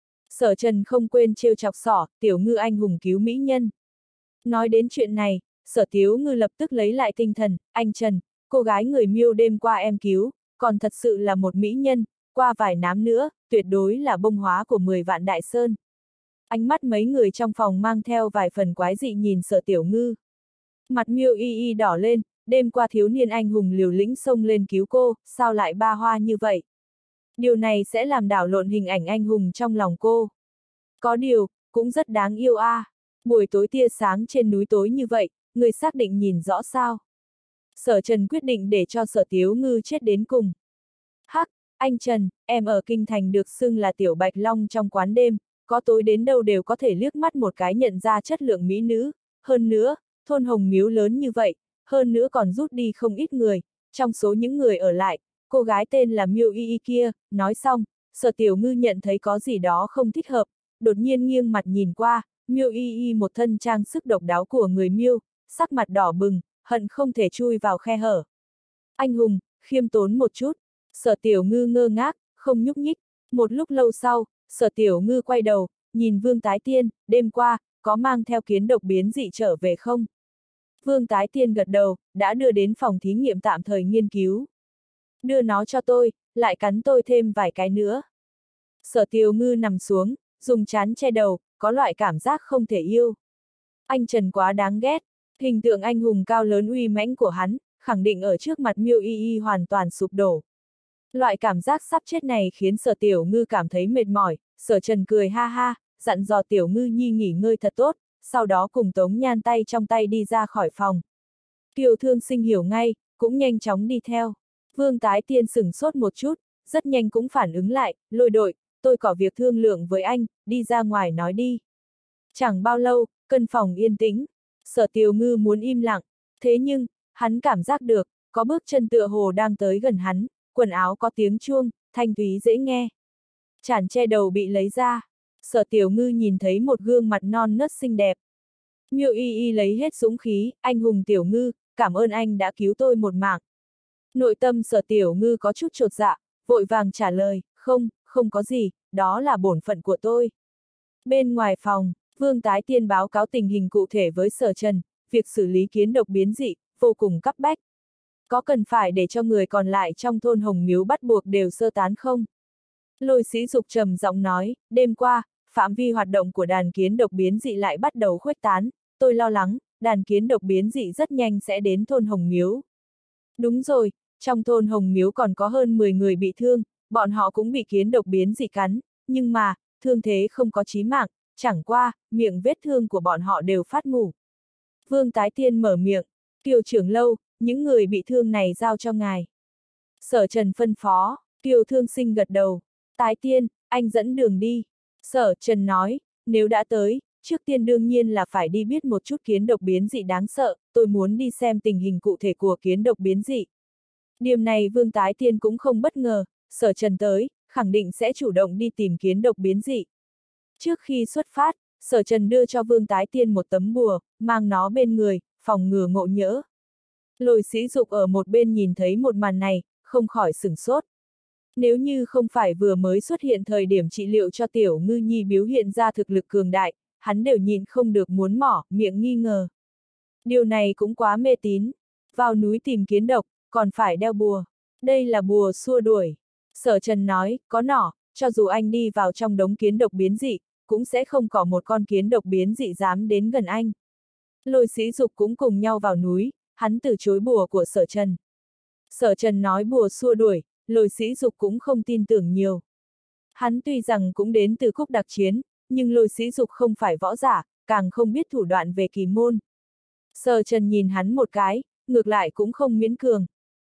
Sở Trần không quên trêu chọc Sở Tiểu Ngư anh hùng cứu mỹ nhân. Nói đến chuyện này, Sở Tiểu Ngư lập tức lấy lại tinh thần, anh Trần, cô gái người Miêu đêm qua em cứu, còn thật sự là một mỹ nhân, qua vài năm nữa, tuyệt đối là bông hóa của 10 vạn đại sơn. Ánh mắt mấy người trong phòng mang theo vài phần quái dị nhìn Sở Tiểu Ngư. Mặt Miêu Y Y đỏ lên, đêm qua thiếu niên anh hùng liều lĩnh xông lên cứu cô, sao lại ba hoa như vậy? Điều này sẽ làm đảo lộn hình ảnh anh hùng trong lòng cô. Có điều, cũng rất đáng yêu a. Buổi tối tia sáng trên núi tối như vậy, người xác định nhìn rõ sao? Sở Trần quyết định để cho Sở Tiểu Ngư chết đến cùng. Hắc, anh Trần, em ở Kinh Thành được xưng là Tiểu Bạch Long trong quán đêm, có tối đến đâu đều có thể liếc mắt một cái nhận ra chất lượng mỹ nữ. Hơn nữa, thôn Hồng Miếu lớn như vậy, hơn nữa còn rút đi không ít người, trong số những người ở lại, cô gái tên là Miêu Y Y kia, nói xong, Sở Tiểu Ngư nhận thấy có gì đó không thích hợp, đột nhiên nghiêng mặt nhìn qua, Miêu Y Y một thân trang sức độc đáo của người Miêu, sắc mặt đỏ bừng, hận không thể chui vào khe hở. Anh hùng, khiêm tốn một chút. Sở Tiểu Ngư ngơ ngác, không nhúc nhích. Một lúc lâu sau, Sở Tiểu Ngư quay đầu, nhìn Vương Tái Tiên, đêm qua, có mang theo kiến độc biến dị trở về không? Vương Tái Tiên gật đầu, đã đưa đến phòng thí nghiệm tạm thời nghiên cứu. Đưa nó cho tôi, lại cắn tôi thêm vài cái nữa. Sở Tiểu Ngư nằm xuống, dùng trán che đầu, có loại cảm giác không thể yêu. Anh Trần quá đáng ghét, hình tượng anh hùng cao lớn uy mãnh của hắn, khẳng định ở trước mặt Miêu Y Y hoàn toàn sụp đổ. Loại cảm giác sắp chết này khiến Sở Tiểu Ngư cảm thấy mệt mỏi, Sở Trần cười ha ha, dặn dò Tiểu Ngư Nhi nghỉ ngơi thật tốt, sau đó cùng Tống Nhan tay trong tay đi ra khỏi phòng. Kiều Thương Sinh hiểu ngay, cũng nhanh chóng đi theo. Vương Tái Tiên sửng sốt một chút, rất nhanh cũng phản ứng lại, Lôi đội, tôi có việc thương lượng với anh, đi ra ngoài nói đi. Chẳng bao lâu, căn phòng yên tĩnh, Sở Tiểu Ngư muốn im lặng, thế nhưng, hắn cảm giác được, có bước chân tựa hồ đang tới gần hắn, quần áo có tiếng chuông, thanh thúy dễ nghe. Chản che đầu bị lấy ra, Sở Tiểu Ngư nhìn thấy một gương mặt non nớt xinh đẹp. Miêu Y Y lấy hết dũng khí, anh hùng Tiểu Ngư, cảm ơn anh đã cứu tôi một mạng. Nội tâm Sở Tiểu Ngư có chút chột dạ, vội vàng trả lời, không có gì, đó là bổn phận của tôi. Bên ngoài phòng, Vương Tái Tiên báo cáo tình hình cụ thể với Sở Trần, việc xử lý kiến độc biến dị, vô cùng cấp bách. Có cần phải để cho người còn lại trong thôn Hồng Miếu bắt buộc đều sơ tán không? Lôi Sĩ Dục trầm giọng nói, đêm qua, phạm vi hoạt động của đàn kiến độc biến dị lại bắt đầu khuếch tán, tôi lo lắng, đàn kiến độc biến dị rất nhanh sẽ đến thôn Hồng Miếu. Đúng rồi, trong thôn Hồng Miếu còn có hơn 10 người bị thương, bọn họ cũng bị kiến độc biến dị cắn, nhưng mà, thương thế không có chí mạng, chẳng qua, miệng vết thương của bọn họ đều phát mủ. Vương Tái Tiên mở miệng, Kiều trưởng lâu, những người bị thương này giao cho ngài. Sở Trần phân phó, Kiều Thương Sinh gật đầu, Tái Tiên, anh dẫn đường đi. Sở Trần nói, nếu đã tới, trước tiên đương nhiên là phải đi biết một chút kiến độc biến dị đáng sợ, tôi muốn đi xem tình hình cụ thể của kiến độc biến dị. Điểm này Vương Tái Tiên cũng không bất ngờ, Sở Trần tới, khẳng định sẽ chủ động đi tìm kiến độc biến dị. Trước khi xuất phát, Sở Trần đưa cho Vương Tái Tiên một tấm bùa, mang nó bên người, phòng ngừa ngộ nhỡ. Lôi Sĩ Dục ở một bên nhìn thấy một màn này, không khỏi sửng sốt. Nếu như không phải vừa mới xuất hiện thời điểm trị liệu cho Tiểu Ngư Nhi biểu hiện ra thực lực cường đại, hắn đều nhịn không được muốn mỏ, miệng nghi ngờ. Điều này cũng quá mê tín. Vào núi tìm kiến độc, còn phải đeo bùa. Đây là bùa xua đuổi. Sở Trần nói, có nỏ, cho dù anh đi vào trong đống kiến độc biến dị, cũng sẽ không có một con kiến độc biến dị dám đến gần anh. Lôi Sĩ Dục cũng cùng nhau vào núi, hắn từ chối bùa của Sở Trần. Sở Trần nói bùa xua đuổi, Lôi Sĩ Dục cũng không tin tưởng nhiều. Hắn tuy rằng cũng đến từ Cúc Đặc Chiến, nhưng Lôi Sĩ Dục không phải võ giả, càng không biết thủ đoạn về kỳ môn. Sở Trần nhìn hắn một cái, ngược lại cũng không miễn cường.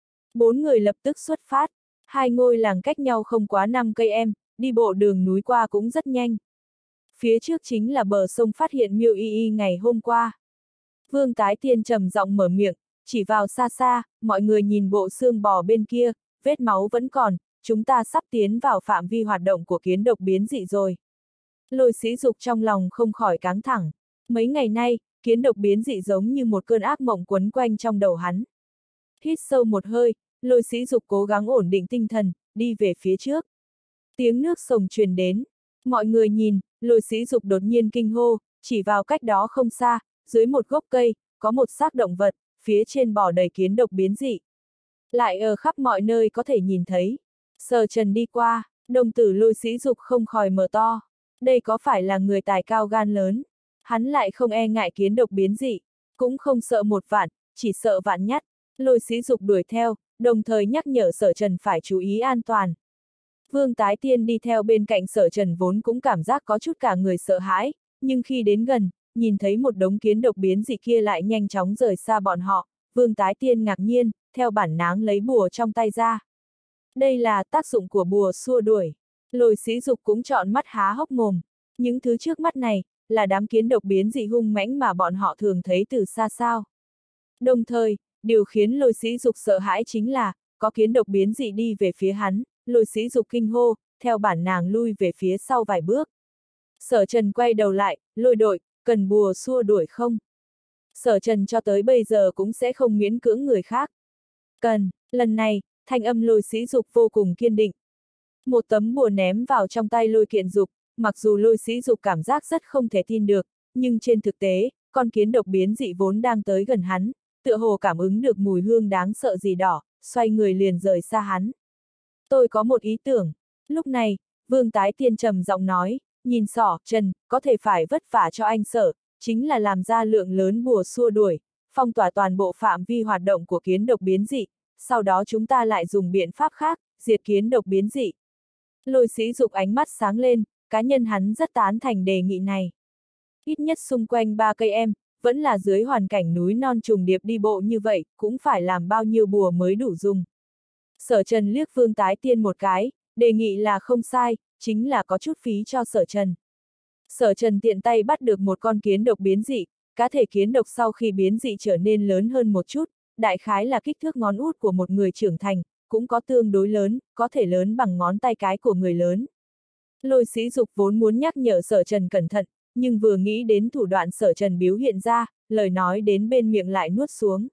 4 người lập tức xuất phát, 2 ngôi làng cách nhau không quá 5 cây em, đi bộ đường núi qua cũng rất nhanh. Phía trước chính là bờ sông phát hiện Miêu Y Y ngày hôm qua. Vương Tái Tiên trầm giọng mở miệng, chỉ vào xa xa, mọi người nhìn bộ xương bò bên kia, vết máu vẫn còn, chúng ta sắp tiến vào phạm vi hoạt động của kiến độc biến dị rồi. Lôi Sĩ Dục trong lòng không khỏi căng thẳng. Mấy ngày nay, kiến độc biến dị giống như một cơn ác mộng quấn quanh trong đầu hắn. Hít sâu một hơi, Lôi Sĩ Dục cố gắng ổn định tinh thần, đi về phía trước. Tiếng nước sông truyền đến. Mọi người nhìn, Lôi Sĩ Dục đột nhiên kinh hô, chỉ vào cách đó không xa, dưới một gốc cây, có một xác động vật, phía trên bò đầy kiến độc biến dị. Lại ở khắp mọi nơi có thể nhìn thấy. Sở Trần đi qua, đồng tử Lôi Sĩ Dục không khỏi mở to. Đây có phải là người tài cao gan lớn? Hắn lại không e ngại kiến độc biến dị, cũng không sợ một vạn, chỉ sợ vạn nhất. Lôi Sĩ Dục đuổi theo, đồng thời nhắc nhở Sở Trần phải chú ý an toàn. Vương Tái Tiên đi theo bên cạnh Sở Trần vốn cũng cảm giác có chút cả người sợ hãi, nhưng khi đến gần, nhìn thấy một đống kiến độc biến dị kia lại nhanh chóng rời xa bọn họ, Vương Tái Tiên ngạc nhiên, theo bản năng lấy bùa trong tay ra. Đây là tác dụng của bùa xua đuổi. Lôi Sĩ Dục cũng trọn mắt há hốc mồm. Những thứ trước mắt này, là đám kiến độc biến dị hung mãnh mà bọn họ thường thấy từ xa sao. Đồng thời, điều khiến Lôi Sĩ Dục sợ hãi chính là, có kiến độc biến dị đi về phía hắn, Lôi Sĩ Dục kinh hô, theo bản năng lui về phía sau vài bước. Sở Trần quay đầu lại, Lôi đội, cần bùa xua đuổi không? Sở Trần cho tới bây giờ cũng sẽ không miễn cưỡng người khác. Cần, lần này, thanh âm Lôi Sĩ Dục vô cùng kiên định. Một tấm bùa ném vào trong tay Lôi Kiện Dục, mặc dù Lôi Sĩ Dục cảm giác rất không thể tin được, nhưng trên thực tế, con kiến độc biến dị vốn đang tới gần hắn, tựa hồ cảm ứng được mùi hương đáng sợ gì đỏ, xoay người liền rời xa hắn. Tôi có một ý tưởng. Lúc này, Vương Tái Tiên trầm giọng nói, nhìn Sở Trần, có thể phải vất vả cho anh Sở, chính là làm ra lượng lớn bùa xua đuổi, phong tỏa toàn bộ phạm vi hoạt động của kiến độc biến dị, sau đó chúng ta lại dùng biện pháp khác, diệt kiến độc biến dị. Lôi Sĩ Dục ánh mắt sáng lên, cá nhân hắn rất tán thành đề nghị này. Ít nhất xung quanh 3 cây em, vẫn là dưới hoàn cảnh núi non trùng điệp đi bộ như vậy, cũng phải làm bao nhiêu bùa mới đủ dùng. Sở Trần liếc Vương Tái Tiên một cái, đề nghị là không sai, chính là có chút phí cho Sở Trần. Sở Trần tiện tay bắt được một con kiến độc biến dị, cá thể kiến độc sau khi biến dị trở nên lớn hơn một chút, đại khái là kích thước ngón út của một người trưởng thành, cũng có tương đối lớn, có thể lớn bằng ngón tay cái của người lớn. Lôi Sĩ Dục vốn muốn nhắc nhở Sở Trần cẩn thận, nhưng vừa nghĩ đến thủ đoạn Sở Trần biểu hiện ra, lời nói đến bên miệng lại nuốt xuống.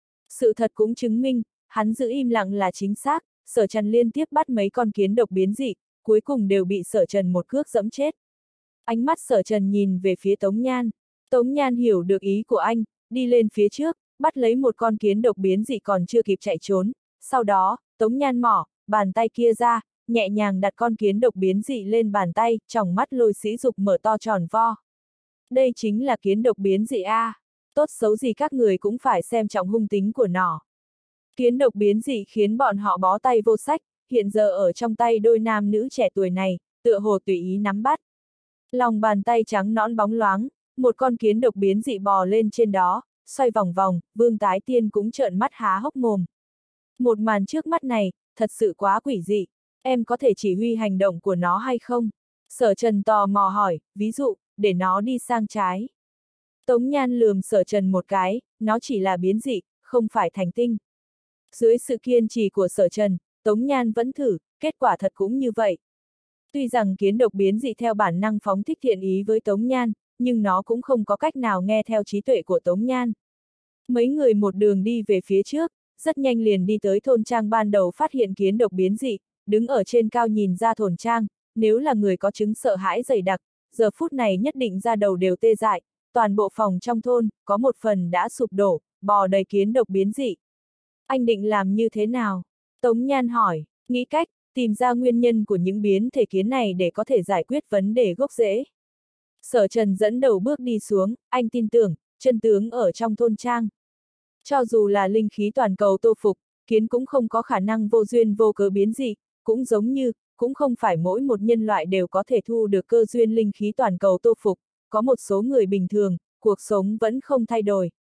Sự thật cũng chứng minh, hắn giữ im lặng là chính xác, Sở Trần liên tiếp bắt mấy con kiến độc biến dị, cuối cùng đều bị Sở Trần một cước dẫm chết. Ánh mắt Sở Trần nhìn về phía Tống Nhan. Tống Nhan hiểu được ý của anh, đi lên phía trước, bắt lấy một con kiến độc biến dị còn chưa kịp chạy trốn. Sau đó, Tống Nhan mỏ, bàn tay kia ra, nhẹ nhàng đặt con kiến độc biến dị lên bàn tay, tròng mắt Lôi Sĩ Dục mở to tròn vo. Đây chính là kiến độc biến dị a, tốt xấu gì các người cũng phải xem trọng hung tính của nó. Kiến độc biến dị khiến bọn họ bó tay vô sách, hiện giờ ở trong tay đôi nam nữ trẻ tuổi này, tựa hồ tùy ý nắm bắt. Lòng bàn tay trắng nõn bóng loáng, một con kiến độc biến dị bò lên trên đó, xoay vòng vòng, Vương Tái Tiên cũng trợn mắt há hốc mồm. Một màn trước mắt này, thật sự quá quỷ dị, em có thể chỉ huy hành động của nó hay không? Sở Trần tò mò hỏi, ví dụ, để nó đi sang trái. Tống Nhan lườm Sở Trần một cái, nó chỉ là biến dị, không phải thành tinh. Dưới sự kiên trì của Sở Trần, Tống Nhan vẫn thử, kết quả thật cũng như vậy. Tuy rằng kiến độc biến dị theo bản năng phóng thích thiện ý với Tống Nhan, nhưng nó cũng không có cách nào nghe theo trí tuệ của Tống Nhan. Mấy người một đường đi về phía trước, rất nhanh liền đi tới thôn trang ban đầu phát hiện kiến độc biến dị, đứng ở trên cao nhìn ra thôn trang, nếu là người có chứng sợ hãi dày đặc, giờ phút này nhất định ra đầu đều tê dại, toàn bộ phòng trong thôn, có một phần đã sụp đổ, bò đầy kiến độc biến dị. Anh định làm như thế nào? Tống Nhan hỏi, nghĩ cách, tìm ra nguyên nhân của những biến thể kiến này để có thể giải quyết vấn đề gốc rễ. Sở Trần dẫn đầu bước đi xuống, anh tin tưởng, chân tướng ở trong thôn trang. Cho dù là linh khí toàn cầu tô phục, kiến cũng không có khả năng vô duyên vô cớ biến dị, cũng giống như, cũng không phải mỗi một nhân loại đều có thể thu được cơ duyên linh khí toàn cầu tô phục, có một số người bình thường, cuộc sống vẫn không thay đổi.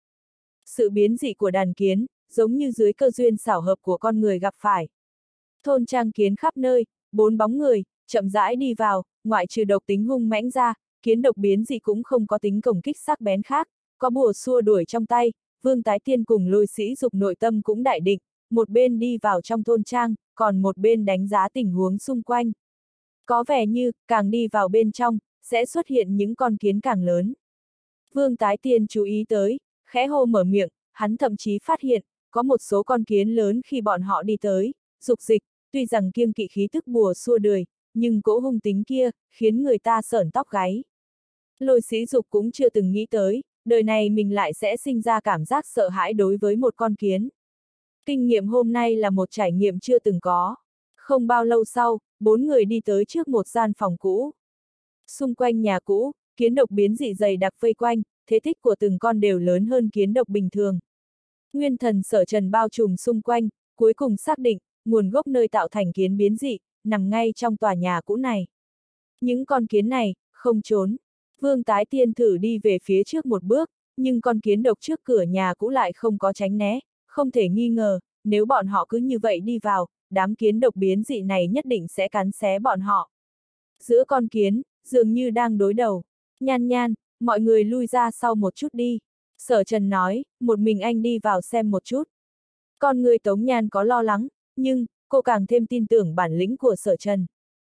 Sự biến dị của đàn kiến, giống như dưới cơ duyên xảo hợp của con người gặp phải. Thôn trang kiến khắp nơi, 4 bóng người, chậm rãi đi vào, ngoại trừ độc tính hung mãnh ra, kiến độc biến dị cũng không có tính công kích sắc bén khác, có bùa xua đuổi trong tay, Vương Tái Tiên cùng Lôi Sĩ Dục nội tâm cũng đại định, một bên đi vào trong thôn trang, còn một bên đánh giá tình huống xung quanh. Có vẻ như, càng đi vào bên trong, sẽ xuất hiện những con kiến càng lớn. Vương Tái Tiên chú ý tới, khẽ hô mở miệng, hắn thậm chí phát hiện, có một số con kiến lớn khi bọn họ đi tới, dục dịch, tuy rằng kiêng kỵ khí tức bùa xua đuổi, nhưng cỗ hung tính kia, khiến người ta sởn tóc gáy. Lôi Sĩ Dục cũng chưa từng nghĩ tới, đời này mình lại sẽ sinh ra cảm giác sợ hãi đối với một con kiến. Kinh nghiệm hôm nay là một trải nghiệm chưa từng có. Không bao lâu sau, 4 người đi tới trước một gian phòng cũ. Xung quanh nhà cũ, kiến độc biến dị dày đặc vây quanh, thể tích của từng con đều lớn hơn kiến độc bình thường. Nguyên thần Sở Trần bao trùm xung quanh, cuối cùng xác định, nguồn gốc nơi tạo thành kiến biến dị, nằm ngay trong tòa nhà cũ này. Những con kiến này, không trốn. Vương Tái Tiên thử đi về phía trước một bước, nhưng con kiến độc trước cửa nhà cũ lại không có tránh né, không thể nghi ngờ, nếu bọn họ cứ như vậy đi vào, đám kiến độc biến dị này nhất định sẽ cắn xé bọn họ. Giữa con kiến, dường như đang đối đầu. Nhan Nhan, mọi người lui ra sau một chút đi. Sở Trần nói, một mình anh đi vào xem một chút. Con người Tống Nhan có lo lắng, nhưng, cô càng thêm tin tưởng bản lĩnh của Sở Trần.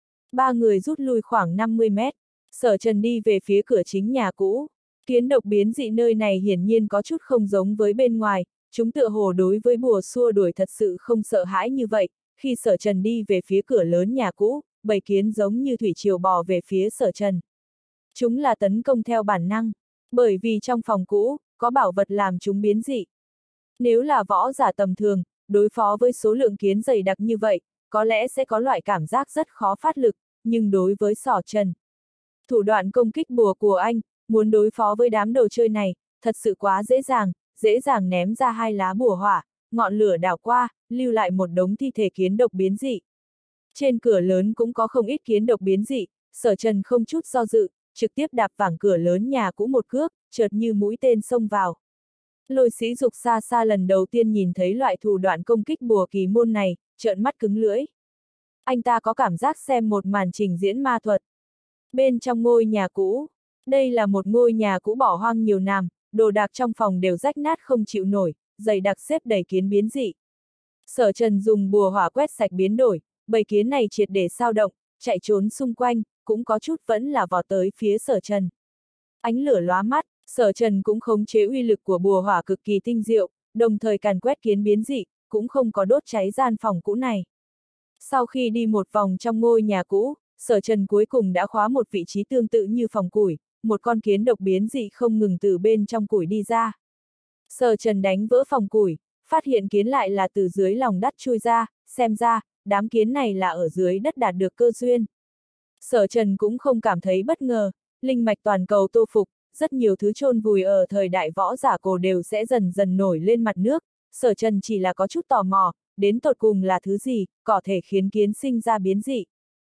3 người rút lui khoảng 50 mét. Sở Trần đi về phía cửa chính nhà cũ. Kiến độc biến dị nơi này hiển nhiên có chút không giống với bên ngoài, chúng tựa hồ đối với bùa xua đuổi thật sự không sợ hãi như vậy. Khi Sở Trần đi về phía cửa lớn nhà cũ, bầy kiến giống như thủy triều bò về phía Sở Trần. Chúng là tấn công theo bản năng, bởi vì trong phòng cũ, có bảo vật làm chúng biến dị. Nếu là võ giả tầm thường, đối phó với số lượng kiến dày đặc như vậy, có lẽ sẽ có loại cảm giác rất khó phát lực, nhưng đối với Sở Trần, thủ đoạn công kích bùa của anh, muốn đối phó với đám đồ chơi này, thật sự quá dễ dàng ném ra 2 lá bùa hỏa, ngọn lửa đảo qua, lưu lại một đống thi thể kiến độc biến dị, Trên cửa lớn cũng có không ít kiến độc biến dị, Sở Trần không chút do dự, trực tiếp đạp vảng cửa lớn nhà cũ một cước, chợt như mũi tên xông vào. Lôi Sĩ Dục xa xa lần đầu tiên nhìn thấy loại thủ đoạn công kích bùa kỳ môn này, trợn mắt cứng lưỡi. Anh ta có cảm giác xem một màn trình diễn ma thuật. Bên trong ngôi nhà cũ, đây là một ngôi nhà cũ bỏ hoang nhiều năm, đồ đạc trong phòng đều rách nát không chịu nổi, dày đặc xếp đầy kiến biến dị. Sở Trần dùng bùa hỏa quét sạch biến đổi, bầy kiến này triệt để sao động, chạy trốn xung quanh, cũng có chút vẫn là vọt tới phía Sở Trần. Ánh lửa lóa mắt, Sở Trần cũng khống chế uy lực của bùa hỏa cực kỳ tinh diệu, đồng thời càn quét kiến biến dị, cũng không có đốt cháy gian phòng cũ này. Sau khi đi một vòng trong ngôi nhà cũ, Sở Trần cuối cùng đã khóa một vị trí tương tự như phòng củi, một con kiến độc biến dị không ngừng từ bên trong củi đi ra. Sở Trần đánh vỡ phòng củi, phát hiện kiến lại là từ dưới lòng đất chui ra, xem ra, đám kiến này là ở dưới đất đạt được cơ duyên. Sở Trần cũng không cảm thấy bất ngờ, linh mạch toàn cầu tô phục, rất nhiều thứ chôn vùi ở thời đại võ giả cổ đều sẽ dần dần nổi lên mặt nước. Sở Trần chỉ là có chút tò mò, đến tột cùng là thứ gì, có thể khiến kiến sinh ra biến dị.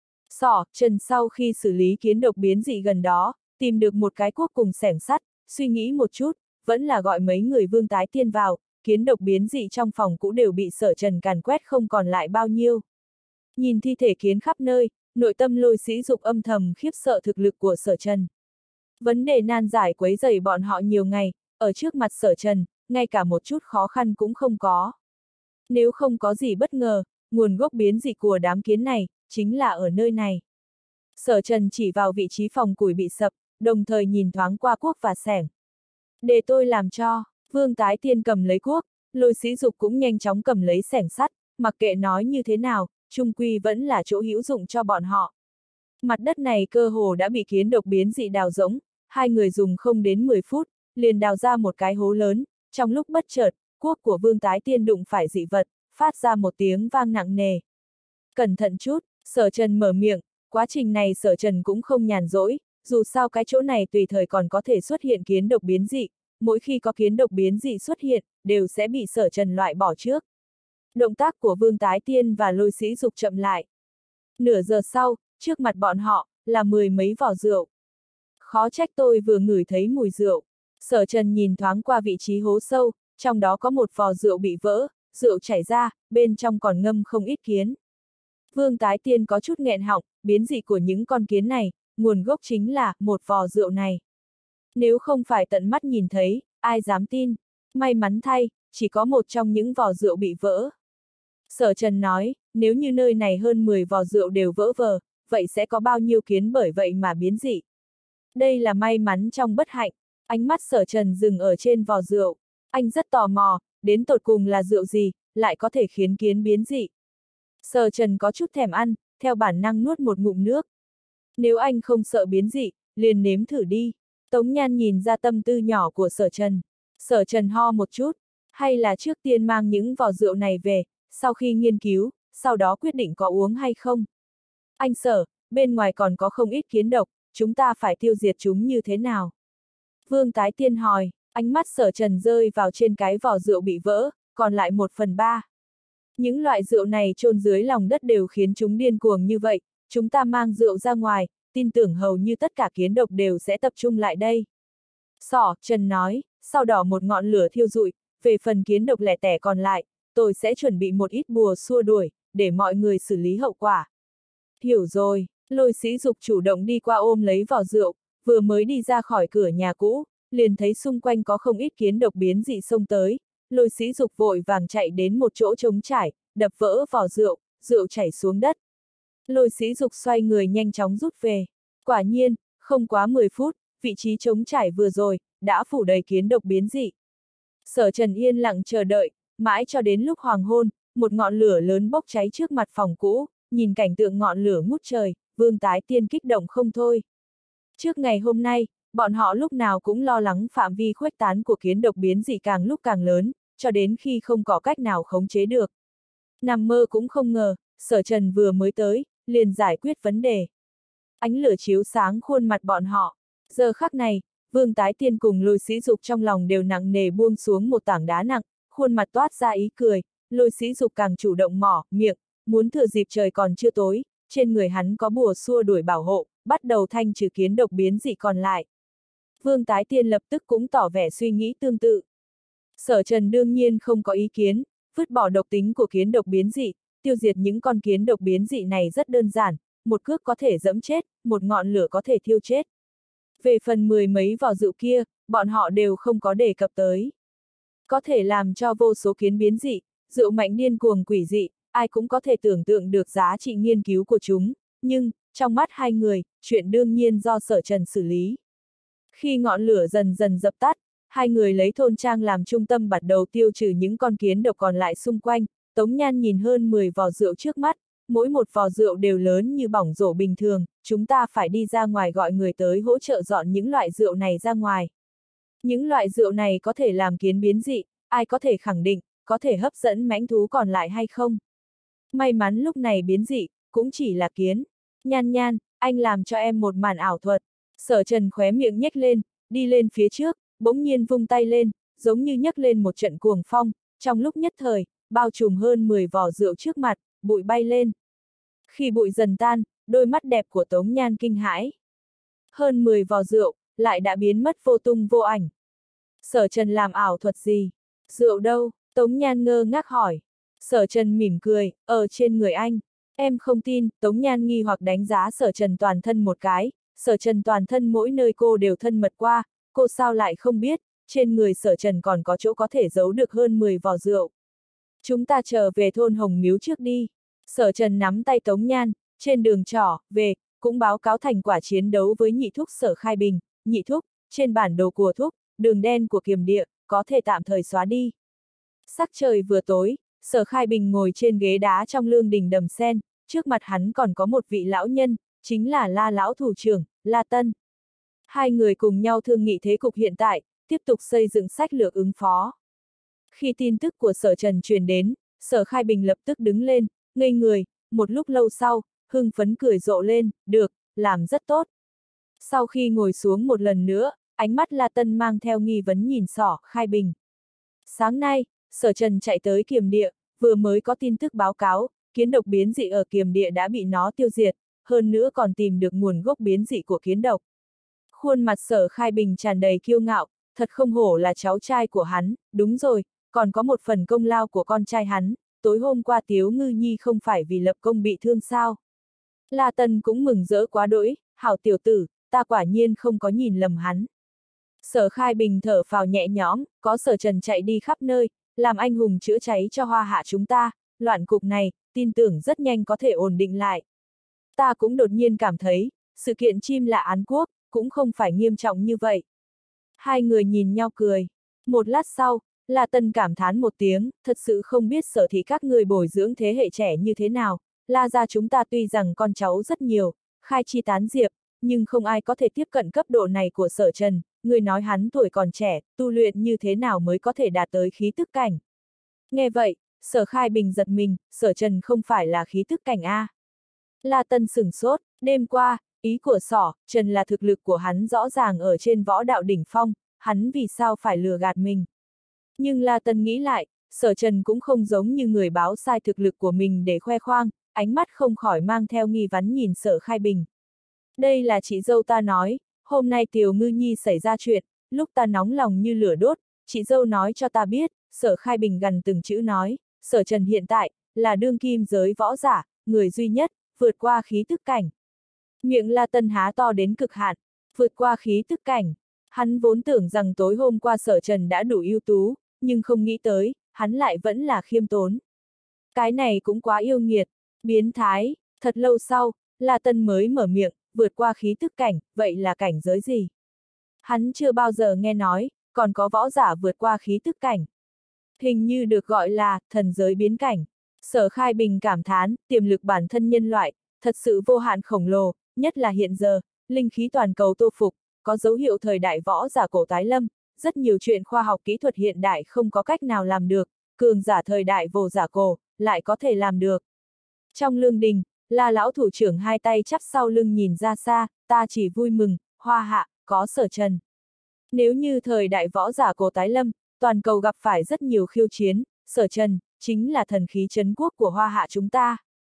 Sở Trần sau khi xử lý kiến độc biến dị gần đó, tìm được một cái cuốc cùng xẻng sắt, suy nghĩ một chút, vẫn là gọi mấy người Vương Tái Tiên vào, kiến độc biến dị trong phòng cũ đều bị Sở Trần càn quét không còn lại bao nhiêu. Nhìn thi thể kiến khắp nơi, nội tâm Lôi Sĩ Dục âm thầm khiếp sợ thực lực của Sở Trần. Vấn đề nan giải quấy rầy bọn họ nhiều ngày, ở trước mặt Sở Trần, ngay cả một chút khó khăn cũng không có. Nếu không có gì bất ngờ, nguồn gốc biến dị của đám kiến này, chính là ở nơi này. Sở Trần chỉ vào vị trí phòng củi bị sập, đồng thời nhìn thoáng qua cuốc và xẻng. Để tôi làm cho. Vương Tái Tiên cầm lấy cuốc, Lôi Sĩ Dục cũng nhanh chóng cầm lấy xẻng sắt, mặc kệ nói như thế nào, chung quy vẫn là chỗ hữu dụng cho bọn họ. Mặt đất này cơ hồ đã bị kiến độc biến dị đào rỗng, hai người dùng không đến 10 phút, liền đào ra một cái hố lớn, trong lúc bất chợt, cuốc của Vương Tái Tiên đụng phải dị vật, phát ra một tiếng vang nặng nề. Cẩn thận chút, Sở Trần mở miệng, quá trình này Sở Trần cũng không nhàn rỗi, dù sao cái chỗ này tùy thời còn có thể xuất hiện kiến độc biến dị, mỗi khi có kiến độc biến dị xuất hiện, đều sẽ bị Sở Trần loại bỏ trước. Động tác của Vương Tái Tiên và Lôi Sĩ Dục chậm lại. Nửa giờ sau, trước mặt bọn họ, là 10 mấy vỏ rượu. Khó trách tôi vừa ngửi thấy mùi rượu. Sở Trần nhìn thoáng qua vị trí hố sâu, trong đó có một vò rượu bị vỡ, rượu chảy ra, bên trong còn ngâm không ít kiến. Vương Tái Tiên có chút nghẹn họng, biến dị của những con kiến này, nguồn gốc chính là một vò rượu này. Nếu không phải tận mắt nhìn thấy, ai dám tin, may mắn thay, chỉ có một trong những vò rượu bị vỡ. Sở Trần nói, nếu như nơi này hơn 10 vò rượu đều vỡ vờ, vậy sẽ có bao nhiêu kiến bởi vậy mà biến dị. Đây là may mắn trong bất hạnh, ánh mắt Sở Trần dừng ở trên vò rượu. Anh rất tò mò, đến tột cùng là rượu gì, lại có thể khiến kiến biến dị. Sở Trần có chút thèm ăn, theo bản năng nuốt một ngụm nước. Nếu anh không sợ biến dị, liền nếm thử đi. Tống Nhan nhìn ra tâm tư nhỏ của Sở Trần. Sở Trần ho một chút, hay là trước tiên mang những vò rượu này về, sau khi nghiên cứu, sau đó quyết định có uống hay không. Anh Sở, bên ngoài còn có không ít kiến độc, chúng ta phải tiêu diệt chúng như thế nào? Vương Tái Tiên hỏi, ánh mắt Sở Trần rơi vào trên cái vò rượu bị vỡ, còn lại 1/3. Những loại rượu này chôn dưới lòng đất đều khiến chúng điên cuồng như vậy, chúng ta mang rượu ra ngoài, tin tưởng hầu như tất cả kiến độc đều sẽ tập trung lại đây. Sở Trần nói, sau đó một ngọn lửa thiêu rụi, về phần kiến độc lẻ tẻ còn lại, tôi sẽ chuẩn bị một ít bùa xua đuổi, để mọi người xử lý hậu quả. Hiểu rồi, Lôi Sĩ Dục chủ động đi qua ôm lấy vò rượu, vừa mới đi ra khỏi cửa nhà cũ, liền thấy xung quanh có không ít kiến độc biến dị xông tới, Lôi Sĩ Dục vội vàng chạy đến một chỗ trống trải, đập vỡ vò rượu, rượu chảy xuống đất. Lôi Sĩ Dục xoay người nhanh chóng rút về. Quả nhiên, không quá 10 phút, vị trí trống trải vừa rồi, đã phủ đầy kiến độc biến dị. Sở Trần yên lặng chờ đợi, mãi cho đến lúc hoàng hôn, một ngọn lửa lớn bốc cháy trước mặt phòng cũ, nhìn cảnh tượng ngọn lửa ngút trời, Vương Tái Tiên kích động không thôi. Trước ngày hôm nay, bọn họ lúc nào cũng lo lắng phạm vi khuếch tán của kiến độc biến dị càng lúc càng lớn, cho đến khi không có cách nào khống chế được. Nằm mơ cũng không ngờ, Sở Trần vừa mới tới, liền giải quyết vấn đề. Ánh lửa chiếu sáng khuôn mặt bọn họ. Giờ khắc này, Vương Tái Tiên cùng Lôi Sĩ Dục trong lòng đều nặng nề buông xuống một tảng đá nặng, khuôn mặt toát ra ý cười, Lôi Sĩ Dục càng chủ động mỏ miệng, muốn thừa dịp trời còn chưa tối, trên người hắn có bùa xua đuổi bảo hộ, bắt đầu thanh trừ kiến độc biến dị còn lại. Vương Tái Tiên lập tức cũng tỏ vẻ suy nghĩ tương tự. Sở Trần đương nhiên không có ý kiến, vứt bỏ độc tính của kiến độc biến dị, tiêu diệt những con kiến độc biến dị này rất đơn giản, một cước có thể dẫm chết, một ngọn lửa có thể thiêu chết. Về phần 10 mấy vỏ rượu kia, bọn họ đều không có đề cập tới. Có thể làm cho vô số kiến biến dị, rượu mạnh điên cuồng quỷ dị, ai cũng có thể tưởng tượng được giá trị nghiên cứu của chúng, nhưng, trong mắt hai người, chuyện đương nhiên do Sở Trần xử lý. Khi ngọn lửa dần dần dập tắt, hai người lấy thôn trang làm trung tâm bắt đầu tiêu trừ những con kiến độc còn lại xung quanh. Tống Nhan nhìn hơn 10 vò rượu trước mắt, mỗi một vò rượu đều lớn như bỏng rổ bình thường, chúng ta phải đi ra ngoài gọi người tới hỗ trợ dọn những loại rượu này ra ngoài. Những loại rượu này có thể làm kiến biến dị, ai có thể khẳng định, có thể hấp dẫn mãnh thú còn lại hay không? May mắn lúc này biến dị, cũng chỉ là kiến. Nhan Nhan, anh làm cho em một màn ảo thuật. Sở Trần khóe miệng nhếch lên, đi lên phía trước, bỗng nhiên vung tay lên, giống như nhấc lên một trận cuồng phong, trong lúc nhất thời, bao trùm hơn 10 vò rượu trước mặt, bụi bay lên. Khi bụi dần tan, đôi mắt đẹp của Tống Nhan kinh hãi. Hơn 10 vò rượu, lại đã biến mất vô tung vô ảnh. Sở Trần làm ảo thuật gì? Rượu đâu? Tống Nhan ngơ ngác hỏi. Sở Trần mỉm cười, ở trên người anh. Em không tin, Tống Nhan nghi hoặc đánh giá Sở Trần toàn thân một cái. Sở Trần toàn thân mỗi nơi cô đều thân mật qua, cô sao lại không biết, trên người Sở Trần còn có chỗ có thể giấu được hơn 10 vò rượu. Chúng ta trở về thôn Hồng Miếu trước đi. Sở Trần nắm tay Tống Nhan, trên đường trỏ, về, cũng báo cáo thành quả chiến đấu với nhị thúc Sở Khai Bình. Nhị thúc, trên bản đồ của thúc, đường đen của kiềm địa, có thể tạm thời xóa đi. Sắc trời vừa tối, Sở Khai Bình ngồi trên ghế đá trong lương đình Đầm Sen, trước mặt hắn còn có một vị lão nhân, chính là La lão thủ trưởng, La Tân. Hai người cùng nhau thương nghị thế cục hiện tại, tiếp tục xây dựng sách lược ứng phó. Khi tin tức của Sở Trần truyền đến, Sở Khai Bình lập tức đứng lên, ngây người, một lúc lâu sau, hưng phấn cười rộ lên, được, làm rất tốt. Sau khi ngồi xuống một lần nữa, ánh mắt La Tân mang theo nghi vấn nhìn Sở Khai Bình. Sáng nay, Sở Trần chạy tới kiềm địa, vừa mới có tin tức báo cáo, kiến độc biến dị ở kiềm địa đã bị nó tiêu diệt, hơn nữa còn tìm được nguồn gốc biến dị của kiến độc. Khuôn mặt Sở Khai Bình tràn đầy kiêu ngạo, thật không hổ là cháu trai của hắn, đúng rồi, còn có một phần công lao của con trai hắn, tối hôm qua Tiếu Ngư Nhi không phải vì lập công bị thương sao. La Tân cũng mừng rỡ quá đỗi, hảo tiểu tử, ta quả nhiên không có nhìn lầm hắn. Sở Khai Bình thở phào nhẹ nhõm, có Sở Trần chạy đi khắp nơi, làm anh hùng chữa cháy cho Hoa Hạ chúng ta, loạn cục này, tin tưởng rất nhanh có thể ổn định lại. Ta cũng đột nhiên cảm thấy, sự kiện chim lạ Án Quốc, cũng không phải nghiêm trọng như vậy. Hai người nhìn nhau cười. Một lát sau, La Tân cảm thán một tiếng, thật sự không biết Sở thị các người bồi dưỡng thế hệ trẻ như thế nào. La gia chúng ta tuy rằng con cháu rất nhiều, khai chi tán diệp, nhưng không ai có thể tiếp cận cấp độ này của Sở Trần. Người nói hắn tuổi còn trẻ, tu luyện như thế nào mới có thể đạt tới khí tức cảnh. Nghe vậy, Sở Khai Bình giật mình, Sở Trần không phải là khí tức cảnh A. La Tân sửng sốt, đêm qua, ý của Sở Trần là thực lực của hắn rõ ràng ở trên võ đạo đỉnh phong, hắn vì sao phải lừa gạt mình. Nhưng La Tân nghĩ lại, Sở Trần cũng không giống như người báo sai thực lực của mình để khoe khoang, ánh mắt không khỏi mang theo nghi vấn nhìn Sở Khai Bình. Đây là chị dâu ta nói, hôm nay Tiều Ngư Nhi xảy ra chuyện, lúc ta nóng lòng như lửa đốt, chị dâu nói cho ta biết, Sở Khai Bình gần từng chữ nói, Sở Trần hiện tại, là đương kim giới võ giả, người duy nhất, vượt qua khí tức cảnh. Miệng La Tân há to đến cực hạn, vượt qua khí tức cảnh. Hắn vốn tưởng rằng tối hôm qua Sở Trần đã đủ ưu tú, nhưng không nghĩ tới, hắn lại vẫn là khiêm tốn. Cái này cũng quá yêu nghiệt, biến thái. Thật lâu sau, La Tân mới mở miệng, vượt qua khí tức cảnh, vậy là cảnh giới gì? Hắn chưa bao giờ nghe nói, còn có võ giả vượt qua khí tức cảnh. Hình như được gọi là thần giới biến cảnh. Sở Khai Bình cảm thán, tiềm lực bản thân nhân loại, thật sự vô hạn khổng lồ, nhất là hiện giờ, linh khí toàn cầu tô phục, có dấu hiệu thời đại võ giả cổ tái lâm, rất nhiều chuyện khoa học kỹ thuật hiện đại không có cách nào làm được, cường giả thời đại vô giả cổ, lại có thể làm được. Trong lương đình, La lão thủ trưởng hai tay chắp sau lưng nhìn ra xa, ta chỉ vui mừng, Hoa Hạ, có Sở Trần. Nếu như thời đại võ giả cổ tái lâm, toàn cầu gặp phải rất nhiều khiêu chiến, Sở Trần, chính là thần khí trấn quốc của Hoa Hạ chúng ta.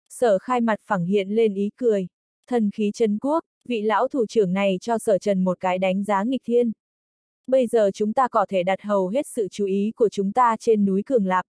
Sở Khai mặt phẳng hiện lên ý cười. Thần khí Trấn Quốc, vị lão thủ trưởng này cho Sở Trần một cái đánh giá nghịch thiên. Bây giờ chúng ta có thể đặt hầu hết sự chú ý của chúng ta trên núi Cường Lạp.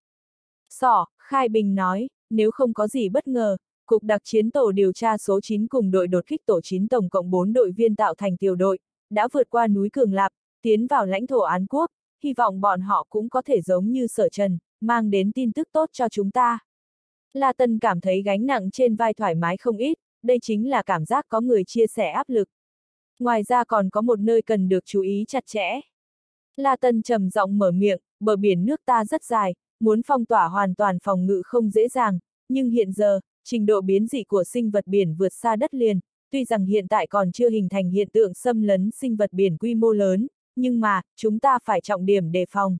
Sở Khai Bình nói, nếu không có gì bất ngờ, Cục Đặc chiến tổ điều tra số 9 cùng đội đột kích tổ 9 tổng cộng 4 đội viên tạo thành tiểu đội, đã vượt qua núi Cường Lạp, tiến vào lãnh thổ Án Quốc, hy vọng bọn họ cũng có thể giống như Sở Trần, mang đến tin tức tốt cho chúng ta. La Tân cảm thấy gánh nặng trên vai thoải mái không ít, đây chính là cảm giác có người chia sẻ áp lực. Ngoài ra còn có một nơi cần được chú ý chặt chẽ. La Tân trầm giọng mở miệng, bờ biển nước ta rất dài, muốn phong tỏa hoàn toàn phòng ngự không dễ dàng, nhưng hiện giờ, trình độ biến dị của sinh vật biển vượt xa đất liền, tuy rằng hiện tại còn chưa hình thành hiện tượng xâm lấn sinh vật biển quy mô lớn, nhưng mà, chúng ta phải trọng điểm đề phòng.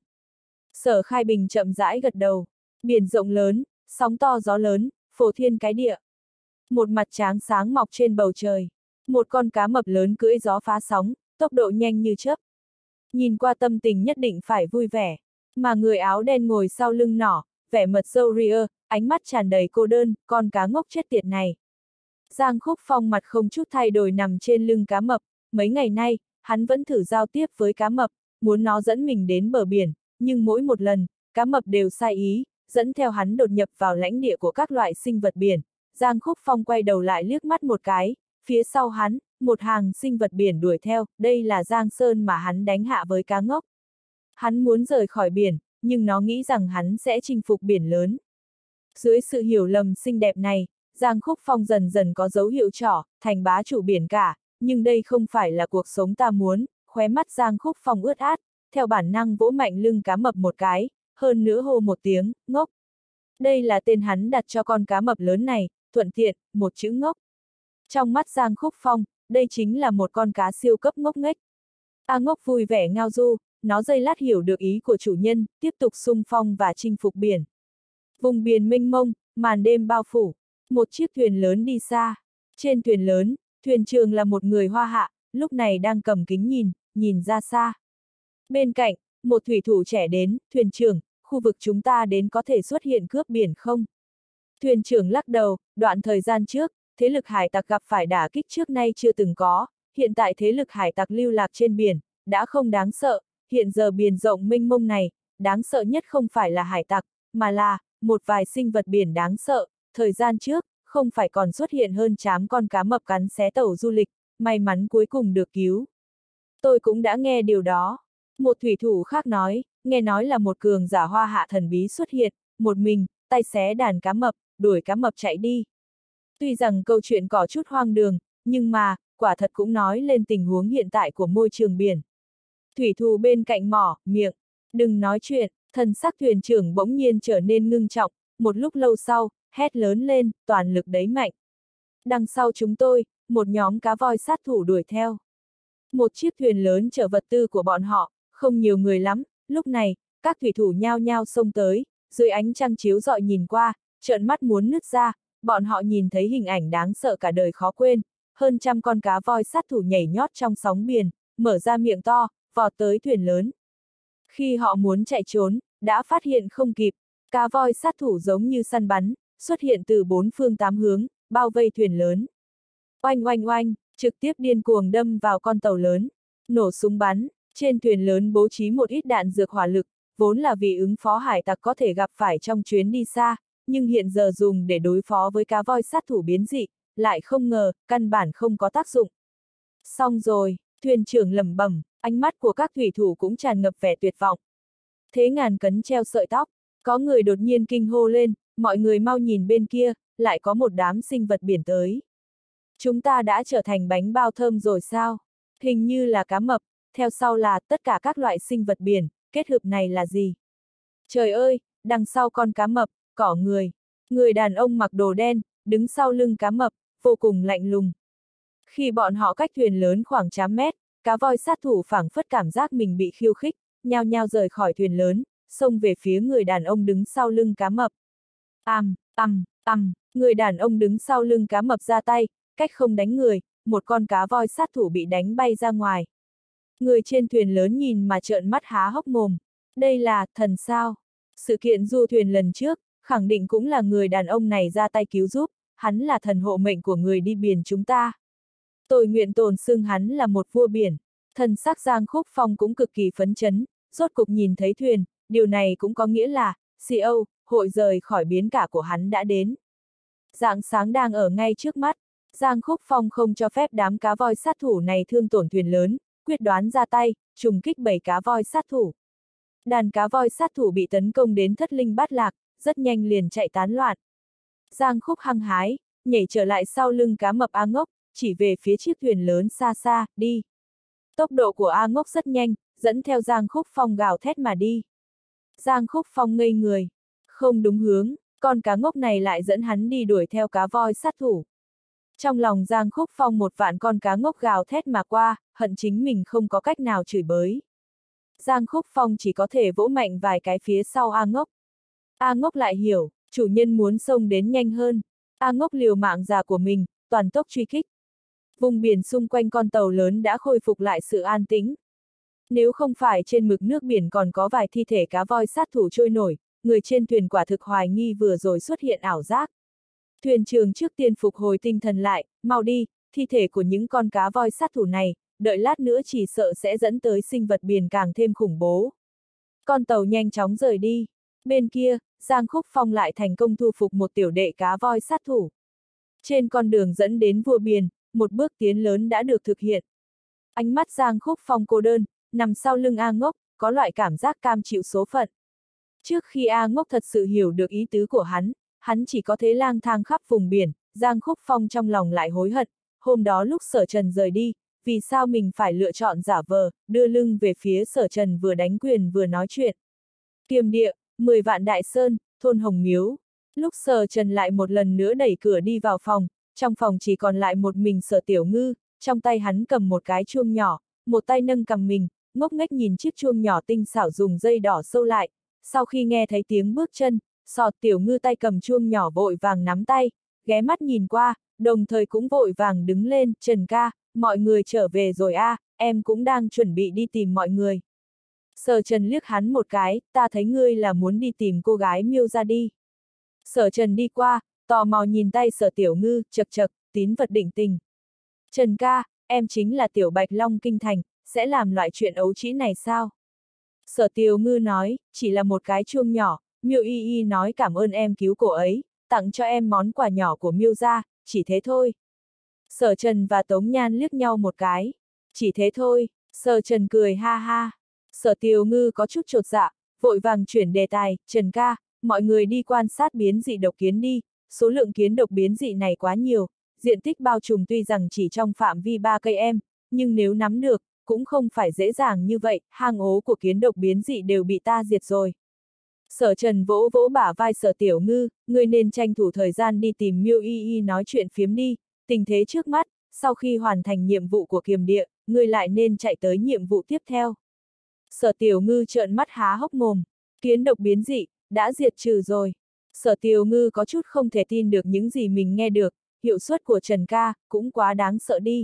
Sở Khai Bình chậm rãi gật đầu, biển rộng lớn, sóng to gió lớn, phô thiên cái địa. Một mặt tráng sáng mọc trên bầu trời, một con cá mập lớn cưỡi gió phá sóng, tốc độ nhanh như chớp. Nhìn qua tâm tình nhất định phải vui vẻ, mà người áo đen ngồi sau lưng nỏ, vẻ mật râu ria, ánh mắt tràn đầy cô đơn, con cá ngốc chết tiệt này. Giang Khúc Phong mặt không chút thay đổi nằm trên lưng cá mập, mấy ngày nay, hắn vẫn thử giao tiếp với cá mập, muốn nó dẫn mình đến bờ biển, nhưng mỗi một lần, cá mập đều sai ý, dẫn theo hắn đột nhập vào lãnh địa của các loại sinh vật biển. Giang Khúc Phong quay đầu lại liếc mắt một cái, phía sau hắn, một hàng sinh vật biển đuổi theo, đây là Giang Sơn mà hắn đánh hạ với cá ngốc. Hắn muốn rời khỏi biển, nhưng nó nghĩ rằng hắn sẽ chinh phục biển lớn. Dưới sự hiểu lầm xinh đẹp này, Giang Khúc Phong dần dần có dấu hiệu trỏ, thành bá chủ biển cả, nhưng đây không phải là cuộc sống ta muốn, khóe mắt Giang Khúc Phong ướt át, theo bản năng vỗ mạnh lưng cá mập một cái, hơn nữa hô một tiếng, ngốc. Đây là tên hắn đặt cho con cá mập lớn này, thuận tiện, một chữ ngốc. Trong mắt Giang Khúc Phong, đây chính là một con cá siêu cấp ngốc nghếch. A ngốc vui vẻ ngao du, nó giây lát hiểu được ý của chủ nhân, tiếp tục xung phong và chinh phục biển. Vùng biển mênh mông, màn đêm bao phủ, một chiếc thuyền lớn đi xa. Trên thuyền lớn, thuyền trưởng là một người Hoa Hạ, lúc này đang cầm kính nhìn ra xa. Bên cạnh, một thủy thủ trẻ đến, thuyền trưởng, khu vực chúng ta đến có thể xuất hiện cướp biển không? Thuyền trưởng lắc đầu, đoạn thời gian trước, thế lực hải tặc gặp phải đả kích trước nay chưa từng có, hiện tại thế lực hải tặc lưu lạc trên biển, đã không đáng sợ, hiện giờ biển rộng mênh mông này, đáng sợ nhất không phải là hải tặc, mà là, một vài sinh vật biển đáng sợ, thời gian trước, không phải còn xuất hiện hơn chám con cá mập cắn xé tàu du lịch, may mắn cuối cùng được cứu. Tôi cũng đã nghe điều đó. Một thủy thủ khác nói, nghe nói là một cường giả Hoa Hạ thần bí xuất hiện, một mình, tay xé đàn cá mập, đuổi cá mập chạy đi. Tuy rằng câu chuyện có chút hoang đường, nhưng mà, quả thật cũng nói lên tình huống hiện tại của môi trường biển. Thủy thủ bên cạnh mỏ, miệng, đừng nói chuyện, thần sắc thuyền trưởng bỗng nhiên trở nên ngưng trọng, một lúc lâu sau, hét lớn lên, toàn lực đẩy mạnh. Đằng sau chúng tôi, một nhóm cá voi sát thủ đuổi theo. Một chiếc thuyền lớn chở vật tư của bọn họ, không nhiều người lắm, lúc này, các thủy thủ nhao nhao xông tới, dưới ánh trăng chiếu rọi nhìn qua, trợn mắt muốn nứt ra, bọn họ nhìn thấy hình ảnh đáng sợ cả đời khó quên, hơn trăm con cá voi sát thủ nhảy nhót trong sóng biển, mở ra miệng to, vọt tới thuyền lớn. Khi họ muốn chạy trốn, đã phát hiện không kịp, cá voi sát thủ giống như săn bắn, xuất hiện từ bốn phương tám hướng, bao vây thuyền lớn. Oanh oanh oanh, trực tiếp điên cuồng đâm vào con tàu lớn, nổ súng bắn, trên thuyền lớn bố trí một ít đạn dược hỏa lực, vốn là vì ứng phó hải tặc có thể gặp phải trong chuyến đi xa, nhưng hiện giờ dùng để đối phó với cá voi sát thủ biến dị, lại không ngờ, căn bản không có tác dụng. Xong rồi, thuyền trưởng lẩm bẩm, ánh mắt của các thủy thủ cũng tràn ngập vẻ tuyệt vọng. Thế ngàn cân treo sợi tóc, có người đột nhiên kinh hô lên, mọi người mau nhìn bên kia, lại có một đám sinh vật biển tới. Chúng ta đã trở thành bánh bao thơm rồi sao? Hình như là cá mập, theo sau là tất cả các loại sinh vật biển, kết hợp này là gì? Trời ơi, đằng sau con cá mập, có người đàn ông mặc đồ đen, đứng sau lưng cá mập, vô cùng lạnh lùng. Khi bọn họ cách thuyền lớn khoảng trăm mét, cá voi sát thủ phảng phất cảm giác mình bị khiêu khích, nhao nhao rời khỏi thuyền lớn, xông về phía người đàn ông đứng sau lưng cá mập. Người đàn ông đứng sau lưng cá mập ra tay, cách không đánh người, một con cá voi sát thủ bị đánh bay ra ngoài. Người trên thuyền lớn nhìn mà trợn mắt há hốc mồm. Đây là thần sao? Sự kiện du thuyền lần trước, khẳng định cũng là người đàn ông này ra tay cứu giúp, hắn là thần hộ mệnh của người đi biển chúng ta. Tôi nguyện tôn xưng hắn là một vua biển. Thần sắc Giang Khúc Phong cũng cực kỳ phấn chấn, rốt cục nhìn thấy thuyền, điều này cũng có nghĩa là, CEO, hội rời khỏi biến cả của hắn đã đến. Rạng sáng đang ở ngay trước mắt, Giang Khúc Phong không cho phép đám cá voi sát thủ này thương tổn thuyền lớn, quyết đoán ra tay, trùng kích 7 cá voi sát thủ. Đàn cá voi sát thủ bị tấn công đến thất linh bát lạc, rất nhanh liền chạy tán loạn. Giang Khúc hăng hái, nhảy trở lại sau lưng cá mập A Ngốc, chỉ về phía chiếc thuyền lớn xa xa, đi. Tốc độ của A Ngốc rất nhanh, dẫn theo Giang Khúc Phong gào thét mà đi. Giang Khúc Phong ngây người. Không đúng hướng, con cá ngốc này lại dẫn hắn đi đuổi theo cá voi sát thủ. Trong lòng Giang Khúc Phong một vạn con cá ngốc gào thét mà qua, hận chính mình không có cách nào chửi bới. Giang Khúc Phong chỉ có thể vỗ mạnh vài cái phía sau A Ngốc. A Ngốc lại hiểu, chủ nhân muốn xông đến nhanh hơn. A Ngốc liều mạng già của mình, toàn tốc truy kích. Vùng biển xung quanh con tàu lớn đã khôi phục lại sự an tĩnh. Nếu không phải trên mực nước biển còn có vài thi thể cá voi sát thủ trôi nổi, người trên thuyền quả thực hoài nghi vừa rồi xuất hiện ảo giác. Thuyền trưởng trước tiên phục hồi tinh thần lại, mau đi, thi thể của những con cá voi sát thủ này, đợi lát nữa chỉ sợ sẽ dẫn tới sinh vật biển càng thêm khủng bố. Con tàu nhanh chóng rời đi. Bên kia, Giang Khúc Phong lại thành công thu phục một tiểu đệ cá voi sát thủ. Trên con đường dẫn đến vua biển, một bước tiến lớn đã được thực hiện. Ánh mắt Giang Khúc Phong cô đơn, nằm sau lưng A Ngốc, có loại cảm giác cam chịu số phận. Trước khi A Ngốc thật sự hiểu được ý tứ của hắn chỉ có thế lang thang khắp vùng biển, Giang Khúc Phong trong lòng lại hối hận, hôm đó lúc Sở Trần rời đi, vì sao mình phải lựa chọn giả vờ, đưa lưng về phía Sở Trần vừa đánh quyền vừa nói chuyện. Kiềm địa, 10 vạn đại sơn, thôn Hồng Miếu. Lúc Sở Trần lại một lần nữa đẩy cửa đi vào phòng, trong phòng chỉ còn lại một mình Sở Tiểu Ngư, trong tay hắn cầm một cái chuông nhỏ, một tay nâng cầm mình, ngốc nghếch nhìn chiếc chuông nhỏ tinh xảo dùng dây đỏ sâu lại. Sau khi nghe thấy tiếng bước chân, Sở Tiểu Ngư tay cầm chuông nhỏ vội vàng nắm tay, ghé mắt nhìn qua, đồng thời cũng vội vàng đứng lên, Trần ca, mọi người trở về rồi a, em cũng đang chuẩn bị đi tìm mọi người. Sở Trần liếc hắn một cái, ta thấy ngươi là muốn đi tìm cô gái Miêu ra đi. Sở Trần đi qua, tò mò nhìn tay Sở Tiểu Ngư, chật chật, tín vật định tình. Trần ca, em chính là Tiểu Bạch Long Kinh Thành, sẽ làm loại chuyện ấu trĩ này sao? Sở Tiểu Ngư nói, chỉ là một cái chuông nhỏ, Miêu Y Y nói cảm ơn em cứu cô ấy, tặng cho em món quà nhỏ của Miêu ra, chỉ thế thôi. Sở Trần và Tống Nhan liếc nhau một cái. Chỉ thế thôi, Sở Trần cười ha ha. Sở Tiểu Ngư có chút chột dạ, vội vàng chuyển đề tài, Trần ca, mọi người đi quan sát biến dị độc kiến đi, số lượng kiến độc biến dị này quá nhiều, diện tích bao trùm tuy rằng chỉ trong phạm vi 3 cây em, nhưng nếu nắm được, cũng không phải dễ dàng như vậy, hang ố của kiến độc biến dị đều bị ta diệt rồi. Sở Trần vỗ vỗ bả vai Sở Tiểu Ngư, ngươi nên tranh thủ thời gian đi tìm Miêu Y Y nói chuyện phiếm đi, tình thế trước mắt, sau khi hoàn thành nhiệm vụ của kiềm địa, ngươi lại nên chạy tới nhiệm vụ tiếp theo. Sở Tiểu Ngư trợn mắt há hốc mồm, kiến độc biến dị, đã diệt trừ rồi. Sở Tiểu Ngư có chút không thể tin được những gì mình nghe được, hiệu suất của Trần ca, cũng quá đáng sợ đi.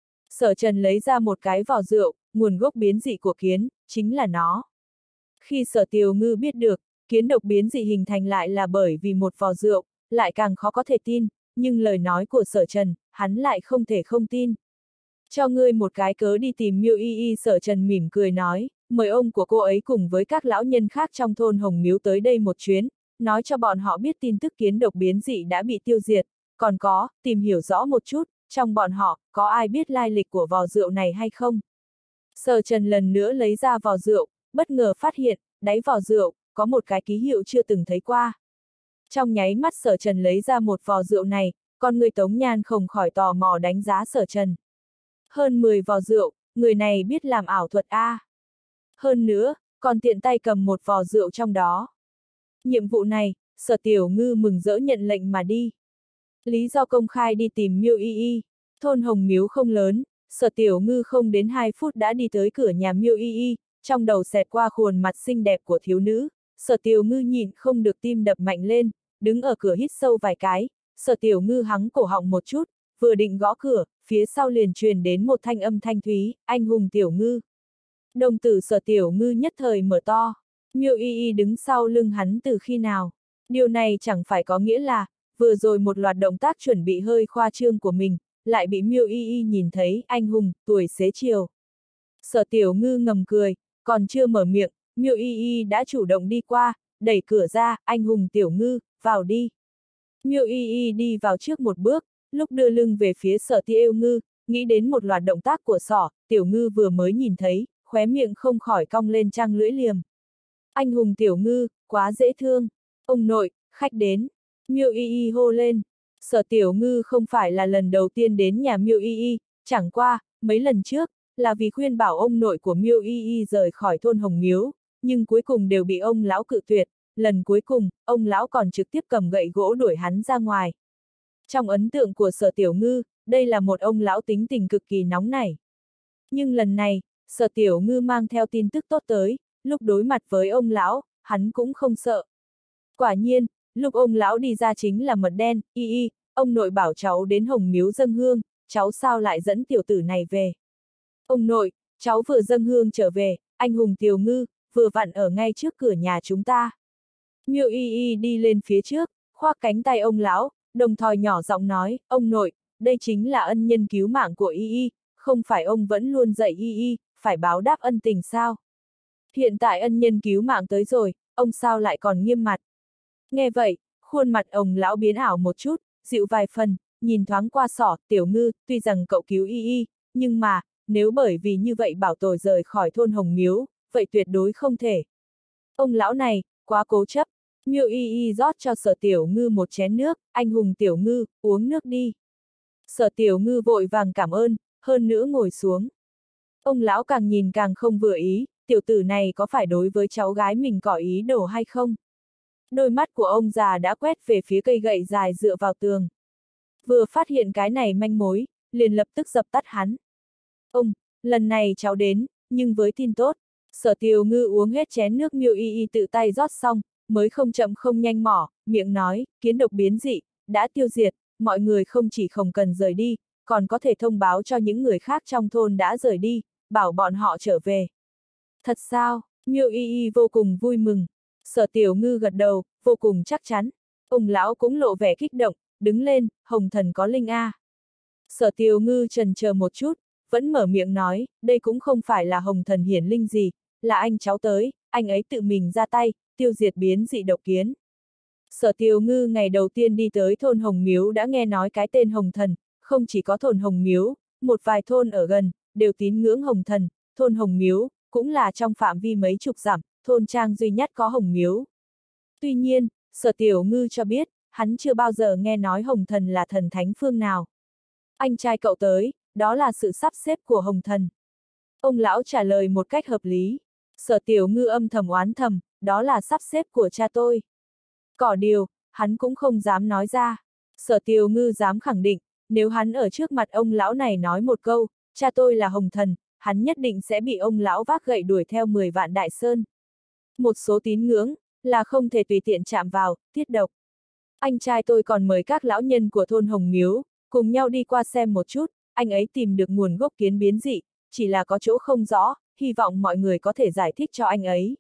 Sở Trần lấy ra một cái vỏ rượu, nguồn gốc biến dị của kiến, chính là nó. Khi Sở Tiểu Ngư biết được, kiến độc biến dị hình thành lại là bởi vì một vò rượu, lại càng khó có thể tin, nhưng lời nói của Sở Trần, hắn lại không thể không tin. Cho ngươi một cái cớ đi tìm Miêu Y Y, Sở Trần mỉm cười nói, mời ông của cô ấy cùng với các lão nhân khác trong thôn Hồng Miếu tới đây một chuyến, nói cho bọn họ biết tin tức kiến độc biến dị đã bị tiêu diệt, còn có, tìm hiểu rõ một chút, trong bọn họ, có ai biết lai lịch của vò rượu này hay không? Sở Trần lần nữa lấy ra vò rượu, bất ngờ phát hiện, đáy vò rượu, có một cái ký hiệu chưa từng thấy qua. Trong nháy mắt Sở Trần lấy ra một vò rượu này, con người Tống Nhan không khỏi tò mò đánh giá Sở Trần. Hơn 10 vò rượu, người này biết làm ảo thuật a. Hơn nữa, còn tiện tay cầm một vò rượu trong đó. Nhiệm vụ này, Sở Tiểu Ngư mừng rỡ nhận lệnh mà đi. Lý do công khai đi tìm Miêu Y Y. Thôn Hồng Miếu không lớn, Sở Tiểu Ngư không đến 2 phút đã đi tới cửa nhà Miêu Y Y, trong đầu xẹt qua khuôn mặt xinh đẹp của thiếu nữ. Sở Tiểu Ngư nhìn không được tim đập mạnh lên, đứng ở cửa hít sâu vài cái, Sở Tiểu Ngư hắng cổ họng một chút, vừa định gõ cửa, phía sau liền truyền đến một thanh âm thanh thúy, anh hùng Tiểu Ngư. Đồng tử Sở Tiểu Ngư nhất thời mở to, Miêu Y Y đứng sau lưng hắn từ khi nào? Điều này chẳng phải có nghĩa là, vừa rồi một loạt động tác chuẩn bị hơi khoa trương của mình, lại bị Miêu Y Y nhìn thấy, anh hùng, tuổi xế chiều. Sở Tiểu Ngư ngầm cười, còn chưa mở miệng, Miêu Y Y đã chủ động đi qua, đẩy cửa ra, anh hùng Tiểu Ngư, vào đi. Miêu Y Y đi vào trước một bước, lúc đưa lưng về phía Sở Tiểu Ngư, nghĩ đến một loạt động tác của Tiểu Ngư vừa mới nhìn thấy, khóe miệng không khỏi cong lên trăng lưỡi liềm. Anh hùng Tiểu Ngư, quá dễ thương. Ông nội, khách đến. Miêu Y Y hô lên. Sở Tiểu Ngư không phải là lần đầu tiên đến nhà Miêu Y Y, chẳng qua, mấy lần trước, là vì khuyên bảo ông nội của Miêu Y Y rời khỏi thôn Hồng Miếu, nhưng cuối cùng đều bị ông lão cự tuyệt, lần cuối cùng, ông lão còn trực tiếp cầm gậy gỗ đuổi hắn ra ngoài. Trong ấn tượng của Sở Tiểu Ngư, đây là một ông lão tính tình cực kỳ nóng nảy. Nhưng lần này, Sở Tiểu Ngư mang theo tin tức tốt tới, lúc đối mặt với ông lão, hắn cũng không sợ. Quả nhiên, lúc ông lão đi ra chính là Mật Đen, Y Y, ông nội bảo cháu đến Hồng Miếu dâng hương, cháu sao lại dẫn tiểu tử này về. Ông nội, cháu vừa dâng hương trở về, anh hùng Tiểu Ngư, vừa vặn ở ngay trước cửa nhà chúng ta. Miêu Y Y đi lên phía trước, khoác cánh tay ông lão, đồng thời nhỏ giọng nói, ông nội, đây chính là ân nhân cứu mạng của Y Y, không phải ông vẫn luôn dạy Y Y, phải báo đáp ân tình sao? Hiện tại ân nhân cứu mạng tới rồi, ông sao lại còn nghiêm mặt? Nghe vậy, khuôn mặt ông lão biến ảo một chút, dịu vài phần, nhìn thoáng qua Tiểu Ngư, tuy rằng cậu cứu Y Y, nhưng mà, nếu bởi vì như vậy bảo tôi rời khỏi thôn Hồng Miếu, vậy tuyệt đối không thể. Ông lão này, quá cố chấp. Miêu Y Y rót cho Sở Tiểu Ngư một chén nước, anh hùng Tiểu Ngư, uống nước đi. Sở Tiểu Ngư vội vàng cảm ơn, hơn nữa ngồi xuống. Ông lão càng nhìn càng không vừa ý, tiểu tử này có phải đối với cháu gái mình có ý đồ hay không? Đôi mắt của ông già đã quét về phía cây gậy dài dựa vào tường. Vừa phát hiện cái này manh mối, liền lập tức dập tắt hắn. Ông, lần này cháu đến, nhưng với tin tốt. Sở Tiểu Ngư uống hết chén nước Miêu Y Y tự tay rót xong, mới không chậm không nhanh mỏ, miệng nói, kiến độc biến dị, đã tiêu diệt, mọi người không chỉ không cần rời đi, còn có thể thông báo cho những người khác trong thôn đã rời đi, bảo bọn họ trở về. Thật sao? Miêu Y Y vô cùng vui mừng. Sở Tiểu Ngư gật đầu, vô cùng chắc chắn. Ông lão cũng lộ vẻ kích động, đứng lên, hồng thần có linh a. Sở Tiểu Ngư chần chờ một chút, vẫn mở miệng nói, đây cũng không phải là hồng thần hiển linh gì, là anh cháu tới, anh ấy tự mình ra tay, tiêu diệt biến dị độc kiến. Sở Tiểu Ngư ngày đầu tiên đi tới thôn Hồng Miếu đã nghe nói cái tên hồng thần, không chỉ có thôn Hồng Miếu, một vài thôn ở gần, đều tín ngưỡng hồng thần, thôn Hồng Miếu, cũng là trong phạm vi mấy chục dặm, thôn trang duy nhất có hồng miếu. Tuy nhiên, Sở Tiểu Ngư cho biết, hắn chưa bao giờ nghe nói hồng thần là thần thánh phương nào. Anh trai cậu tới, đó là sự sắp xếp của hồng thần. Ông lão trả lời một cách hợp lý. Sở Tiểu Ngư âm thầm oán thầm, đó là sắp xếp của cha tôi. Có điều, hắn cũng không dám nói ra. Sở Tiểu Ngư dám khẳng định, nếu hắn ở trước mặt ông lão này nói một câu, cha tôi là hồng thần, hắn nhất định sẽ bị ông lão vác gậy đuổi theo 10 vạn đại sơn. Một số tín ngưỡng, là không thể tùy tiện chạm vào, tiết độc. Anh trai tôi còn mời các lão nhân của thôn Hồng Miếu, cùng nhau đi qua xem một chút, anh ấy tìm được nguồn gốc kiến biến dị, chỉ là có chỗ không rõ, hy vọng mọi người có thể giải thích cho anh ấy.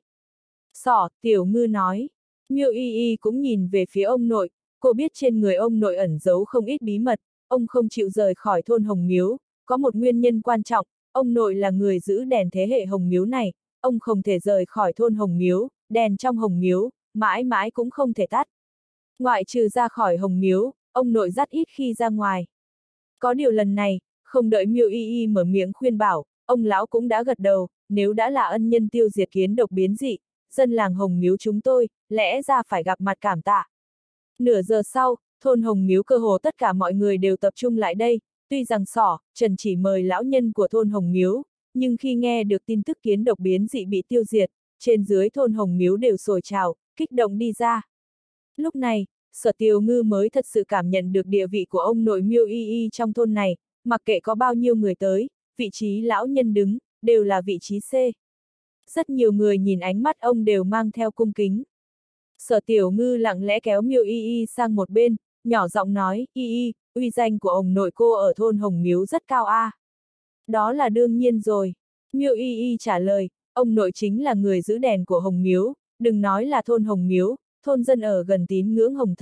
Tiểu Ngư nói. Miêu Y Y cũng nhìn về phía ông nội, cô biết trên người ông nội ẩn giấu không ít bí mật, ông không chịu rời khỏi thôn Hồng Miếu, có một nguyên nhân quan trọng, ông nội là người giữ đèn thế hệ Hồng Miếu này, ông không thể rời khỏi thôn Hồng Miếu, đèn trong Hồng Miếu, mãi mãi cũng không thể tắt. Ngoại trừ ra khỏi Hồng Miếu, ông nội rất ít khi ra ngoài. Có điều lần này, không đợi Miêu Y Y mở miệng khuyên bảo, ông lão cũng đã gật đầu, nếu đã là ân nhân tiêu diệt kiến độc biến dị, dân làng Hồng Miếu chúng tôi, lẽ ra phải gặp mặt cảm tạ. Nửa giờ sau, thôn Hồng Miếu cơ hồ tất cả mọi người đều tập trung lại đây, tuy rằng Trần chỉ mời lão nhân của thôn Hồng Miếu, nhưng khi nghe được tin tức kiến độc biến dị bị tiêu diệt, trên dưới thôn Hồng Miếu đều sôi trào, kích động đi ra. Lúc này, Sở Tiểu Ngư mới thật sự cảm nhận được địa vị của ông nội Miêu Y Y trong thôn này, mặc kệ có bao nhiêu người tới, vị trí lão nhân đứng, đều là vị trí C. Rất nhiều người nhìn ánh mắt ông đều mang theo cung kính. Sở Tiểu Ngư lặng lẽ kéo Miêu Y Y sang một bên, nhỏ giọng nói, Y Y, uy danh của ông nội cô ở thôn Hồng Miếu rất cao a. Đó là đương nhiên rồi. Miêu Y Y trả lời, ông nội chính là người giữ đèn của Hồng Miếu, đừng nói là thôn Hồng Miếu, thôn dân ở gần tín ngưỡng Hồng Thần,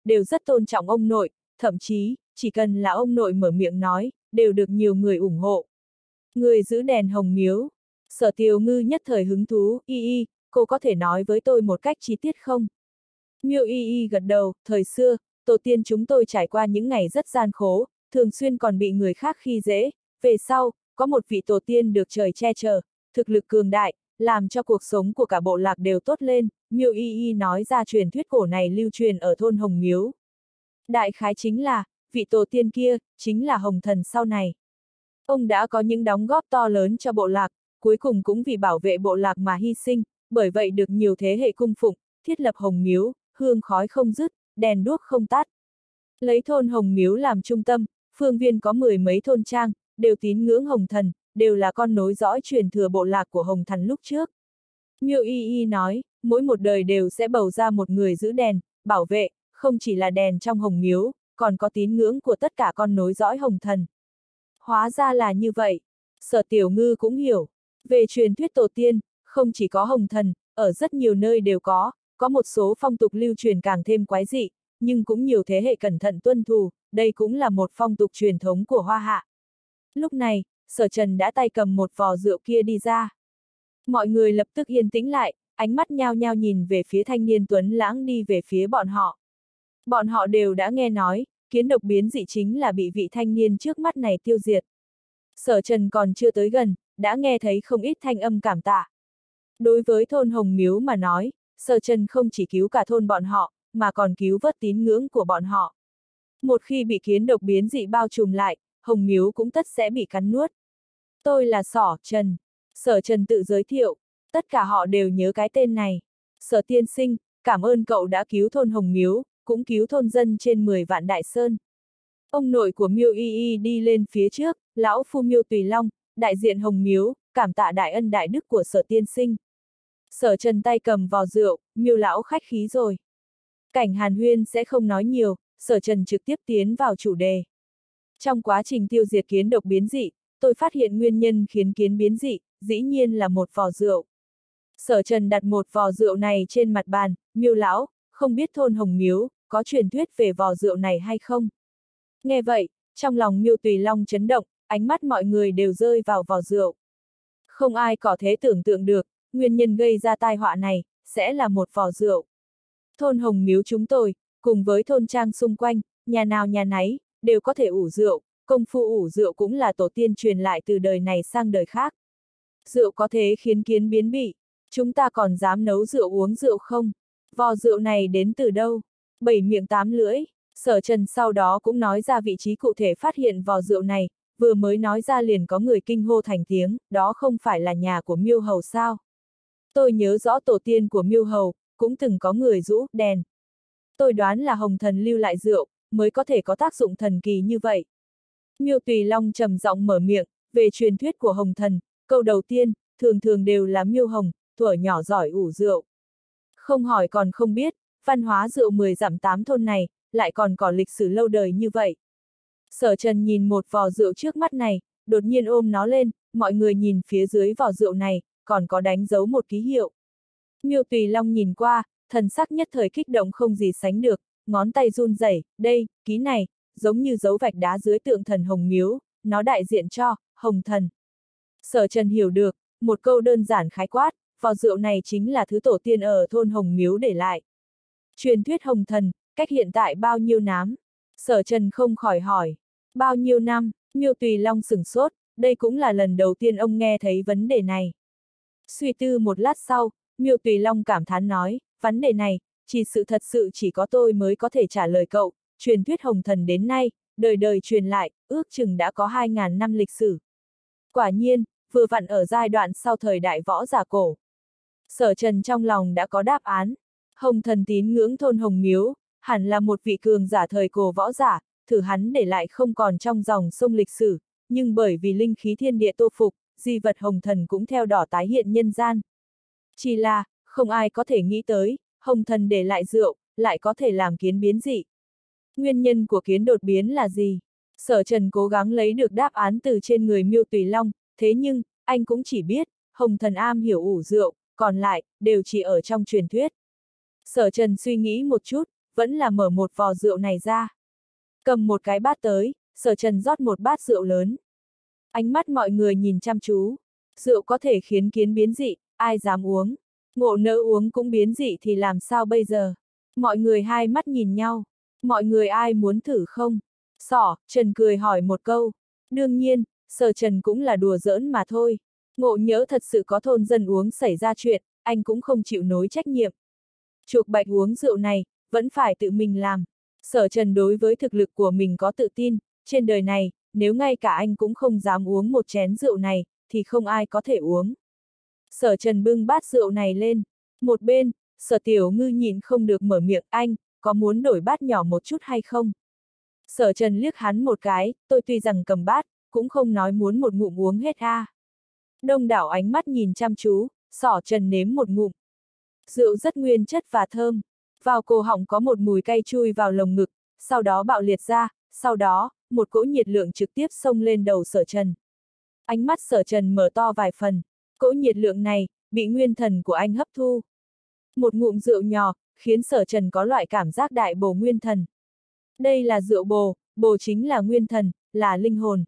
đều rất tôn trọng ông nội, thậm chí, chỉ cần là ông nội mở miệng nói, đều được nhiều người ủng hộ. Người giữ đèn Hồng Miếu. Sở Tiều Ngư nhất thời hứng thú, y, cô có thể nói với tôi một cách chi tiết không? Miêu y gật đầu, thời xưa, tổ tiên chúng tôi trải qua những ngày rất gian khổ, thường xuyên còn bị người khác khi dễ, về sau, có một vị tổ tiên được trời che chở, thực lực cường đại, làm cho cuộc sống của cả bộ lạc đều tốt lên. Miêu y nói ra truyền thuyết cổ này lưu truyền ở thôn Hồng Miếu. Đại khái chính là, vị tổ tiên kia, chính là Hồng Thần sau này. Ông đã có những đóng góp to lớn cho bộ lạc, cuối cùng cũng vì bảo vệ bộ lạc mà hy sinh, bởi vậy được nhiều thế hệ cung phụng, thiết lập Hồng Miếu, hương khói không dứt, đèn đuốc không tắt. Lấy thôn Hồng Miếu làm trung tâm, phương viên có 10 mấy thôn trang, đều tín ngưỡng Hồng Thần, đều là con nối dõi truyền thừa bộ lạc của Hồng Thần lúc trước. Miêu y nói, mỗi một đời đều sẽ bầu ra một người giữ đèn, bảo vệ, không chỉ là đèn trong Hồng Miếu, còn có tín ngưỡng của tất cả con nối dõi Hồng Thần. Hóa ra là như vậy. Sở Tiểu Ngư cũng hiểu. Về truyền thuyết tổ tiên, không chỉ có Hồng Thần, ở rất nhiều nơi đều có một số phong tục lưu truyền càng thêm quái dị, nhưng cũng nhiều thế hệ cẩn thận tuân thủ, đây cũng là một phong tục truyền thống của Hoa Hạ. Lúc này, Sở Trần đã tay cầm một vò rượu kia đi ra. Mọi người lập tức yên tĩnh lại, ánh mắt nhao nhao nhìn về phía thanh niên tuấn lãng đi về phía bọn họ. Bọn họ đều đã nghe nói, kiến độc biến dị chính là bị vị thanh niên trước mắt này tiêu diệt. Sở Trần còn chưa tới gần, đã nghe thấy không ít thanh âm cảm tạ. Đối với thôn Hồng Miếu mà nói, Sở Trần không chỉ cứu cả thôn bọn họ, mà còn cứu vớt tín ngưỡng của bọn họ. Một khi bị kiến độc biến dị bao trùm lại, Hồng Miếu cũng tất sẽ bị cắn nuốt. Tôi là Sở Trần. Sở Trần tự giới thiệu, tất cả họ đều nhớ cái tên này. Sở tiên sinh, cảm ơn cậu đã cứu thôn Hồng Miếu, cũng cứu thôn dân trên 10 vạn Đại Sơn. Ông nội của Miêu y đi lên phía trước, lão phu Miêu Tùy Long, đại diện Hồng Miếu, cảm tạ đại ân đại đức của Sở tiên sinh. Sở Trần tay cầm vò rượu, Miêu lão khách khí rồi. Cảnh hàn huyên sẽ không nói nhiều, Sở Trần trực tiếp tiến vào chủ đề. Trong quá trình tiêu diệt kiến độc biến dị, tôi phát hiện nguyên nhân khiến kiến biến dị, dĩ nhiên là một vò rượu. Sở Trần đặt một vò rượu này trên mặt bàn, Miêu lão, không biết thôn Hồng Miếu, có truyền thuyết về vò rượu này hay không? Nghe vậy, trong lòng Miêu Tùy Long chấn động, ánh mắt mọi người đều rơi vào vò rượu. Không ai có thể tưởng tượng được, nguyên nhân gây ra tai họa này, sẽ là một vò rượu. Thôn Hồng Miếu chúng tôi, cùng với thôn trang xung quanh, nhà nào nhà nấy, đều có thể ủ rượu, công phu ủ rượu cũng là tổ tiên truyền lại từ đời này sang đời khác. Rượu có thể khiến kiến biến bị, chúng ta còn dám nấu rượu uống rượu không? Vò rượu này đến từ đâu? Bảy miệng tám lưỡi. Sở Trần sau đó cũng nói ra vị trí cụ thể phát hiện vò rượu này, vừa mới nói ra liền có người kinh hô thành tiếng, đó không phải là nhà của Miêu Hầu sao? Tôi nhớ rõ tổ tiên của Miêu Hầu, cũng từng có người rũ đèn. Tôi đoán là Hồng Thần lưu lại rượu, mới có thể có tác dụng thần kỳ như vậy. Miêu Tùy Long trầm giọng mở miệng, về truyền thuyết của Hồng Thần, câu đầu tiên, thường thường đều là Miêu Hồng, thuở nhỏ giỏi ủ rượu. Không hỏi còn không biết, văn hóa rượu 10 dặm 8 thôn này, lại còn có lịch sử lâu đời như vậy. Sở Trần nhìn một vò rượu trước mắt này, đột nhiên ôm nó lên, mọi người nhìn phía dưới vò rượu này, còn có đánh dấu một ký hiệu. Miêu Tùy Long nhìn qua, thần sắc nhất thời kích động không gì sánh được, ngón tay run rẩy, đây, ký này, giống như dấu vạch đá dưới tượng thần Hồng Miếu, nó đại diện cho Hồng Thần. Sở Trần hiểu được, một câu đơn giản khái quát, vò rượu này chính là thứ tổ tiên ở thôn Hồng Miếu để lại. Truyền thuyết Hồng Thần, cách hiện tại bao nhiêu năm? Sở Trần không khỏi hỏi. Bao nhiêu năm? Miêu Tùy Long sửng sốt, đây cũng là lần đầu tiên ông nghe thấy vấn đề này. Suy tư một lát sau, Miêu Tùy Long cảm thán nói, vấn đề này, thật sự chỉ có tôi mới có thể trả lời cậu, truyền thuyết Hồng Thần đến nay, đời đời truyền lại, ước chừng đã có 2.000 năm lịch sử. Quả nhiên, vừa vặn ở giai đoạn sau thời đại võ giả cổ. Sở Trần trong lòng đã có đáp án. Hồng Thần tín ngưỡng thôn Hồng Miếu, hẳn là một vị cường giả thời cổ võ giả, thử hắn để lại không còn trong dòng sông lịch sử, nhưng bởi vì linh khí thiên địa tô phục, di vật Hồng Thần cũng theo đỏ tái hiện nhân gian. Chỉ là, không ai có thể nghĩ tới, Hồng Thần để lại rượu, lại có thể làm kiến biến dị. Nguyên nhân của kiến đột biến là gì? Sở Trần cố gắng lấy được đáp án từ trên người Miêu Tùy Long, thế nhưng, anh cũng chỉ biết, Hồng Thần am hiểu ủ rượu, còn lại, đều chỉ ở trong truyền thuyết. Sở Trần suy nghĩ một chút, vẫn là mở một vò rượu này ra. Cầm một cái bát tới, Sở Trần rót một bát rượu lớn. Ánh mắt mọi người nhìn chăm chú. Rượu có thể khiến kiến biến dị, ai dám uống. Ngộ nỡ uống cũng biến dị thì làm sao bây giờ? Mọi người hai mắt nhìn nhau. Mọi người ai muốn thử không? Sở Trần cười hỏi một câu. Đương nhiên, Sở Trần cũng là đùa giỡn mà thôi. Ngộ nhỡ thật sự có thôn dân uống xảy ra chuyện, anh cũng không chịu nổi trách nhiệm. Chuộc bạch uống rượu này, vẫn phải tự mình làm. Sở Trần đối với thực lực của mình có tự tin, trên đời này, nếu ngay cả anh cũng không dám uống một chén rượu này, thì không ai có thể uống. Sở Trần bưng bát rượu này lên. Một bên, Sở Tiểu Ngư nhịn không được mở miệng, anh, có muốn đổi bát nhỏ một chút hay không? Sở Trần liếc hắn một cái, tôi tuy rằng cầm bát, cũng không nói muốn một ngụm uống hết a. Đông đảo ánh mắt nhìn chăm chú, Sở Trần nếm một ngụm. Rượu rất nguyên chất và thơm. Vào cổ họng có một mùi cay chui vào lồng ngực, sau đó bạo liệt ra, sau đó, một cỗ nhiệt lượng trực tiếp xông lên đầu Sở Trần. Ánh mắt Sở Trần mở to vài phần, cỗ nhiệt lượng này, bị nguyên thần của anh hấp thu. Một ngụm rượu nhỏ, khiến Sở Trần có loại cảm giác đại bổ nguyên thần. Đây là rượu bồ, bồ chính là nguyên thần, là linh hồn.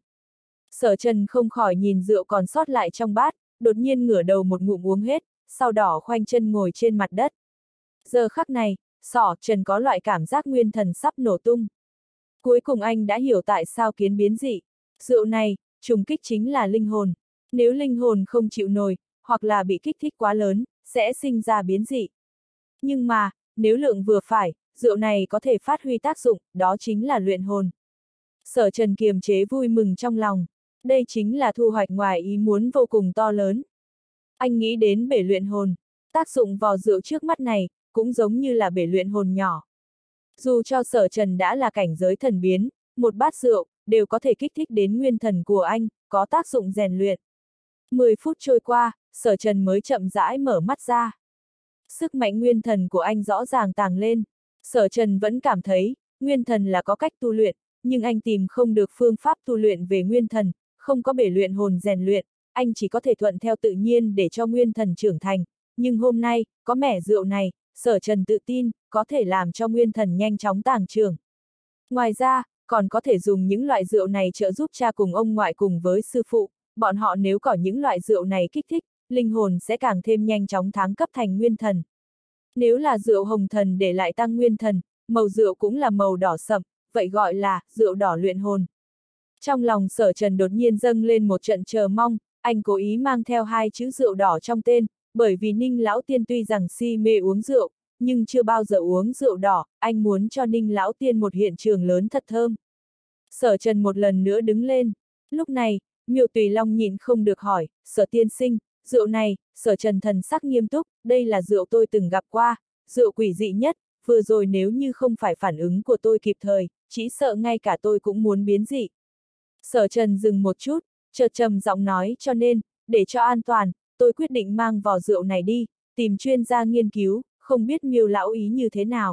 Sở Trần không khỏi nhìn rượu còn sót lại trong bát, đột nhiên ngửa đầu một ngụm uống hết, sau đó khoanh chân ngồi trên mặt đất. Giờ khắc này, Sở Trần có loại cảm giác nguyên thần sắp nổ tung. Cuối cùng anh đã hiểu tại sao kiến biến dị. Rượu này, trùng kích chính là linh hồn. Nếu linh hồn không chịu nổi, hoặc là bị kích thích quá lớn, sẽ sinh ra biến dị. Nhưng mà, nếu lượng vừa phải, rượu này có thể phát huy tác dụng, đó chính là luyện hồn. Sở Trần kiềm chế vui mừng trong lòng. Đây chính là thu hoạch ngoài ý muốn vô cùng to lớn. Anh nghĩ đến bể luyện hồn. Tác dụng vò rượu trước mắt này, cũng giống như là bể luyện hồn nhỏ. Dù cho Sở Trần đã là cảnh giới thần biến, một bát rượu, đều có thể kích thích đến nguyên thần của anh, có tác dụng rèn luyện. 10 phút trôi qua, Sở Trần mới chậm rãi mở mắt ra. Sức mạnh nguyên thần của anh rõ ràng tàng lên. Sở Trần vẫn cảm thấy, nguyên thần là có cách tu luyện, nhưng anh tìm không được phương pháp tu luyện về nguyên thần, không có bể luyện hồn rèn luyện, anh chỉ có thể thuận theo tự nhiên để cho nguyên thần trưởng thành. Nhưng hôm nay, có mẻ rượu này, Sở Trần tự tin, có thể làm cho nguyên thần nhanh chóng tàng trưởng. Ngoài ra, còn có thể dùng những loại rượu này trợ giúp cha cùng ông ngoại cùng với sư phụ, bọn họ nếu có những loại rượu này kích thích, linh hồn sẽ càng thêm nhanh chóng thăng cấp thành nguyên thần. Nếu là rượu hồng thần để lại tăng nguyên thần, màu rượu cũng là màu đỏ sậm, vậy gọi là rượu đỏ luyện hồn. Trong lòng Sở Trần đột nhiên dâng lên một trận chờ mong, anh cố ý mang theo hai chữ rượu đỏ trong tên, bởi vì Ninh Lão Tiên tuy rằng si mê uống rượu, nhưng chưa bao giờ uống rượu đỏ, anh muốn cho Ninh Lão Tiên một hiện trường lớn thật thơm. Sở Trần một lần nữa đứng lên. Lúc này, Miêu Tùy Long nhịn không được hỏi, Sở tiên sinh, rượu này, Sở Trần thần sắc nghiêm túc, đây là rượu tôi từng gặp qua, rượu quỷ dị nhất, vừa rồi nếu như không phải phản ứng của tôi kịp thời, chỉ sợ ngay cả tôi cũng muốn biến dị. Sở Trần dừng một chút, chợt trầm giọng nói, cho nên, để cho an toàn, tôi quyết định mang vò rượu này đi, tìm chuyên gia nghiên cứu, không biết Miêu lão ý như thế nào.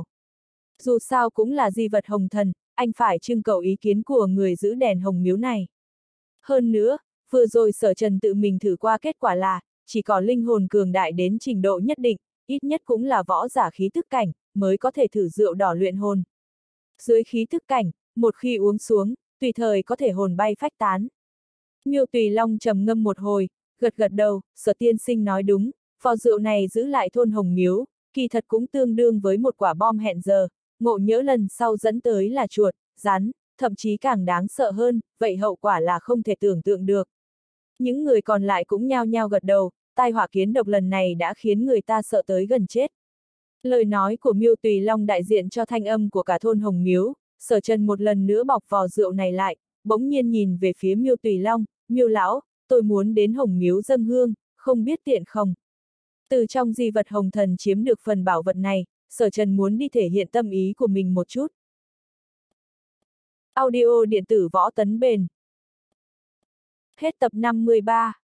Dù sao cũng là di vật hồng thần, anh phải trưng cầu ý kiến của người giữ đèn hồng miếu này. Hơn nữa, vừa rồi Sở Trần tự mình thử qua kết quả là, chỉ có linh hồn cường đại đến trình độ nhất định, ít nhất cũng là võ giả khí tức cảnh, mới có thể thử rượu đỏ luyện hồn. Dưới khí tức cảnh, một khi uống xuống, tùy thời có thể hồn bay phách tán. Miêu Tùy Long trầm ngâm một hồi, gật gật đầu, Sở tiên sinh nói đúng, vò rượu này giữ lại thôn hồng miếu, kỳ thật cũng tương đương với một quả bom hẹn giờ, ngộ nhỡ lần sau dẫn tới là chuột, rắn, thậm chí càng đáng sợ hơn, vậy hậu quả là không thể tưởng tượng được. Những người còn lại cũng nhao nhao gật đầu, tai họa kiến độc lần này đã khiến người ta sợ tới gần chết. Lời nói của Miêu Tùy Long đại diện cho thanh âm của cả thôn hồng miếu, Sở Trần một lần nữa bọc vò rượu này lại, bỗng nhiên nhìn về phía Miêu Tùy Long, Miêu lão, tôi muốn đến hồng miếu dâng hương, không biết tiện không? Từ trong di vật hồng thần chiếm được phần bảo vật này, Sở Trần muốn đi thể hiện tâm ý của mình một chút. Audio điện tử Võ Tấn Bền. Hết tập 53.